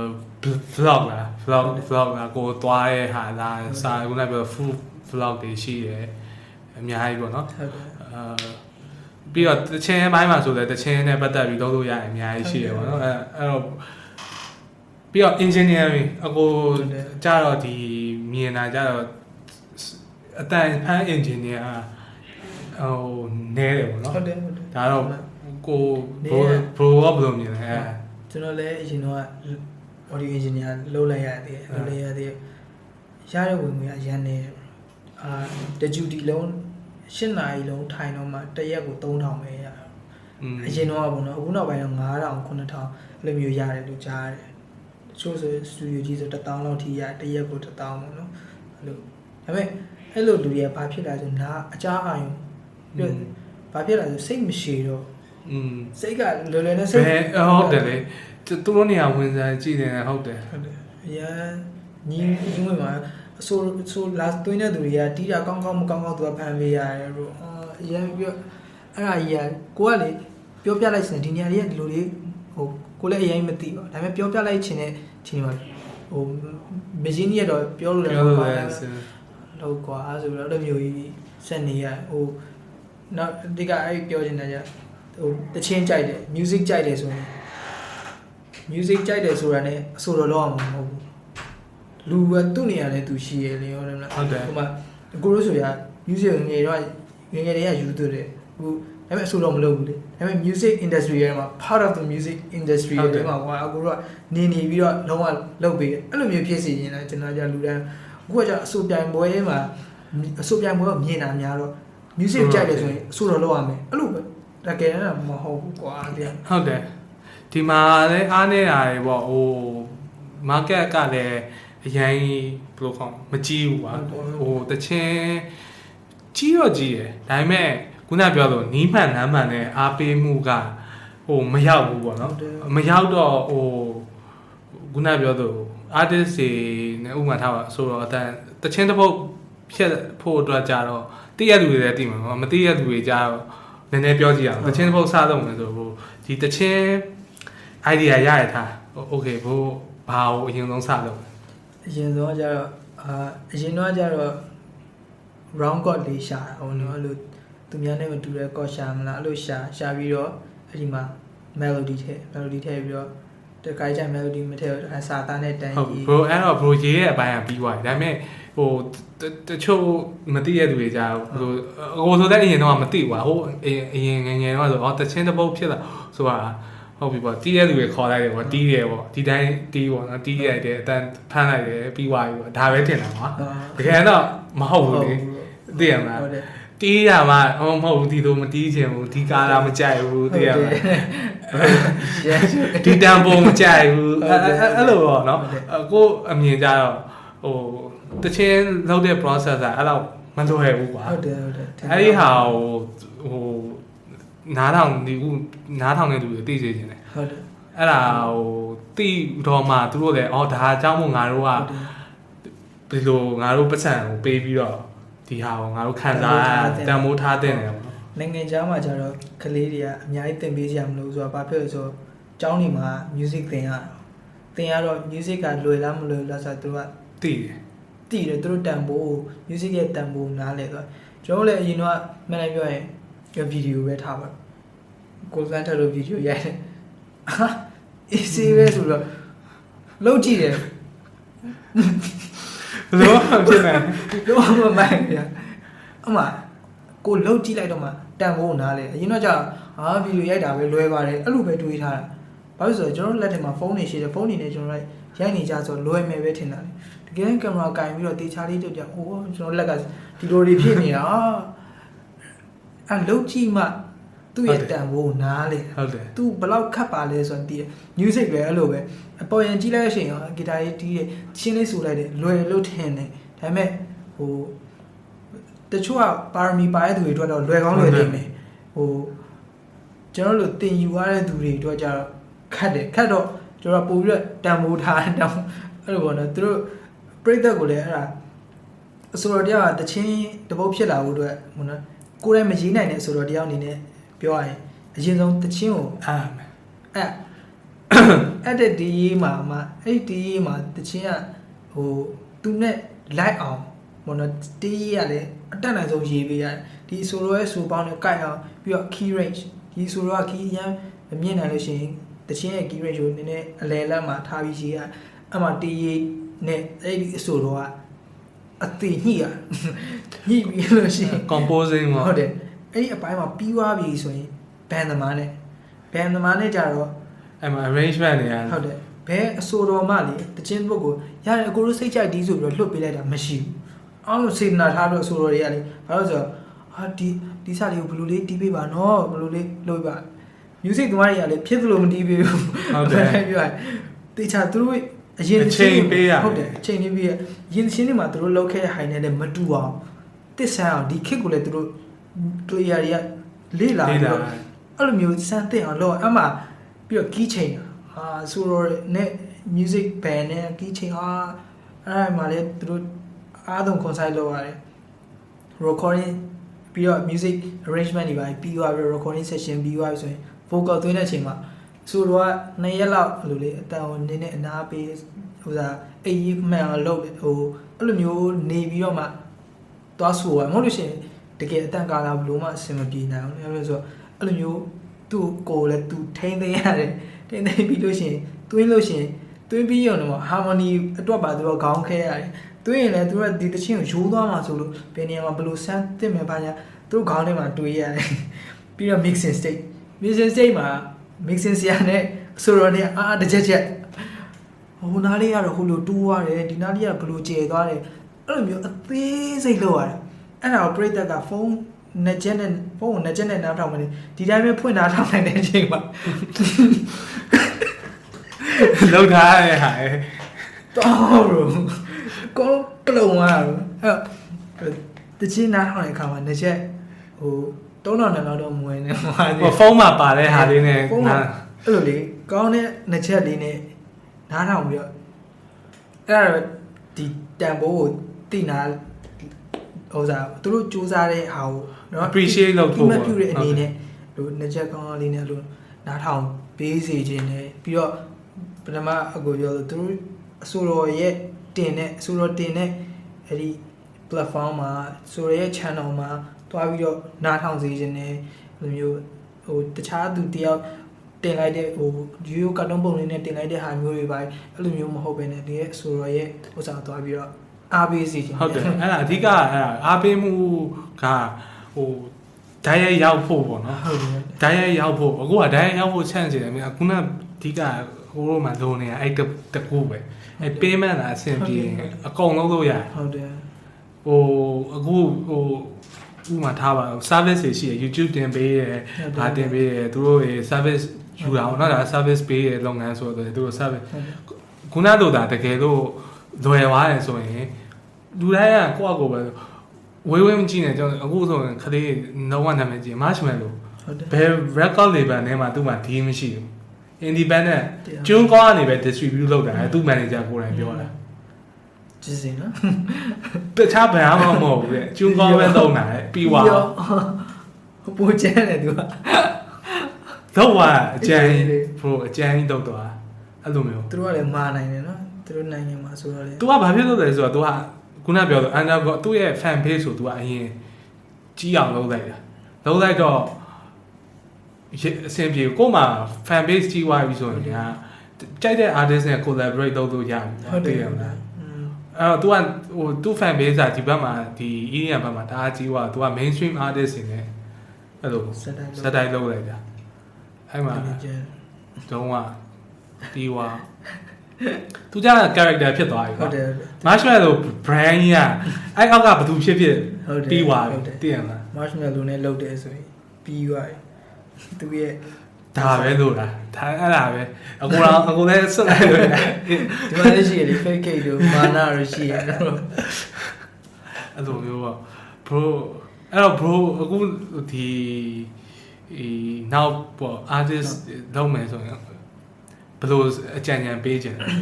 vlog လား vlog vlog လားကိုသွားရဲ့ဟာလားစာခုနပြော food vlog တွေရှိတယ်အများကြီးပေါ့เนาะဟုတ်တယ်အာပြီးတော့တချင်းဘိုင်းမှာဆိုလည်းတချင်းနဲ့ပတ်သက်ပြီးလုပ်လို့ရတယ်အများကြီးရှိတယ်ပေါ့နော်အဲအဲ့တော့ပြီးတော့ engineering အကိုကြတော့ဒီမြင်တာကြတော့အတန်ဖန် engineer ဟိုနဲတယ်ပေါ့နော်ဟုတ်တယ်ဟုတ်တယ်ဒါတော့ကိုဘရိုဘရိုကဘယ်လိုမြင်လဲအဲကျွန်တော်လည်းအရင်တော့ audio engineer လုပ်လိုက်ရတယ်လုပ်လိုက်ရသေးရတဲ့ဝင်ငွေအရန်နေအာတဂျူတီလုံးရှစ်နာရီလုံးထိုင်တော့မှတစ်ရက်ကိုသုံးထောင်ပဲရတာအရင်တော့ပေါ့နော်အခုနောက်ပိုင်းတော့ငါးထောင်ခုနှစ်ထောင်အဲ့လိုမျိုးရတယ်လို့ကြားရတယ်တချို့ဆိုစတူဒီယိုကြီးဆိုတစ်သောင်းလောက်ထိရတစ်ရက်ကိုတစ်သောင်းပေါ့နော်အဲ့လိုဒါပေမဲ့အဲ့လိုလူတွေကဘာဖြစ်လာဆိုနားအကြားအာရုံပြီးဘာဖြစ်လာဆိုစိတ်မရှိတော့อืมစိတ်ကလွယ်လွယ်နဲ့စိတ်ဟုတ်တယ်လေသူတို့နေရာဝင်စားကြည့်နေတယ်ဟုတ်တယ်ဟုတ်တယ်အရင်ညီညီဝင်မှာအဆိုဆိုလာသွင်းတဲ့သူတွေကတီးတာကောင်းကောင်းမကောင်းကောင်းသူကဖန်ပေးရတယ်ဘရိုအရင်ပြောအဲ့ဒါကြီးကကိုကလေပြောပြလိုက်စင်ဒီနေရာတွေကဒီလိုလေးဟိုကိုလည်းအရင်မသိပါဒါပေမဲ့ပြောပြလိုက်ခြင်းနဲ့ချင်းမှာဟိုမင်းကြီးကတော့ပြောလို့လည်းပြောလို့လည်းလောက်ကွာဆိုတော့အဲ့လိုမျိုးကြီးဆက်နေရဟိုနောက်ဒီကအဲ့ပြောချင်တာကြဟိုတချင်းကြိုက်တယ် music ကြိုက်တယ်ဆိုရင် music ကြိုက်တယ်ဆိုတာနဲ့အဆိုတော်လောက်အောင်မဟုတ်ဘူးလူကသူ့နေရာနဲ့သူရှိရလေဟုတ်တယ်မလားဟုတ်တယ်ဟိုမှာကိုရိုးဆိုရ music ငယ်တော့ငယ်ငယ်တွေကယူသွတယ်ဟိုဒါပေမဲ့အဆိုတော်မလုပ်ဘူးလေဒါပေမဲ့ music industry ရဲ့မှာ part of the music industry ရဲ့မှာဟိုအကူတော့နေနေပြီးတော့လုံးဝလုပ်ပေးတယ်အဲ့လိုမျိုးဖြစ်စီရင်လည်းကျွန်တော်ကြလူတန်းအခုကကြအဆိုပြိုင်ပွဲမှာအဆိုပြိုင်ပွဲကိုမြင်တာများတော့ music ကြိုက်တယ်ဆိုရင်အဆိုတော်လောက်ရမယ်အဲ့လိုပဲတကယ်တော့မဟုတ်ဘူးကွာဗျဟုတ်တယ်ဒီမှာလည်းအားနေတာတွေပေါ့ဟို market ကလည်းအရင်ဘယ်လိုခေါ်မကြည့်ဘူးကွာဟိုတချင်းကြီးတော့ကြီးတယ်ဒါပေမဲ့ခုနပြောလို့နီးမှန်နမ်းမှန်နဲ့အားပေးမှုကဟိုမရောက်ဘူးပေါ့နော်မရောက်တော့ဟိုခုနပြောလို့ artist တွေနဲ့ဥပမာထားပါဆိုတော့အတန်တချင်းတစ်ပုတ်ဖြတ်ဖို့အတွက်ကြတော့တည့်ရလူတွေလည်းသိမှာမတည့်ရလူတွေကြတော့နည်းနည်းပြောကြည့်အောင်တချင်းတစ်ပုတ်စားတော့မယ်ဆိုဟိုဒီတချင်း idea ရရထား okay ဘို့ဘာကိုအရင်ဆုံးစလုပ်အရင်ဆုံးကျတော့အာအရင်တော့ကျတော့ round chord လေးရှာတာဟိုနော်အဲ့လိုသူများနဲ့မတူတဲ့ chord ရှာမလားအဲ့လိုရှာရှာပြီးတော့အဲ့ဒီမှာ melody ထည့် melody ထည့်ပြီးတော့တခါကျ melody မထည့်တော့အစာသားနဲ့တန်းကြီး bro အဲ့တော့ bro ရေးရဲ့အပိုင်းကပြီးသွားပြီဒါပေမဲ့ဟိုတချို့မသိရတဲ့သူတွေကြာဟိုဟိုဆိုတဲ့အရင်တော့မသိဘူးကွာဟိုအရင်ငယ်ငယ်တော့ဆိုအော်တချင်းတစ်ပုတ်ဖြစ်လာဆိုတာဟုတ်ပြီပေါ့တီးတဲ့လူတွေခေါ်လိုက်တယ်ပေါ့တီးတယ်ပေါ့ဒီတိုင်းတီးပေါ့နော်တီးရိုက်တယ်အတန်ဖမ်းလိုက်တယ်ပြီးသွားပြီပေါ့ဒါပဲထင်တာကွာတကယ်တော့မဟုတ်ဘူးလေသိရမလားတီးရမှာဟောမဟုတ်ဘူးဒီလိုမတီးချင်ဘူးဒီကာလာမကြိုက်ဘူးသိရမလားဒီတန်ပုံမကြိုက်ဘူးအဲ့လိုပေါ့နော်ကိုအမြင်ကြတော့ဟိုတချင်းလောက်တဲ့ process ကအဲ့လောက်မလွယ်ဘူးကွာဟုတ်တယ်ဟုတ်တယ်အဲ့ဒီဟာဟိုဟိုနားထောင်ဒီခုနားထောင်နေသူတွေသိစေချင်တယ်ဟုတ်တယ်အဲ့ဒါဟိုသိတော့မှသူတို့လည်းအော်ဒါအကြောင်းမို့ငါတို့ကဒီလိုငါတို့ပတ်စံကိုပေးပြီးတော့ဒီဟာကိုငါတို့ခံစားတန်မိုးထားတဲ့နေပေါ့နော်နိုင်ငံခြားမှာကျတော့ကလေးတွေကအများကြီးသင်ပေးကြမလို့ဆိုတော့ဘာဖြစ်လို့ဆိုတော့ကျောင်းတွေမှာ music သင်ရတာသင်ရတော့ music ကလွယ်လားမလွယ်လားဆိုတော့သူကသိတယ်သိတယ်သူတို့တန်ဖိုး music ရဲ့တန်ဖိုးနားလဲဆိုတော့ကျွန်တော်လည်းအရင်တော့မှန်တယ်ပြောရင်ဗီဒီယိုပဲထားပါကိုစမ်းထလို့ဗီဒီယိုရိုက်တယ်ဟာအေးစေးပဲဆိုတော့လုံးကြည့်တယ်လောဖြစ်နေလောမမိုင်းဗျာအမကိုလုံးကြည့်လိုက်တော့မှတန်ဖိုးနားလဲအရင်တော့ကြာဟာဗီဒီယိုရိုက်တာပဲလွယ်ပါတယ်အဲ့လိုပဲတွေးထားတာဘာလို့ဆိုတော့ကျွန်တော်လက်ထဲမှာဖုန်းနေရှိတယ်ဖုန်းနေနဲ့ကျွန်တော်ရိုက်နေကြဆိုလွယ်မယ်ပဲထင်တာလေတကယ်ကင်မရာကင်ပြီးတော့တေချာလေးတက်ကြဟိုကျွန်တော်လက်ကဒီလိုတွေဖြစ်နေတာအဲ့လုံးကြည့်မှသူ့ရဲ့တန်ဖိုးနားလေဟုတ်တယ်သူဘယ်လောက်ခတ်ပါလဲဆိုတော့တည် music ပဲအဲ့လိုပဲအပေါ်ရင်ကြည့်လိုက်ရှင်ရောဂီတာလေးတီးတယ်ချင်းလေးဆိုလိုက်တယ်လွယ်လို့ထင်တယ်ဒါပေမဲ့ဟိုတချို့ကပါရမီပါတဲ့သူတွေအတွက်တော့လွယ်ကောင်းလွယ်နေမယ်ဟိုကျွန်တော်တို့တင်ယူရတဲ့သူတွေအတွက်ကျတော့ခတ်တယ်ခတ်တော့ကျွန်တော်ပို့ပြီးတော့တန်ဖိုးထားတောင်းအဲ့လိုပေါ့နော်သူတို့ပြိသက်ကိုလည်းအဲ့ဒါအဆိုတော်တရားတချင်းတပုတ်ဖြစ်လာဖို့အတွက်ဟိုနော်ကိုယ်တိုင်မရေးနိုင်တဲ့အဆိုတော်တရားအနေနဲ့ပြောရရင်အရင်ဆုံးတချင်းကိုအာအဲ့အဲ့တဲ့ဒီရေးမှာမှအဲ့ဒီရေးမှာတချင်းကဟိုသူနဲ့လိုက်အောင်ဟိုနော်တီးရေးရလဲအတက်နိုင်ဆုံးရေးပေးရတယ်ဒီဆိုတော့ရဲ့ဆိုပေါင်းနဲ့ကိုက်အောင်ပြီးတော့ key range ဒီဆိုတော့ key ရမ်းမမြင်နိုင်လို့ရှိရင်တချင်းရဲ့ key range ကိုနည်းနည်းအလဲလက်မှာထားပြီးရေးရအမှတီးရေးနဲ့အဲ့ဒီအဆိုတော့ကအသိညှိရညှိပြီးလို့ရှိရင် composing ဟုတ်တယ်အဲ့ဒီအပိုင်းမှာပြီးသွားပြီဆိုရင် band သမားနဲ့ band သမားနဲ့ကြတော့အဲ့မှာ arrangement တွေရတယ်ဟုတ်တယ်ဘယ်အဆိုတော်မှလေတချင်းပုတ်ကိုရတယ်အကိုတို့စိတ်ကြိုက်ဒီဆိုပြီးတော့လွတ်ပေးလိုက်တာမရှိဘူးအောင်းလို့စေနာထားလို့အဆိုတော်တွေကလေဘာလို့ဆိုတော့ဟာဒီဒီစားလေးကိုဘယ်လိုလေးတီးပေးပါနော်ဘယ်လိုလေးလုပ်ပါ music သမားတွေကလေဖြစ်သလိုမတီးပေးဘူးဟုတ်တယ်ပြောရတေချာသူတို့အရင်ချိန်ပေးရဟုတ်တယ်အချိန်လေးပေးရရင်ချင်းတွေမှာသူတို့လောက်ခဲ့တဲ့ဟိုင်းနဲ့လည်းမတူအောင်တစ်ဆန်းအောင်ဒီခစ်ကိုလည်းသူတို့တွေ့ရရလေးလာပြီးတော့အဲ့လိုမျိုးစမ်းတဲ့အောင်လို့အမှပြီးတော့ key chain ဟာဆိုတော့နဲ့ music band နဲ့ key chain ဟာအဲ့မှာလည်းသူတို့အားလုံး concert လုပ်ရတယ် recording ပြီးတော့ music arrangement တွေပါပြီးသွားပြီး recording session ပြီးသွားပြီဆိုရင် vocal သွင်းတဲ့အချိန်မှာဆိုတော့နှစ်ရက်လောက်လိုလေအတန်နည်းနည်းအနာပေးဟိုစားအေးမှန်အောင်လုပ်ဟိုအဲ့လိုမျိုးနေပြီးတော့မှသွားဆိုရမဟုတ်လို့ရှိရင်တကယ်အတန်ကာလာဘလို့မှအဆင်မပြေနိုင်ဘူးအဲ့လိုဆိုအဲ့လိုမျိုးသူ့ကိုလည်းသူထိန်းသိမ်းရတယ်ထိန်းသိမ်းပြီးလို့ရှိရင်တွင်းလို့ရှိရင်တွင်းပြီးရုံတော့ harmony အတွက်ပါသူကခေါင်းခဲရတယ်တွင်းရင်လည်းသူကဒီတချင်းကိုရိုးသွားမှာဆိုလို့ဘယ်နေရာမှာဘယ်လိုဆန်းတင်မယ်ပါညာသူ့ခေါင်းထဲမှာတွေးရတယ်ပြီးတော့ mixing state mixing state မှာ mixing ဆရာနဲ့ဆိုတော့เนี่ยအာတစ်ချက်ချက်ဟိုနားလေးကတော့ဟိုလိုတိုးသွားတယ်ဒီနားလေးကဘယ်လိုကျဲသွားတယ်အဲ့လိုမျိုးအသေးစိတ်လောက်ရတယ်အဲ့ဒါကိုပရိသတ်ကဖုန်းနှစ်ချက်နဲ့ဖုန်းကိုနှစ်ချက်နဲ့နားထောင်မယ်ဒီတိုင်းပဲဖွင့်နားထောင်နိုင်တဲ့အချိန်မှာလောက်ထားရဟာတော့ဘရိုကောကလုံးသွားတော့အဲ့တချင်းနားထောင်တဲ့အခါမှာနှစ်ချက်ဟိုသုံးတော့နှစ်လောက်တော့မဝင်နေမှာဟိုဖုန်းမှာပါတဲ့ဟာလေးနဲ့ဖုန်းအဲ့လိုလေကောင်းတဲ့နှစ်ချက်လေးနဲ့နားထောင်ပြီးတော့အဲ့ဒါဒီတန်ဖိုးကိုတိနာဟိုစားသူတို့စူးစမ်းတဲ့ဟာကိုနော် appreciate လုပ်ဖို့မပြုတဲ့အနေနဲ့ဟိုနှစ်ချက်ကောင်းလေးနဲ့လို့နားထောင်ပေးစီခြင်းနဲ့ပြီးတော့ပထမအကိုပြောလို့သူတို့အစိုးရရဲ့တင်တဲ့အစိုးရတင်တဲ့အဲ့ဒီ platform မှာဆိုရရဲ့ channel မှာတွားပြီးတော့နားထောင်စီခြင်းနဲ့လိုမျိုးဟိုတခြားသူတယောက်တင်လိုက်တဲ့ဟိုရိုးရိုးကာတွန်းပုံလေးနဲ့တင်လိုက်တဲ့ဟာမျိုးတွေပါအဲ့လိုမျိုးမဟုတ်ဘဲနဲ့ဒီရဲ့အစိုးရရဲ့ဥစ္စာတွားပြီးတော့အားပေးစီခြင်းဟုတ်တယ်အဲ့ဒါအဓိကအဲ့ဒါအားပေးမှုကဟိုဓာတ်ရိုက်ရောက်ဖို့ပေါ့နော်ဟုတ်တယ်ဓာတ်ရိုက်ရောက်ဖို့အခုကဓာတ်ရိုက်ရောက်ဖို့ချန့်စီတယ်အခုနအဓိကဟိုလိုမှလုံးနေတာအဲ့တကူပဲအဲ့ payment လာအဆင်ပြေအကုန်လုံးလို့ရတယ်ဟုတ်တယ်ဟိုအခုဟိုဥမာထားပါ service တွေရှိရ YouTube တင်ပေးရဗာတင်ပေးရသူတို့ service ယူတာအောင်နော်ဒါ service ပေးရလုပ်ငန်းဆိုတော့သူတို့ service ခုနတို့ဒါတကယ်လို့လွယ်သွားတယ်ဆိုရင်လူတိုင်းကကိုယ့်အကိုပဲဝေးဝေးမကြည့်နဲ့ကျွန်တော်အခုဆိုရင်ခလေးလုံးဝနာမည်ကြီး marshmallow ဘယ် record label နဲ့မှသူ့မှာဒီမရှိဘူး independent ကျွန်းကောင်းကနေပဲ distribute လုပ်တာသူ့ manager ကိုယ်တိုင်ပြောတာကြည့်စင်နော်တခြားဘယ်မှမဟုတ်ဘူးလေကျွန်းကောင်းပဲသုံးတာပြီးသွားပိုကျန်းတယ်သူကတော့ကအကျန်းဘရိုအကျန်းကြီးတော့သွားအဲ့လိုမျိုးသူတို့ကလည်းမာနိုင်တယ်နော်သူတို့နိုင်ငံမှာဆိုတော့လေ तू ကဘာဖြစ်လို့လဲဆိုတော့ तू ကခုနပြောလို့ under သူ့ရဲ့ fan page ဆို तू ကအရင်ကြီးအောင်လုပ်လိုက်တာလုပ်လိုက်တော့အဆင်ပြေကို့မှာ fan page ကြီးသွားပြီဆိုရင်ညာကြိုက်တဲ့ artist နဲ့ collaborate လုပ်လို့ရတယ်ဟုတ်တယ်ဟုတ်တယ်အဲ့တော့ तू ကဟိုသူ့ fan base ကဒီဘက်မှာဒီ Indian ဘက်မှာတအားကြီးသွား तू က mainstream artist တွေနဲ့အဲ့လိုစက်တိုင်းလုပ်လိုက်တာအဲ့မှာတော့ကပြီးသွား သူကြ character ဖြစ်သွားပြီဟုတ်တယ် marshmallow brand ကြီးကအဲ့အောက်ကဘယ်သူဖြစ်ဖြစ်ပြီးသွားပြီသိရမလား marshmallow နဲ့လုပ်တယ်ဆိုရင်ပြီးသွားပြီသူရဲ့ဒါပဲလို့လားဒါအဲ့ဒါပဲအကူတော့အကူလည်းစွတ်လိုက်လို့ဒီမှာလည်းရှိရတယ် fake cake တို့မာနာတို့ရှိရတယ်အဲ့လိုမျိုးပေါ့ bro အဲ့တော့ bro အခုဒီဒီနောက်ပေါ့ artist လုပ်မယ်ဆိုရင်ဘယ်လိုအကြံဉာဏ်ပေးချင်လဲ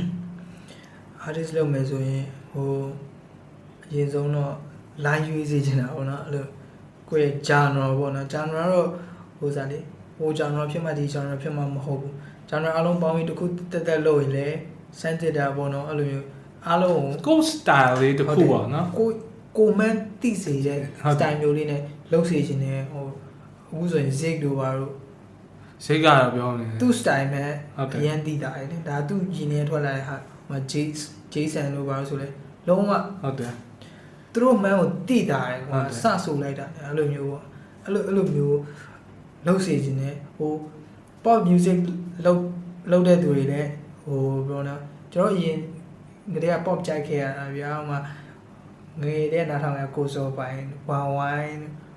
artist လုပ်မယ်ဆိုရင်ဟိုအရင်ဆုံးတော့ line ရွေးစေချင်တာပေါ့နော်အဲ့လိုကိုယ့်ရဲ့ genre ပေါ့နော် genre တော့ဟိုစားလေဟို genre ဖြစ်မှဒီ genre ဖြစ်မှမဟုတ်ဘူး genre အလုံးပေါင်းပြီးတစ်ခုတက်တက်လုပ်ရင်လည်းစမ်းစစ်တာပေါ့နော်အဲ့လိုမျိုးအားလုံးကို style လေးတစ်ခုပေါ့နော်ကိုကိုမန်းသိစေတဲ့ style မျိုးလေးနဲ့လုပ်စေချင်တယ်ဟိုအခုဆိုရင် zig တို့ပါတော့ zig ကတော့ပြောနေသူ့ style မဲ့အရင်သိတာလေဒါသူရင်းနေထွက်လာတဲ့ဟာဟို Jason တို့ပါဆိုလဲလုံးဝဟုတ်တယ်သူတို့မန်းကိုသိတာတယ်ကွာစဆိုလိုက်တာအဲ့လိုမျိုးပေါ့အဲ့လိုအဲ့လိုမျိုးလုပ်စေခြင်းနဲ့ဟို pop music လုပ်လုပ်တဲ့သူတွေလည်းဟိုပြောနော်ကျွန်တော်အရင်ငရေက pop ကြိုက်ခဲ့ရတာဗျာဟိုမှာငရေတဲ့နားထောင်ရကိုစောပိုင်းဝမ်ဝိုင်း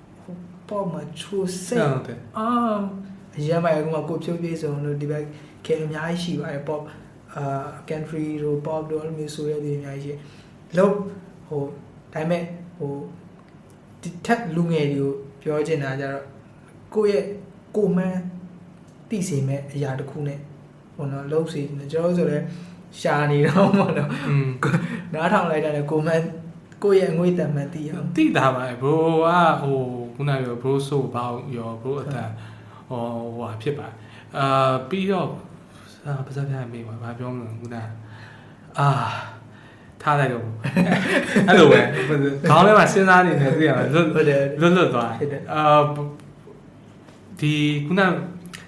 pop မှာချိုးစိတ်အာအရင်မှအခုမှကိုဖြိုးပြေးစုံလို့ဒီဘက်ခင်အများကြီးရှိပါတယ် pop အာ country တို့ pop တို့အဲ့လိုမျိုးဆိုရတဲ့အများကြီးရှိလို့ဟိုဒါပေမဲ့ဟိုဒီထက်လူငယ်တွေကိုပြောချင်တာကြတော့ကိုယ့်ရဲ့ကိုမန်းသိစေမဲ့အရာတစ်ခုနဲ့ဟိုနော်လုံးစီကျွန်တော်ဆိုလဲရှာနေတော့ပေါ့နော်နားထောင်လိုက်တာလည်းကိုမန်းကိုယ့်ရဲ့အငွေ့တန်မှန်သိအောင်သိတာပါ bro ကဟိုခုနပြော bro ဆိုဘောက်ရော bro အတန်ဟိုဟိုဖြစ်ပါအာပြီးတော့အာပါစားပြမေးပါဘာပြောမလဲခုနအာထားလိုက်တော့အဲ့လိုပဲခေါင်းထဲမှာစဉ်းစားနေတယ်သိရမှာလွတ်လွတ်လွတ်သွားအာဒီခုန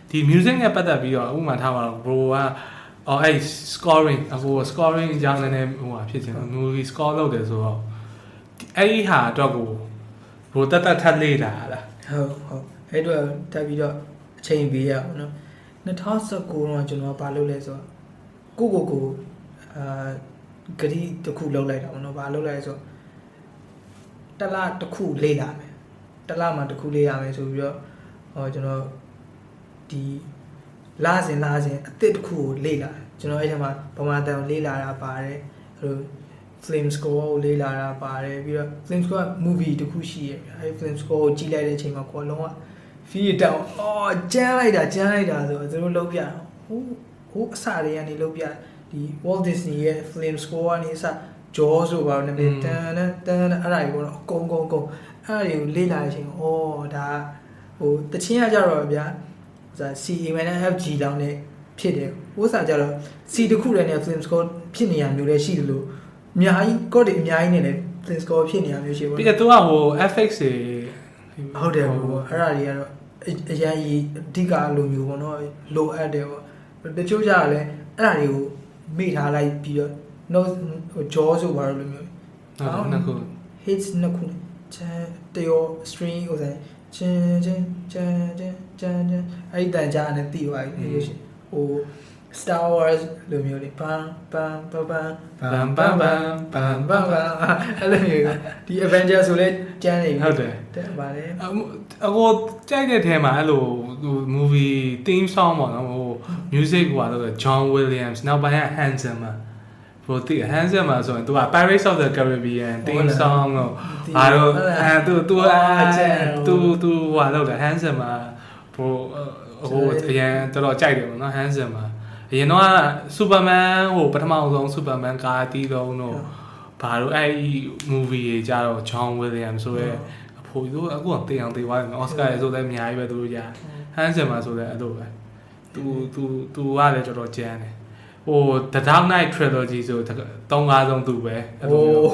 ဒီ music နဲ့ပတ်သက်ပြီးတော့ဥပမာထားပါတော့ bro ကအော်အဲ့ scoring အခု scoring အကြောင်းနဲ့ဟိုဟာဖြစ်ချင်တယ် movie score လုပ်တယ်ဆိုတော့အဲ့ဒီဟာတော့ကို bro တတ်တတ်ထပ်လေ့လာလားဟုတ်ဟုတ်အဲ့တော့တက်ပြီးတော့အချိန်ပေးရအောင်နော်၂၀၁၉တော့ကျွန်တော်ဘာလုပ်လဲဆိုတော့ကိုကိုကိုအာဂရီတစ်ခုလုပ်လိုက်တာပေါ့နော်ဘာလုပ်လိုက်လဲဆိုတော့တလားတစ်ခုလေ့လာမယ်တလားမှာတစ်ခုလေ့ရမယ်ဆိုပြီးတော့ဟောကျွန်တော်ဒီလာစဉ်လာစဉ်အစ်စ်တစ်ခုကိုလေ့လာကျွန်တော်အဲ့ဒီမှာဗမာတန်ကိုလေ့လာတာပါတယ်ဟို film score ကိုလေ့လာတာပါတယ်ပြီးတော့ film score movie တစ်ခုရှိရဲ့အဲ့ film score ကိုကြည့်လိုက်တဲ့အချိန်မှာကိုလုံးဝ feel down အော်ကျန်းလိုက်တာကျန်းလိုက်တာဆိုတော့သူတို့လုပ်ပြတာဟိုဟိုအစတွေကနေလုပ်ပြဒီ Walt Disney ရဲ့ film score ကနေအစ jaw ဆိုပါတော့နည်းနည်းတန်တန်တန်အဲ့ဒါကြီးကတော့အကုန်ကုန်ကုန်အဲ့ဒါတွေကိုလေ့လာတဲ့အချိန်အော်ဒါဟိုတချင်းကကြတော့ဗျာဟို C A minor F G လောက်နဲ့ဖြစ်တယ်ဟိုစားကြတော့ C တစ်ခုတည်းနဲ့ film score ဖြစ်နေရမျိုးလည်းရှိတယ်လို့အများကြီး code တွေအများကြီးနေတယ် film score ဖြစ်နေရမျိုးရှိပါပြီးတော့သူကဟို F X တွေဟုတ်တယ်ဟိုအဲ့ဒါတွေကတော့အရင်အဓိကလိုမျိုးပေါ့နော်လိုအပ်တယ်ပေါ့တချို့ကြတော့လည်းအဲ့ဒါတွေကိုမိထားလိုက်ပြီးတော့ no ဟို jaw ဆိုပါတော့လိုမျိုးဟုတ်နှစ်ခု hits နှစ်ခုချန်တရော string ဟိုဆိုင်ချန်ချန်ချန်ချန်ချန်ချန်အဲ့ဒီတန်ကြားနဲ့တီးသွားပြီလို့ရှိဟို Star Wars လိုမျိုးလေးပမ်ပမ်ပမ်ပမ်ပမ်ပမ်ပမ်ပမ်ပမ်ပမ်အဲ့လိုမျိုးဒီ Avenger ဆိုလဲကျန်းနေပြီဟုတ်တယ်တဲ့ဗါလေအခုကြိုက်တဲ့ထဲမှာအဲ့လိုဟို movie theme song ပေါ့နော်ဟို music ဟိုကတော့ John Williams နောက်ပိုင်းက Handsome မှာဘိုတိ Handsome မှာဆိုရင်သူက Pirates of the Caribbean theme song တော့ဘာလို့အဲသူသူသူသူဟိုလောက်တယ် Handsome မှာဘိုဟိုအရင်တော်တော်ကြိုက်တယ်ပေါ့နော် Handsome မှာအရင်တော့ Superman ဟိုပထမဆုံး Superman ကားတီးလုံးတော့ဘာလို့အဲ့ movie ကြီးကြတော့ John Williams ဆိုရဲအဖိုးတို့အခုကတေးအောင်တေးသွားတယ် Oscar ဆိုလည်းအများကြီးပဲသူတို့ကြာ Handsome မှာဆိုလည်းအဲ့လိုပဲသူသူသူကလည်းတော်တော်ကျန်းတယ်ဟို The Dark Knight Trilogy ဆိုသုံးကားဆုံးသူပဲအဲ့လိုမျိုး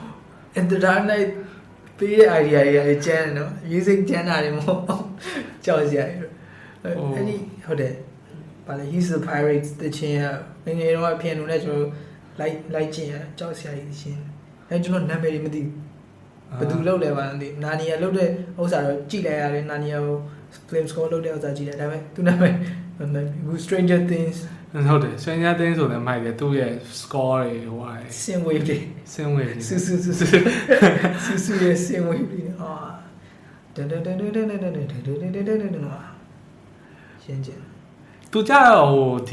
And The Dark Knight ပေးတဲ့ idea တွေလည်းကျန်းတယ်နော် music ကျန်းတာတွေမဟုတ်ကြောက်စရာတွေအဲ့ဒီဟုတ်တယ်ဘာလဲ He's the Pirates တချင်းကငငယ်တော့အပြင်လို့လည်းကျွန်တော်လိုက်လိုက်ကျင်ရကြောက်စရာကြီးရှင်းအဲကျွန်တော်နာမည်တွေမသိဘယ်သူလုပ်လဲပါမသိနာနီယာလုပ်တဲ့ဥစ္စာတော့ကြည့်လိုက်ရတယ်နာနီယာကို film score လုပ်တဲ့ဥစ္စာကြည့်တယ်ဒါပေမဲ့သူနာမည်ဟို Stranger Things ဟုတ်တယ် Stranger Things ဆိုလည်းမိုက်တယ်သူ့ရဲ့ score တွေဟိုဟာစင်ဝေးတွေစင်ဝေးဆူဆူဆူဆူဆူဆူရဲ့စင်ဝေးတွေအာတန်တန်တန်တန်တန်တန်တန်တန်တန်တန်တန်တန်တန်ရှင်းချင်သူကြတော့ဟိုဒီ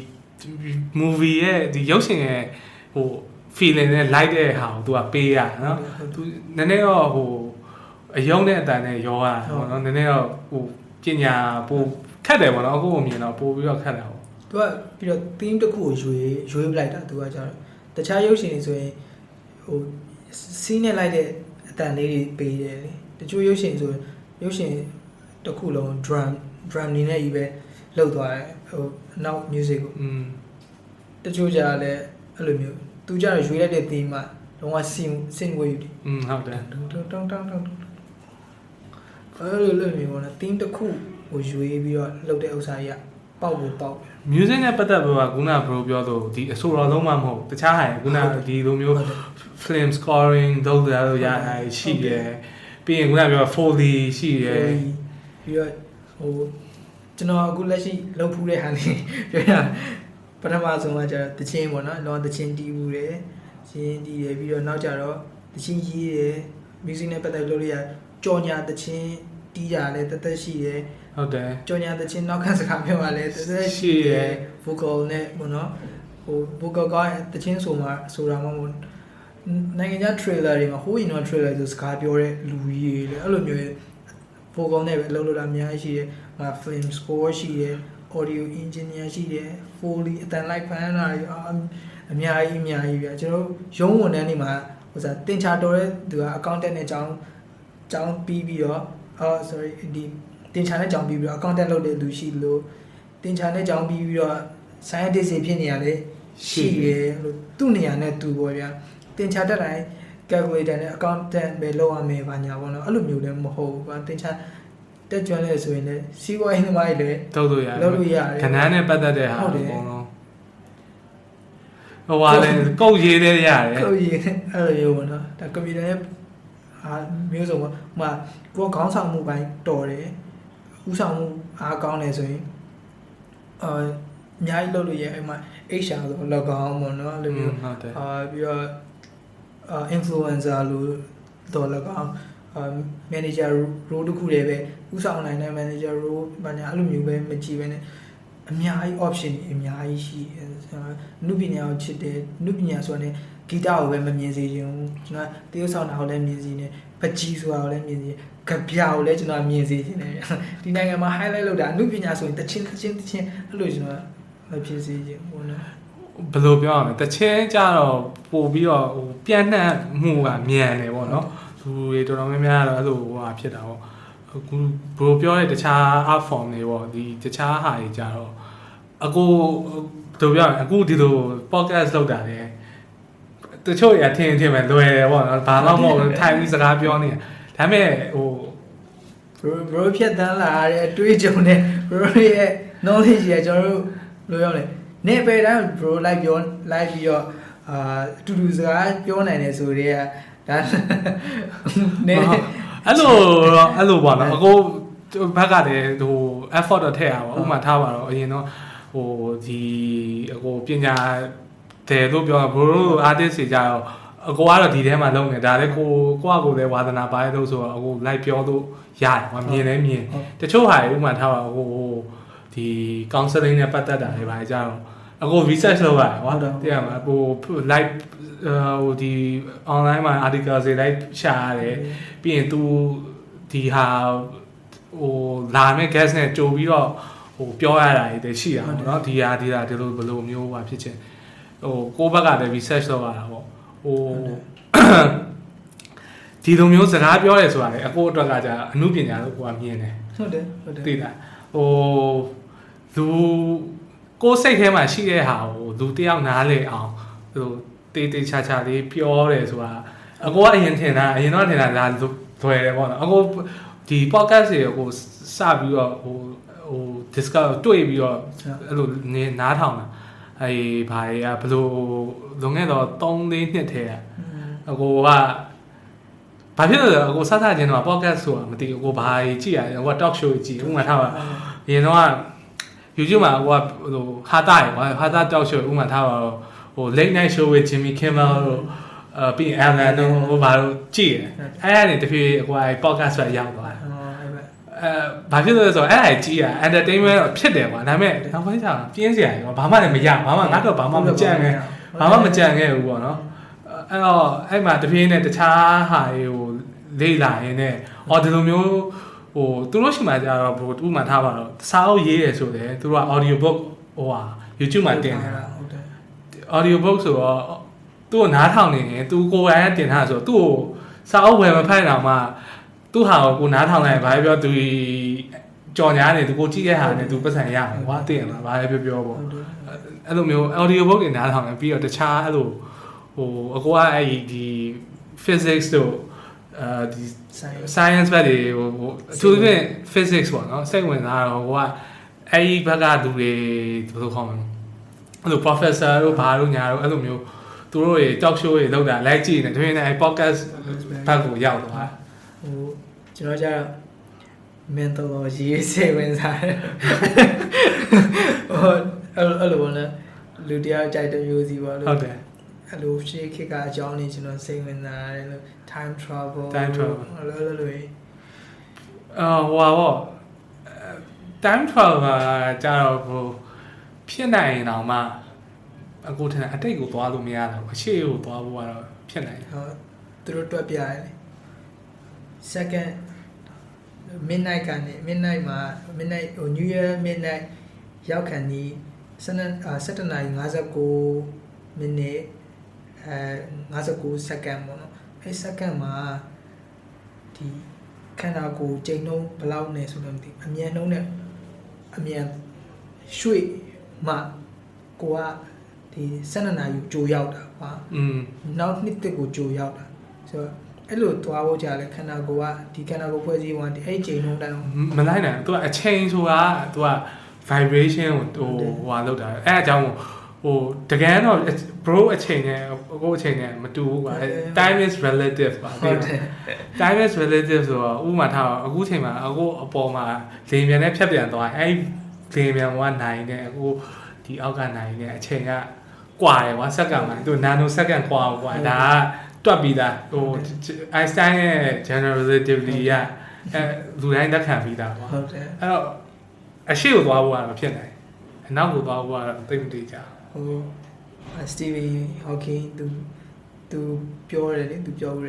movie ရဲ့ဒီရုပ်ရှင်ရဲ့ဟို feeling နဲ့ like တဲ့ဟာကို तू ကပေးရနော် तू နည်းနည်းတော့ဟိုအယုံနဲ့အတန်နဲ့ရောရပေါ့နော်နည်းနည်းတော့ဟိုပညာပိုခက်တယ်ပေါ့နော်အခုကိုမြင်တော့ပိုပြီးတော့ခက်တယ်ပေါ့ तू ကပြီးတော့ theme တစ်ခုကိုရွေးရွေးပလိုက်တာ तू ကကြတော့တခြားရုပ်ရှင်တွေဆိုရင်ဟိုစီးနဲ့လိုက်တဲ့အတန်လေးတွေပေးတယ်လေတချို့ရုပ်ရှင်ဆိုရုပ်ရှင်တစ်ခုလုံး drum drum နေနဲ့ကြီးပဲလောက်သွားတယ်ဟိုနောက် music ကိုอืมတချို့ကြလည်းအဲ့လိုမျိုးသူကြတော့ရွေးလိုက်တဲ့ theme မှာလုံးဝ sing sing wave တွေอืมဟုတ်တယ်တောင်းတောင်းတောင်းတောင်းအဲ့လိုလိုမျိုးနော် theme တစ်ခုကိုရွေးပြီးတော့လုပ်တဲ့ဥစ္စာကြီးကပေါက်ဖို့ပေါက် music နဲ့ပတ်သက်ပြီးတော့ခုနက bro ပြောတော့ဒီအဆိုတော်လုံးမှမဟုတ်တခြားဟာခုနဒီလိုမျိုး film scoring လုပ်ရလို့ရတာရှိတယ်ပြီးရင်ခုနကပြော foley ရှိတယ်ပြီးတော့ဟိုကျွန်တော်အခုလက်ရှိလုပ်ဖူးတဲ့ဟာလေးပြောရပထမဆုံးကကျတော့တချင်းပေါ့နော်လောတချင်းတီးဘူးတယ်ချင်းတီးတယ်ပြီးတော့နောက်ကျတော့တချင်းရေးတယ် music နဲ့ပတ်သက်လို့ရကြော်ညာတချင်းတီးတာလည်းတသက်ရှိတယ်ဟုတ်တယ်ကြော်ညာတချင်းနောက်ခန်းစကားပြောတာလည်းတသက်ရှိတယ် vocal နဲ့ပေါ့နော်ဟို vocal ကတချင်းဆိုမှဆိုတာမှမဟုတ်နိုင်ငံခြား trailer တွေမှာဟိုးရင်တော့ trailer ဆိုစကားပြောတဲ့လူကြီးတွေအဲ့လိုမျိုးvocal နဲ့ပဲအလုပ်လုပ်တာအများကြီးရှိတယ်ဟာ film score ရှိတယ် audio engineer ရှိတယ် foley အတန်လိုက်ဖန်တာအများကြီးအများကြီးပြကျွန်တော်ရုံးဝန်ထမ်းတွေမှာဟိုစားတင်ချာတော်တဲ့သူက accountant နဲ့ကြောင်းကြောင်းပြီးပြီးတော့အော် sorry ဒီတင်ချာနဲ့ကြောင်းပြီးပြီးတော့ accountant လုပ်တဲ့လူရှိလို့တင်ချာနဲ့ကြောင်းပြီးပြီးတော့ scientist ဖြစ်နေရတယ်ရှိတယ်လို့သူ့နေရာနဲ့သူပေါ့ဗျာတင်ချာတက်တိုင်း calculator နဲ့ accountant ပဲလုပ်ရမယ်ဘာညာပေါ့နော်အဲ့လိုမျိုးလည်းမဟုတ်ဘူးကွာတင်ချာတက်ကြွလဲဆိုရင်လည်းစီးပွားရေးသမားတွေလည်းတုတ်လို့ရတယ်လုပ်လို့ရတယ်ခဏနဲ့ပတ်သက်တဲ့ဟာဟုတ်တယ်အကုန်လုံးဟိုဟာလေကုတ်ရေးတဲ့ရတယ်ကုတ်ရေးအဲ့လိုမျိုးပေါ့နော်ဒါကွန်ပျူတာရဲ့အာမျိုးစုံပေါ့ဟိုမှာကိုယ်ခေါင်းဆောင်မှုပိုင်းတော်တယ်ဥဆောင်မှုအားကောင်းတယ်ဆိုရင်အာအများကြီးလုပ်လို့ရအဲ့မှာ H R ဆိုလောက်ကောင်းပေါ့နော်အဲ့လိုမျိုးဟုတ်တယ်အာပြီးတော့အာ influencer လို့တော်လောက်ကောင်းအာ manager role တခုတည်းပဲဥဆောင်နိုင်တဲ့ manager role ဘာညာအဲ့လိုမျိုးပဲမကြည့်ပဲနဲ့အများကြီး option တွေအများကြီးရှိတယ်နုပညာကိုချစ်တယ်နုပညာဆိုတာ ਨੇ ဂီတကိုပဲမမြင်စေချင်ဘူးကျွန်တော်တရုပ်ဆောင်တာကိုလည်းမြင်စေနေပကြီးဆိုတာကိုလည်းမြင်စေကြပြကိုလည်းကျွန်တော်မြင်စေချင်တယ်ဒီနိုင်ငံမှာ highlight လုပ်တာနုပညာဆိုရင်တချင်းတချင်းတချင်းအဲ့လိုကျွန်တော်မဖြစ်စေချင်ဘူးနော်ဘယ်လိုပြောရမလဲတချင်းကြတော့ပို့ပြီးတော့ဟိုပြန့်နှံ့မှုကမြန်တယ်ပေါ့နော်သူတွေတော်တော်များများတော့အဲ့လိုဟိုဟာဖြစ်တာပေါ့အခုဘယ်လိုပြောလဲတခြား art form တွေပေါ့ဒီတခြားဟာတွေကြတော့အခုတို့ပြောရင်အခုဒီလို podcast လုပ်တာလေတချို့ရထင်ထင်ပဲလွယ်တယ်ပေါ့နော်ဘာမှမဟုတ်ထိုင်ပြီးစကားပြောနေတာဒါပေမဲ့ဟို bro bro ဖြတ်တန်းလာတဲ့အတွေးကြုံနဲ့ bro ရဲ့ knowledge ကြီးကကျွန်တော်တို့လိုပြောလဲနေပေတိုင်း bro လိုက်ပြောလိုက်ပြီးတော့အာအတူတူစကားပြောနိုင်တယ်ဆိုတော့ဒါနေအဲ့လိုအဲ့လိုပေါ့နော်အခုဘက်ကတည်းဟို effort တော့ထည့်ရပါဥပမာထားပါတော့အရင်တော့ဟိုဒီအခုပညာတယ်လို့ပြောဘရို artist တွေကြတော့အကိုကတော့ဒီထဲမှာလုပ်နေဒါလည်းကိုကိုကကိုလည်းဝါသနာပါရလို့ဆိုတော့အခု live ပြောလို့ရတယ်ဟောမြင်လဲမြင်တချို့ဟာဥပမာထားပါဟိုဒီ counseling နဲ့ပတ်သက်တာတွေပါကြတော့အခု research လုပ်ရတယ်ဟောတဲ့မှာဟို live ဟိုဒီ online မှာ article တွေ live ရှာရတယ်ပြီးရင် तू ဒီဟာဟိုလာမယ့် guest နဲ့ကြိုပြီးတော့ဟိုပြောရတာတွေရှိတာပေါ့နော်ဒီဟာဒီဟာဒီလိုဘယ်လိုမျိုးပါဖြစ်ချင်ဟိုကိုဘက်ကလည်း research လုပ်ရတာပေါ့ဟိုဒီလိုမျိုးစကားပြောရဲဆိုတာလေအကိုအတွက်ကကြာအမှုပညာလို့ကိုကမြင်တယ်ဟုတ်တယ်ဟုတ်တယ်သိလားဟိုလူကိုစိတ်ထဲမှာရှိတဲ့ဟာကိုလူတယောက်နားလေအောင်ဟိုတေးတေးချာချာလေးပြောတယ်ဆိုတာအကိုကအရင်ထင်တာအရင်တော့ထင်တာဒါလွယ်တယ်ပေါ့နော်အကိုဒီ podcast တွေကိုစပြီးတော့ဟိုဟို discuss တွေ့ပြီးတော့အဲ့လိုနေနားထောင်တာအဲဘာတွေကဘလို့လွန်ခဲ့တော့ three 4နှစ်ထဲအကိုကဘာဖြစ်လို့လဲအကိုစသချင်းတော့ podcast ဆိုတာမသိဘူးအကိုဘာကြီးကြည့်ရတယ်ဟို talk show ကြည့်ဥပမာထားပါအရင်တော့ YouTube မှာဟိုဟိုဟာတာရယ်ဟာတာ talk show ဥပမာထားပါဟို late night show with Jimmy Kimmel တို့အဲပြီး Alan တို့ဟိုဘာလို့ကြည့်ရတယ်အဲ့ဒါနေတဖြည်းဟို podcast ပဲရောက်သွားတယ်အဲဘာဖြစ်လို့လဲဆိုတော့အဲ့ဒါကြီးอ่ะ entertainment ဖြစ်တယ်ကွာဒါပေမဲ့နောက်ပိုင်းကျတော့ပြင်းစရာကြီးဘာမှလည်းမရဘာမှငါတော့ဘာမှမကြံခဲ့ဘာမှမကြံခဲ့ဘူးပေါ့နော်အဲ့တော့အဲ့မှာတဖြည်းနဲ့တခြားဟာတွေကိုလေ့လာရင်းနဲ့အော်ဒီလိုမျိုးဟိုသူတို့ရှိမှကြတော့ဘို့ဥပမာထားပါတော့စာအုပ်ရေးရဆိုတယ်သူတို့က audio book ဟိုဟာ YouTube မှာတင်နေတာဟုတ်တယ် audio book ဆိုတော့သူ့ကိုနားထောင်နေရင်သူကိုယ်တိုင်တင်ထားဆိုတော့သူ့ကိုစာအုပ်ဝယ်မဖတ်တော့မှသူ့ဟာကိုနားထောင်လိုက်ဘာပဲပြောသူကြော်ညာနေသူကိုကြည့်တဲ့ဟာနဲ့သူပတ်စံရမယ်ကွာသိရလားဘာပဲပြောပြောပေါ့အဲ့လိုမျိုး audio book တွေနားထောင်နေပြီးတော့တခြားအဲ့လိုဟိုအကွာအဲ့ဒီ physics တို့အဲဒီ science ဘက်တွေဟိုအထူးသဖြင့် physics ပေါ့နော်စိတ်ဝင်စားတော့ဟိုကအဲ့ဒီဘက်ကလူတွေဘယ်လိုခေါ်မလဲအဲ့လို professor တို့ဘာတို့ညာတို့အဲ့လိုမျိုးသူတို့တွေ talk show တွေလုပ်တာလိုက်ကြည့်နေတယ်ဒါပေမဲ့အဲ့ podcast ဘက်ကိုရောက်သွားဟိုကျွန်တော်ကျတော့ mentology စိတ်ဝင်စားတယ်ဟိုအဲ့လိုပေါ့နော်လူတယောက်ကြိုက်တဲ့မျိုးစီပေါ့လို့ဟုတ်တယ်အဲ့လိုရှေ့ခေတ်ကအကြောင်းနေကျွန်တော်စိတ်ဝင်စားတယ်လို့ time travel time travel အဲ့လိုလိုအော်ဟိုပါပေါ့ time travel ကကြတော့ဟိုဖြစ်နိုင်အောင်မှအခုထင်အတိတ်ကိုသွားလို့မရတော့အရှိကိုသွားဖို့ကတော့ဖြစ်နိုင်တယ်ဟုတ်သူတို့တွက်ပြရတယ် second midnight ကနေ midnight မှာ midnight ဟို new year midnight ရောက်ခံဒီsevenနာရီfifty-nineမိနစ်အဲfifty-nineစက္ကန့်ပေါ့နော်အဲစက္ကန့်မှာဒီခန္ဓာကိုယ်ချိန်နှုန်းဘယ်လောက်နေဆိုတော့မသိအမြန်နှုန်းနဲ့အမြန်ရွှေ့မှကိုကဒီsevenနာရီကြိုရောက်တာပါอืมနောက်နှစ်တက်ကိုကြိုရောက်တာဆိုတော့အဲ့လိုသွားဖို့ကြာလဲခန္ဓာကိုယ်ကဒီခန္ဓာကိုယ်ဖွဲ့စည်းဝင်အဲ့ချိန်လုံးတိုင်းမလိုက်နိုင်သူကအချိန်ဆိုတာ तू က vibration ကိုဟိုဟိုဟာလောက်တာအဲ့အကြောင်းဟိုတကယ်တော့ bro အချိန်နဲ့ကိုအချိန်နဲ့မတူဘူးကွာ time is relative ပါ time is relative ဆိုတော့ဥပမာထားအခုချိန်မှာအခုအပေါ်မှာလေမြန်နဲ့ဖြတ်ပြန်သွားအဲ့လေမြန်ကနိုင်နဲ့အခုဒီအောက်ကနိုင်နဲ့အချိန်ကကွာတယ်ကွာစက္ကန့်မှာသူ nano second ကွာကွာဒါကတွက်ပြီးသားဟို Einstein ရဲ့ general relativity ကအဲလူတိုင်းလက်ခံပြီးသားကွာဟုတ်တယ်အဲ့တော့အရှိကိုသွားဖို့ကတော့ဖြစ်နိုင်အနောက်ကိုသွားဖို့ကတော့သိမသိကြဟို Stephen Hawking သူသူပြောတယ်လေသူပြောရဲ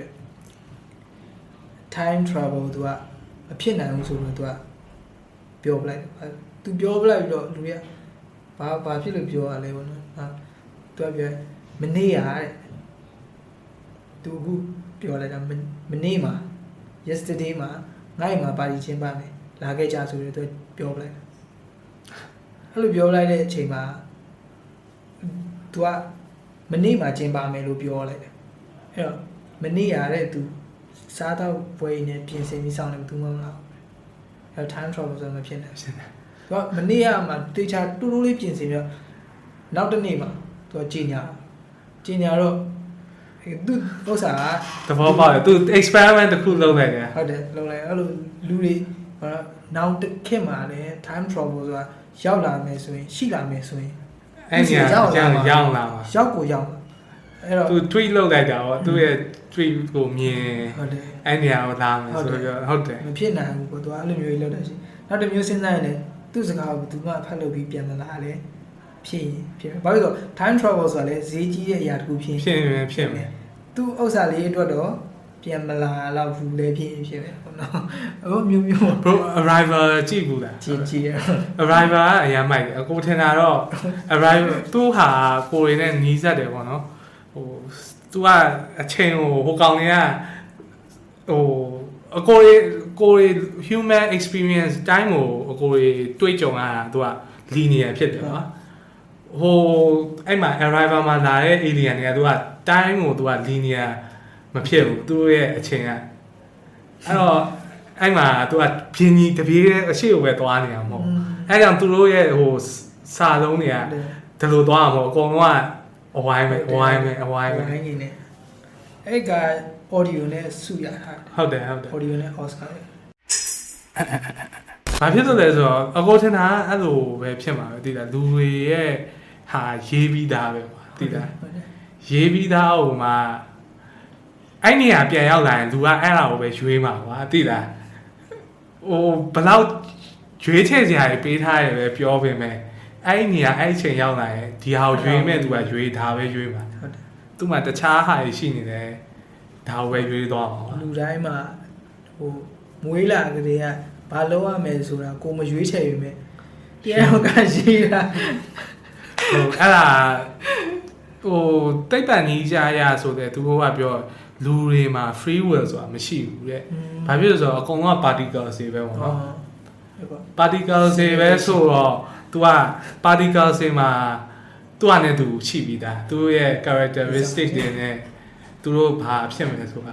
time travel သူကမဖြစ်နိုင်ဘူးဆိုတော့သူကပြောပလိုက်သူပြောပလိုက်ပြီးတော့လူတွေကဘာဘာဖြစ်လို့ပြောရလဲပေါ့နော်ဟာသူကပြောမနေ့ရတဲ့သူအခုပြောလိုက်တာမနေ့မှာ yesterday မှာငါ့အိမ်မှာပါတီချင်းပါမယ်လာခဲ့ကြဆိုပြီးသူပြောပလိုက်အဲ့လိုပြောလိုက်တဲ့အချိန်မှာသူကမနေ့မှာကျင်းပါမယ်လို့ပြောလိုက်တယ်အဲ့တော့မနေ့ရတဲ့သူစားတော့ပွဲနေပြင်ဆင်ပြီးစောင့်နေသူမှမလားအဲ့ time travel ဆိုမှဖြစ်နေဖြစ်နေသူကမနေ့ကမှတေချာတူတူလေးပြင်ဆင်ပြီးတော့နောက်တစ်နေ့မှာသူကကြီးညာကြီးညာတော့သူဥစ္စာသဘောပေါက်တယ်သူ experiment တစ်ခုလုပ်လိုက်တယ်ဟုတ်တယ်လုပ်လိုက်အဲ့လိုလူတွေဟာနောက်တစ်ခေတ်မှာလည်း time travel ဆိုတာရောက်လာမယ်ဆိုရင်ရှိလာမယ်ဆိုရင်အဲ့ဒီရောက်ရောက်လာမှာရောက်ကိုရောက်အဲ့တော့သူ tweet လုပ်လိုက်တာပေါ့သူ့ရဲ့ tweet ကိုမြင်ဟုတ်တယ်အဲ့နေရာကိုလာမယ်ဆိုတော့ဟုတ်တယ်မဖြစ်နိုင်ဘူးကိုသူအဲ့လိုမျိုးကြီးလုပ်တာရှိနောက်တစ်မျိုးစဉ်းစားရင်လည်းသူ့စကားကိုသူကဖတ်လို့ပြီးပြန်မလာလေဖြစ်ရင်ဖြစ်ဘာလို့ဆို time travel ဆိုတာလေဈေးကြီးရဲ့အရာတစ်ခုဖြစ်ဖြစ်မယ်ဖြစ်မယ်သူ့ဥစ္စာလေးအတွက်တော့ပြန်မလာတော့ဘူးလေဖြစ်ဖြစ်ပဲဟုတ်နော်အခုမျိုးမျိုး bro arrival ကြည့်ဘူးလားကြည့်ကြည့် arrival ကအရင်မိုက်တယ်အကိုထင်တာတော့ arrival သူ့ဟာကိုယ်ရင်းနဲ့နီးစပ်တယ်ပေါ့နော်ဟိုသူကအချိန်ဟိုဟိုကောင်တွေကဟိုအကိုရကိုရ human experience time ကိုအကိုရတွေးကြုံရတာသူက linear ဖြစ်တယ်ကွာဟိုအဲ့မှာ arrival မှာလာတဲ့ alien တွေကသူက time ကိုသူက linear မဖြစ်ဘူးသူရဲ့အချိန်ကအဲ့တော့အဲ့မှာသူကပြင်းကြီးတပြေးအရှိကိုပဲသွားနေတာမဟုတ်အဲ့ကြောင့်သူတို့ရဲ့ဟိုစာလုံးတွေကဒီလိုသွားမှာမဟုတ်အကုန်လုံးကအဝိုင်းပဲအဝိုင်းပဲအဝိုင်းပဲအဲ့ဒီနဲ့အဲ့က audio နဲ့စုရတာဟုတ်တယ်ဟုတ်တယ် audio နဲ့ Oscar ဘာဖြစ်လို့လဲဆိုတော့အကိုထင်တာအဲ့လိုပဲဖြစ်မှာပဲသိလားလူတွေရဲ့ဟာရေးပြီးသားပဲကွာသိလားရေးပြီးသားဟိုမှာအဲ့နေရာပြန်ရောက်လာရင်လူကအဲ့ဒါကိုပဲရွေးမှာကွာသိလားဟိုဘလောက်ရွေးချယ်စရာတွေပေးထားရပဲပြောပေမဲ့အဲ့နေရာအဲ့ချိန်ရောက်လာရင်ဒီဟာကိုရွေးမဲ့သူကရွေးဒါပဲရွေးမှာဟုတ်တယ်သူ့မှာတခြားဟာရှိနေတယ်ဒါကိုပဲရွေးသွားမှာကွာလူတိုင်းမှာဟိုမွေးလာကလေးကဘာလုပ်ရမယ်ဆိုတာကိုမရွေးချယ်ရင်ပဲတရားကရှိတာဟိုအဲ့ဒါဟိုတိတ်ပံကြီးကြရဆိုတဲ့သူကပြောလူတွေမှာ free will ဆိုတာမရှိဘူးတဲ့။ဘာဖြစ်လို့ဆိုတော့အကုန်လုံးက particle တွေပဲပေါ့နော်။ particle တွေပဲဆိုတော့ तू က particle တွေမှာသူ့အနေနဲ့သူရှိပြီးသား။သူ့ရဲ့ characteristic တွေနဲ့သူတို့ဘာဖြစ်မလဲဆိုတာ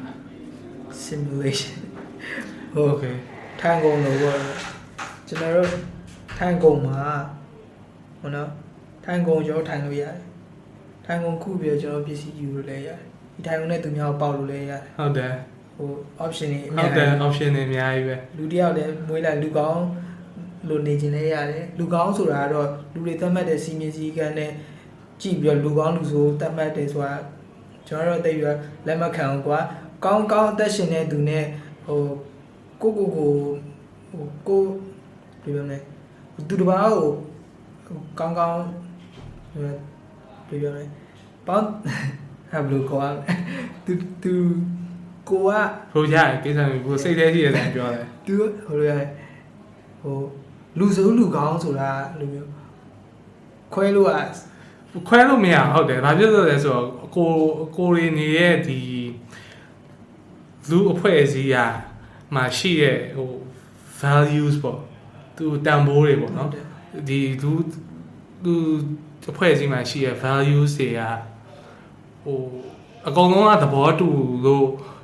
simulation ဟုတ်ကဲ့ထိုင်ကုန်လို့ပေါ့ကျွန်တော်တို့ထိုင်ကုန်မှာဟိုနော်ထိုင်ကုန်ရောထိုင်လို့ရတယ်။ထိုင်ကုန်ခုပြီးတော့ကျွန်တော်ပစ္စည်းယူလို့လည်းရတယ်။ဒီထိုင်ကုန်နဲ့သူများပေါက်လို့လည်းရတယ်ဟုတ်တယ်ဟို option တွေအများကြီးဟုတ်တယ် option တွေအများကြီးပဲလူတယောက်လည်းမွေးလိုက်လူကောင်းလို့နေခြင်းလည်းရတယ်လူကောင်းဆိုတာကတော့လူတွေသတ်မှတ်တဲ့စီမင်းစည်းကမ်းနဲ့ကြည့်ပြီးတော့လူကောင်းလူဆိုးသတ်မှတ်တယ်ဆိုတာကျွန်တော်တို့သိပြီးတော့လက်မခံဘူးကွာကောင်းကောင်းအသက်ရှင်တဲ့သူနဲ့ဟိုကိုကိုကိုဟိုကိုဘယ်လိုလဲသူတစ်ပါးကိုကောင်းကောင်းဘယ်လိုလဲပေါင်းဟာဘလူးကွာသူသူကိုကဟိုရကိစ္စကိုစိတ်ထဲရှိရတယ်ပြောတယ်သူဟိုရဟိုလူစုလူကောင်းဆိုတာလိုမျိုးခွဲလို့อ่ะခွဲလို့မရဟုတ်တယ်ဘာဖြစ်လို့လဲဆိုတော့ကိုကိုရင်းရဲ့ဒီလူအဖွဲ့အစည်းอ่ะမှာရှိရဲ့ဟို values ပေါ့သူတန်ဖိုးတွေပေါ့နော်ဒီလူလူအဖွဲ့အစည်းမှာရှိရဲ့ values တွေကဟိုအကုန်လုံးကသဘောတူလို့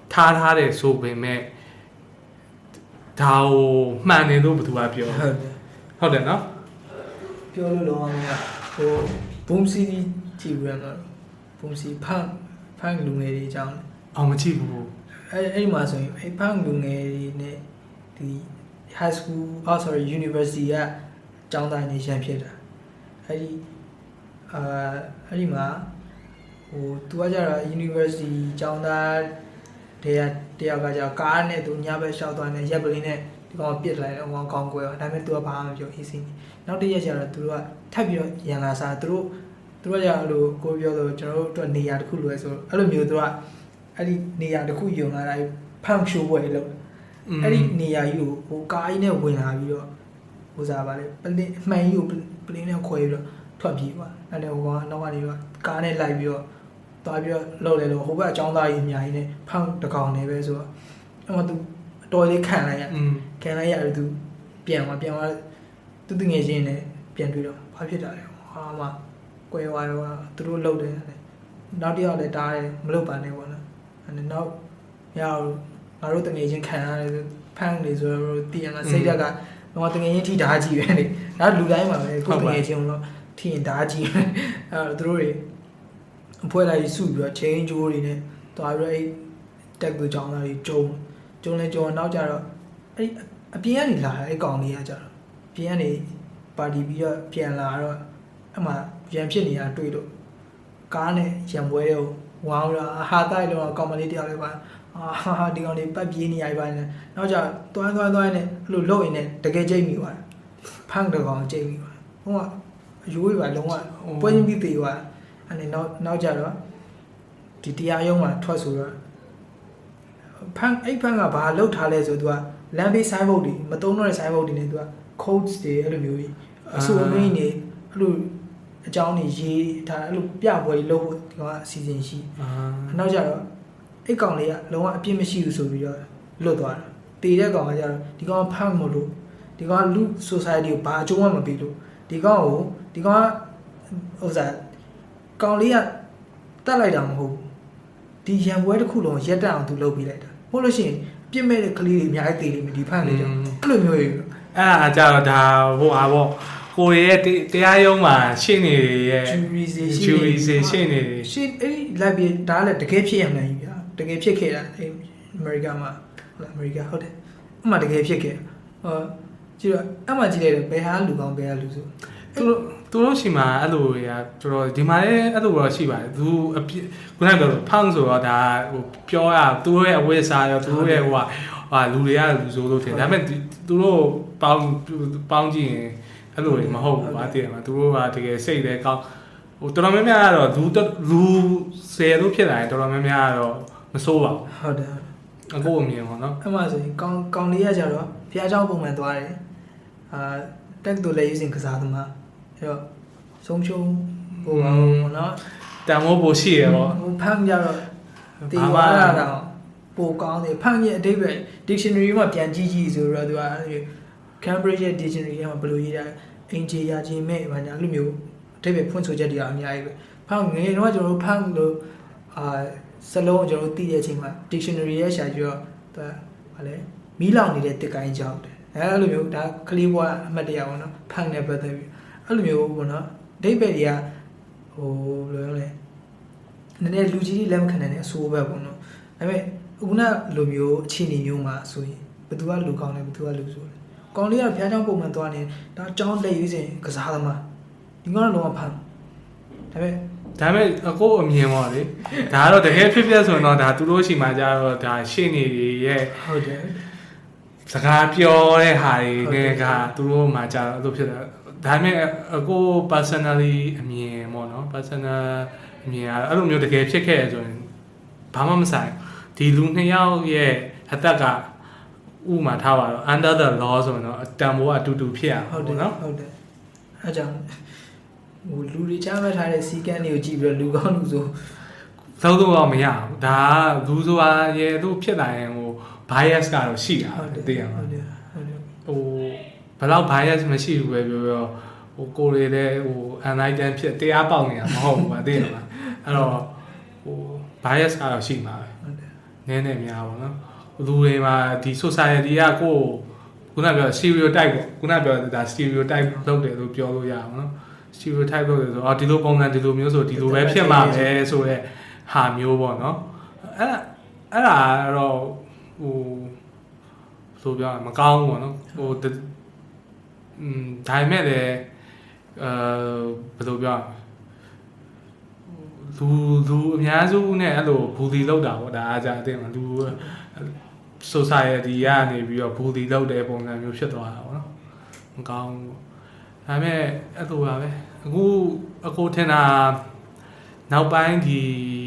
ထားထားတယ်ဆိုပေမဲ့ဒါကိုမှန်တယ်လို့ဘယ်သူကပြောဟုတ်တယ်နော်ပြောလို့လောအောင်ကဟိုဘုံစီကြည့်ရမှာဘုံစီဖန်ဖန်လူငယ်တွေအကြောင်းအောင်မကြည့်ဘူးအဲ့အဲ့ဒီမှာဆိုရင်အဲ့ဖန်လူငယ်တွေနဲ့ဒီ high school oh sorry university ကကျောင်းသားနေရန်ဖြစ်တာအဲ့ဒီအာအဲ့ဒီမှာဟိုသူကကြတော့ university ကျောင်းသားတရားတရားကကြကားနဲ့သူညဘက်လျှောက်သွားနေရက်ပလင်းနဲ့ဒီကောင်ပြစ်လိုက်တယ်ဟိုကောင်ကောင်းကွယ်ဒါပေမဲ့သူကဘာမှမပြော easy နောက်တစ်ရက်ကျတော့သူတို့ကထပ်ပြီးတော့ရန်လာစားသူတို့သူတို့ကကြလို့ကိုပြောလို့ကျွန်တော်တို့အတွက်နေရာတစ်ခုလိုလဲဆိုအဲ့လိုမျိုးသူကအဲ့ဒီနေရာတစ်ခုယုံလာတာဖန်ရှိုးပွဲလို့အဲ့ဒီနေရာကြီးကိုဟိုကားကြီးနဲ့ဝင်လာပြီးတော့ဟိုစားပါလေပလင်းအမှန်ကြီးကိုပလင်းနဲ့ခွဲပြီးတော့ထွက်ပြေးသွားအဲ့ဒါဟိုကောင်နောက်ကနေတော့ကားနဲ့လိုက်ပြီးတော့သွားပြီးတော့လှုပ်လေလို့ဟိုဘက်အကြောင်းသားကြီးအများကြီးနဲ့ဖန်တကောင်နေပဲဆိုတော့အဲ့မှာသူတော်လေးခံလိုက်ရခံလိုက်ရတယ်သူပြန်သွားပြန်သွားသူတငယ်ချင်းနဲ့ပြန်တွေ့တော့ဘာဖြစ်တာလဲဟာမှကွဲသွားတော့သူတို့လှုပ်တယ်နောက်တစ်ယောက်လည်းတားတယ်မလှုပ်ပါနဲ့ပေါ့နော်အဲ့နောက်ရအောင်ငါတို့တငယ်ချင်းခံရတယ်ဖန်နေဆိုတော့တည်ရမှာစိတ်ဓာတ်ကတော့တငယ်ချင်းထိဓာတ်ကြီးပဲလေဒါလူတိုင်းမှာပဲကိုယ်တငယ်ချင်းတော့ထိရင်ဓာတ်ကြီးပဲအဲ့တော့သူတို့တွေအဖွဲလိုက်စုပြီးတော့ change ဂျိုးတွေနဲ့တွားပြီးတက်သူကြောင်းသားတွေကျုံကျုံလဲကျုံနောက်ကြတော့အဲ့အပြင်ကနေလာအဲ့ကောင်လေးကကြတော့ပြင်ကနေပါတီပြီးတော့ပြန်လာတော့အမှရန်ဖြစ်နေတာတွေ့လို့ကားနဲ့ရန်ပွဲတွေကိုဝေါင်းလာဟာတိုက်တော့ကောင်မလေးတယောက်လေးပါအာဟာဒီကောင်လေးပတ်ပြေးနေရပါနဲ့နောက်ကြတွန်းတွန်းတွန်းနဲ့အဲ့လိုလှုပ်ရင်လည်းတကယ်ကြိတ်မိသွားတယ်ဖန်းတကောင်ကြိတ်မိသွားဟိုကအယိုးတွေပါလုံးဝပွဲချင်းပြီးသေးသွားအဲ့နဲ့နောက်နောက်ကြတော့ဒီတရားရုံးမှာထွက်ဆိုတော့ဖန်းအဲ့ဖန်းကဘာလှုပ်ထားလဲဆိုသူကလမ်းဘေးဆိုင်ဘုတ်တွေမတုံးတော့တဲ့ဆိုင်ဘုတ်တွေနဲ့သူက codes တွေအဲ့လိုမျိုးကြီးအဆိုအမိန်တွေအဲ့လိုအကြောင်းတွေရေးဒါအဲ့လိုပြပွဲကြီးလုပ်ဖို့ဒီကောင်ကအစီအစဉ်ရှိအာနောက်ကြတော့အဲ့ကောင်လေးကလုံးဝအပြစ်မရှိဘူးဆိုပြီးတော့လွတ်သွားတာတည်တဲ့ကောင်ကကြတော့ဒီကောင်ဖမ်းမလို့ဒီကောင်လူ society ကိုဘာအကျိုးမှမပေးလို့ဒီကောင်ကိုဒီကောင်ကဥစားကောင်လေးကတတ်လိုက်တာမဟုတ်ဘူးဒီရံပွဲတစ်ခုလုံးရက်တက်အောင်သူလုပ်ပေးလိုက်တာဟုတ်လို့ရှိရင်ပြစ်မဲ့တဲ့ကလေးတွေအများကြီးတည်နေပြီဒီဖမ်းလေးကြောင့်အဲ့လိုမျိုးကြီးအဲ့ဒါကြတော့ဒါဟိုအားပေါ့ကိုရဲ့တရားရုံးမှာရှင်းနေရဲ့ jury စီရှင်းနေရှင်းအဲ့ဒီလိုက်ပြီးဒါလည်းတကယ်ဖြစ်ရမှန်းကြီးဗျာတကယ်ဖြစ်ခဲ့တာအဲ့အမေရိကန်မှာဟုတ်လားအမေရိကန်ဟုတ်တယ်အမှတကယ်ဖြစ်ခဲ့ဟောကြည့်တော့အမှကြည့်လိုက်တော့ဘယ်ဟာလူကောင်းဘယ်ဟာလူဆိုသူတို့သူတို့ရှိမှာအဲ့လိုရာတော်တော်ဒီမှာလည်းအဲ့လိုတော့ရှိပါတယ်သူအပြခုနကပြောဖန်းဆိုတော့ဒါဟိုပြောရသူတို့ရဲ့အဝိစာရောသူတို့ရဲ့ဟိုဟာလူတွေကလူဆိုလို့ထင်ဒါပေမဲ့သူတို့ပေါင်းပေါင်းကြည့်ရင်အဲ့လိုမဟုတ်ဘူးဗာတည်တယ်မှာသူတို့ကတကယ်စိတ်လည်းကောင်းဟိုတော်တော်များများကတော့လူလူဆယ်လို့ဖြစ်လာရင်တော်တော်များများကတော့မစိုးပါဘူးဟုတ်တယ်အခုအမြင်ပေါ့နော်အဲ့မှာဆိုရင်ကောင်းကောင်းလေးရကြတော့ဖျားเจ้าပုံမှန်သွားတယ်အာတက်တူလည်းယူစဉ်ကစားသမားအဲ့တော့ဆုံးရှုံးဟိုပေါ့နော်တန်မိုးပိုရှိရပေါ့ဟိုဖမ်းကြတော့တေးသွားတာတော့ပိုကောင်းတယ်ဖမ်းရဲ့အဓိပ္ပာယ် dictionary မှာပြန်ကြည့်ကြည့်ဆိုတော့သူက Cambridge dictionary ထဲမှာဘယ်လိုရေးတာအင်ဂျီယာချင်းမဲ့ဘာညာလိုမျိုးအဓိပ္ပာယ်ဖွင့်ဆိုချက်တွေအများကြီးပဲဖမ်းငယ်တော့ကျွန်တော်တို့ဖမ်းလို့အာစလုံးကျွန်တော်တို့သိတဲ့အချိန်မှာ dictionary ရဲ့ရှာကြည့်တော့သူကဘာလဲမီးလောင်နေတဲ့တစ်ကိုင်းကြောက်တယ်အဲလိုမျိုးဒါကလေးဘွားအမှတ်တရပေါ့နော်ဖမ်းနေပတ်သက်ပြီးအဲ့လိုမျိုးပေါ့နော်အဓိပ္ပာယ်တွေကဟိုဘယ်လိုလဲနည်းနည်းလူကြီးတွေလက်မခံနိုင်တဲ့အဆိုးပဲပေါ့နော်ဒါပေမဲ့ခုနလိုမျိုးအခြေအနေမျိုးမှာဆိုရင်ဘယ်သူကလူကောင်းလဲဘယ်သူကလူဆိုလဲကောင်းလေးကဖျားချောင်းပုံမှန်သွားနေဒါအကြောင်းလက်ရွေးစဉ်ကစားသမားဒီကောင်ကတော့ဖမ်းဒါပေမဲ့ဒါပေမဲ့အကိုအမြင်ပါလေဒါကတော့တကယ်ဖြစ်ဖြစ်ဆိုရင်တော့ဒါသူတို့ရှိမှကြတော့ဒါရှင်းနေရဲ့ဟုတ်တယ်စကားပြောတဲ့ဟာတွေနဲ့ကသူတို့မှကြတော့အဲ့လိုဖြစ်တာဒါပေမဲ့အကို personally အမြင်ပေါ့နော် personal အမြင်အဲ့လိုမျိုးတကယ်ဖြစ်ခဲ့ရဆိုရင်ဘာမှမဆိုင်ဒီလူနှစ်ယောက်ရဲ့အသက်ကဥမာထားပါတော့ under the law ဆိုရင်တော့အတန်ဖိုးအတူတူဖြစ်ရဟုတ်တယ်နော်ဟုတ်တယ်အဲကြောင့်ဟိုလူတွေချမ်းမဲ့ထားတဲ့စီကန်းတွေကိုကြည့်ပြီးတော့လူကောင်းလူဆိုသုံးသုံးတော့မရဘူးဒါကလူဆိုတာရဲ့သူဖြစ်လာရင်ဟို bias ကတော့ရှိတာသိရမှာဟုတ်တယ်ဟုတ်တယ်ဟိုဘယ်တော့ bias မရှိဘူးပဲပြောပြောဟိုကိုယ်တွေလည်းဟို enlighten ဖြစ်တရားပေါက်နေတာမဟုတ်ဘူးပါသိရမှာအဲ့တော့ဟို bias ကတော့ရှိမှာပဲနည်းနည်းများပါနော်လူတွေမှာဒီ society ကကိုခုနပြော stereotype ပေါ့ခုနပြောဒါ stereotype လုပ်တယ်လို့ပြောလို့ရအောင်နော် stereotype လုပ်တယ်ဆိုတော့ဒီလိုပုံစံဒီလိုမျိုးဆိုဒီလိုပဲဖြစ်မှာပဲဆိုတော့ဟာမျိုးပေါ့နော်အဲ့အဲ့ဒါတော့ဟိုဆိုပြမကောင်းဘူးပေါ့နော်ဟိုอืมဒါပေမဲ့လည်းအဲဘယ်လိုပြောလူလူအများစုနဲ့အဲ့လိုဘူလီလောက်တာပေါ့ဒါအားကြအတင်းမှာလူ society ကနေပြီးတော့ဘူလီလောက်တဲ့ပုံစံမျိုးဖြစ်သွားတာပေါ့နော်မကောင်းဘူးဒါပေမဲ့အဲ့လိုပါပဲအခုအခုထင်တာနောက်ပိုင်းဒီ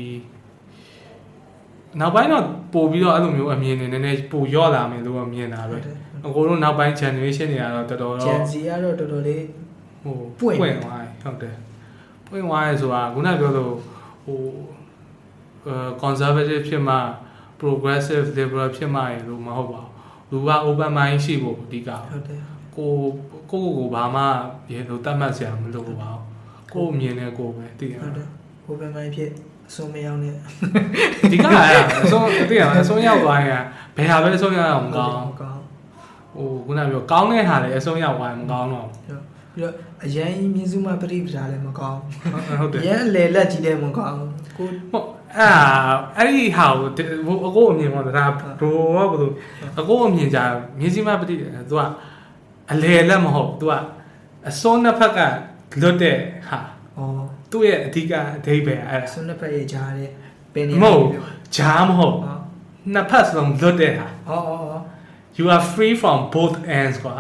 နောက်ပိုင်းတော့ပို့ပြီးတော့အဲ့လိုမျိုးအမြင်တွေနည်းနည်းပို့ရော့လာမယ်လို့မြင်တာပဲအကိုတို့နောက်ပိုင်း generation တွေကတော့တော်တော်တော့ Gen Z ကတော့တော်တော်လေးဟိုပွင့်ပွင့်သွားတယ်ဟုတ်တယ်ပွင့်သွားရဲဆိုတာခုနပြောလို့ဟိုအဲ conservative ဖြစ်မှ progressive liberal ဖြစ်မှရလို့မဟုတ်ပါဘူးလူက open mind ရှိဖို့အဓိကဟုတ်တယ်ကိုကိုကိုဘာမှရေလို့တတ်မှတ်စရာမလိုပါဘူးကိုအမြင်နဲ့ကိုပဲသိရဟုတ်တယ် open mind ဖြစ်အဆုံးမရောက်နဲ့ဒီကအဲ့အဆုံးသိရအဆုံးရောက်သွားရင်ဘယ်ဟာပဲအဆုံးရောက်အောင်မကောင်းဟိုခုနပြောကောင်းတဲ့ဟာလည်းအဆုံးရောက်သွားရင်မကောင်းတော့ပြီးတော့အရန်မြင်းစုမပရိပဒါလည်းမကောင်းဟုတ်တယ်ရန်လေလက်ကြီးလည်းမကောင်းကိုဟုတ်အဲ့အဲ့ဒီဟာကိုအကိုအမြင်ပေါ့ဒါဘရိုကဘယ်လိုအကိုအမြင်ကြမြင်းစုမပရိသူကအလေလက်မဟုတ်သူကအစွန်းနှစ်ဖက်ကလွတ်တဲ့ဟာဩသူ့ရဲ့အဓိကအဓိပ္ပာယ်အဲ့ဒါစွန်းနှစ်ဖက်ရဲ့ဂျားတဲ့ပင်နေမဟုတ်ဂျားမဟုတ်နှစ်ဖက်စလုံးလွတ်တဲ့ဟာဩဩဩ you are free from both ends ကွာ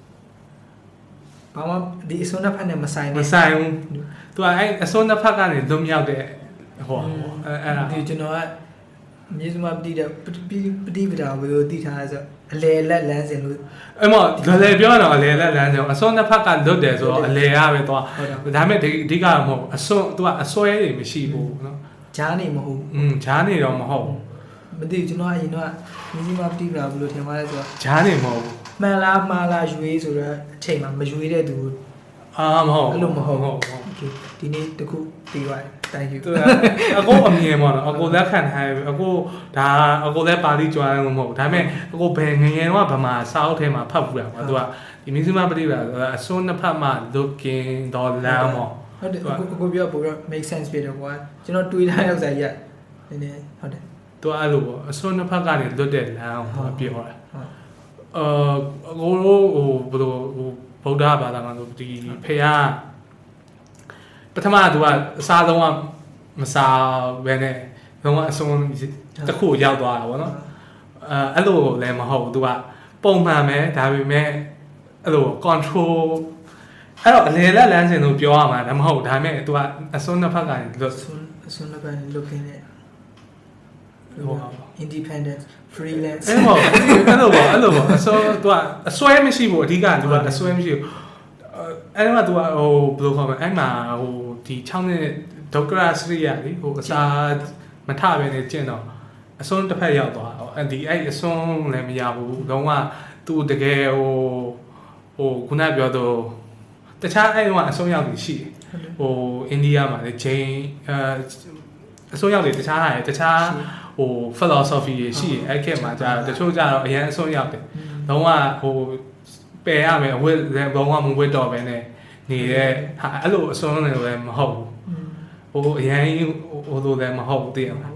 ဘာမှဒီအစွန်းနှစ်ဖက်နဲ့မဆိုင်ဘူးမဆိုင်ဘူးသူကအဲ့အစွန်းနှစ်ဖက်ကနေလွတ်မြောက်တဲ့ဟောအဲ့ဒါဒီကျွန်တော်ကမြေစုမပတိတဲ့ပတိပဒါဘယ်လိုသိထားလဲဆိုအလေလက်လန်းစင်လို့အဲ့မလေလေပြောတော့အလေလက်လန်းစင်အစွန်းနှစ်ဖက်ကလွတ်တယ်ဆိုတော့အလေရပဲသွားဒါပေမဲ့ဒီအဓိကမဟုတ်အစွန်းသူကအစွဲတွေမရှိဘူးနော်ဂျားနေမဟုတ်อืมဂျားနေတော့မဟုတ်မသိကျွန်တော်အရင်တော့မြေစုမပတိပဒါဘယ်လိုထင်ပါလဲဆိုတော့ဂျားနေမဟုတ်ဘူးမှန်လားမှားလားရွေးဆိုတော့အချိန်မှာမရွေးတဲ့သူအာမဟုတ်အဲ့လိုမဟုတ်ဟုတ်ဒီနေ့တခုပြီးသွားတယ် thank you အကိုအမြင်ပေါ့နော်အကိုလက်ခံထားအကိုဒါအကိုလက်ပါဠိကြွားတယ်မဟုတ်ဒါပေမဲ့အကိုဘယ်ငငယ်တော့ဗမာစာအုပ်ထဲမှာဖတ်ဘူးလားသူကဒီမြစမပတိပါအစွန်းနှစ်ဖက်မှာ looking တော့လမ်းပေါ့ဟုတ်တယ်အကိုပြောပို့တော့ make sense ဖြစ်တယ်ကွာကျွန်တော်တွေးထားရောက်စားရက်နည်းနည်းဟုတ်တယ်သူအဲ့လိုပေါ့အစွန်းနှစ်ဖက်ကနေလွတ်တဲ့လမ်းကိုပြောတာအာအကိုတို့ဟိုဘယ်လိုဟိုဗုဒ္ဓဘာသာကဆိုဒီဖေကပထမကသူကအစားဆုံးကမစားဘဲနဲ့လုံးဝအဆုံးတစ်ခုရောက်သွားတာဗောနော်အဲအဲ့လိုလည်းမဟုတ်ဘူးသူကပုံမှန်ပဲဒါပေမဲ့အဲ့လို control အဲ့တော့အလေလက်လမ်းစဉ်လို့ပြောရမှာဒါမဟုတ်ဒါပေမဲ့သူကအဆုံးတစ်ဖက်ကနေလွတ်အဆုံးတစ်ဖက်ကနေလွတ်ခင်းတဲ့ဟို independent freelance အဲ့လိုအဲ့လိုပေါ့အဲ့လိုပေါ့အစိုးသူကအစွဲမရှိဘူးအဓိကသူကအစွဲမရှိဘူးအဲ့တော့သူကဟိုဘယ်လိုခေါ်မလဲအဲ့မှာဟိုဒီ၆နှစ်ဒုက္ခရစရိယလေဟိုအစာမထပဲနေကျင့်တော့အစွန်းတစ်ဖက်ရောက်သွားတော့အဲ့ဒီအဲ့အစွန်းလည်းမရဘူးလုံးဝသူတကယ်ဟိုဟိုခုနပြောတော့တခြားအဲ့တော့အစွန်းရောက်နေရှိဟိုအိန္ဒိယမှာလေဂျိန်းအဲအစွန်းရောက်နေတခြားဟာတခြားဟို philosophy ရှိအဲ့ခေတ်မှာကြာတချို့ကြတော့အရင်အစွန်းရောက်တယ်လုံးဝဟိုပယ်ရမယ်အဝတ်လည်းဘောင်းကမဝတ်တော့ပဲနဲ့နေတဲ့ဟာအဲ့လိုအစွန်းတွေလည်းမဟုတ်ဘူးဟိုအရင်ဟိုလိုလည်းမဟုတ်ဘူးတည်ရမှာ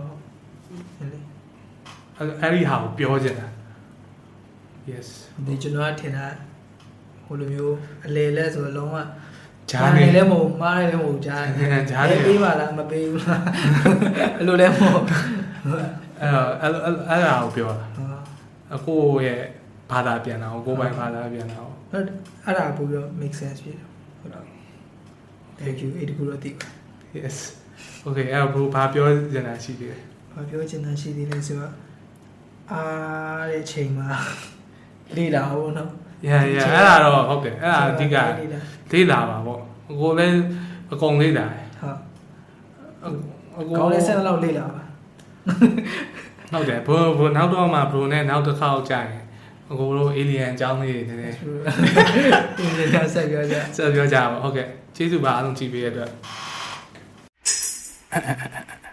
အဲ့အဲ့ဒီဟာကိုပြောချင်တာ yes ဒီကျွန်တော်ထင်တာဟိုလိုမျိုးအလေလဲဆိုလုံးဝဂျားနေလည်းမဟုတ်မားလည်းမဟုတ်ဂျားဂျားနေပေးပါလားမပေးဘူးလားအဲ့လိုလည်းမဟုတ်အဲ့အဲ့အဲ့ဒါကိုပြောတာအကိုရဲ့ဘာသာပြန်တာကိုပိုင်ဘာသာပြန်တာဟုတ်အဲ့ဒါပို့ပြီးတော့ make sense ဖြစ်တယ်ဟုတ်တော့ thank you အဲ့ဒီကိုတော့သိပါ yes okay အဲ့တော့ဘာပြောချင်တာရှိသေးလဲဘာပြောချင်တာရှိသေးလဲဆိုတော့အားတဲ့ချိန်မှာလေ့လာဖို့နော် yeah yeah အဲ့ဒါတော့ဟုတ်တယ်အဲ့ဒါအဓိကလေ့လာပါပေါ့ကိုလည်းအကုန်လေ့လာတယ်ဟုတ်အကိုလည်းဆက်လောက်လေ့လာပါဟုတ်တယ်ဘိုးဘိုးနောက်တော့မှဘရိုနဲ့နောက်တစ်ခေါက်ကြာရင်အကိုတို့ alien အကြောင်းလေးတွေနည်းနည်း alien ဆက်ပြောကြဆက်ပြောကြပါဟုတ်ကဲ့ကျေးဇူးပါအားလုံးကြည့်ပေးရတဲ့အတွက်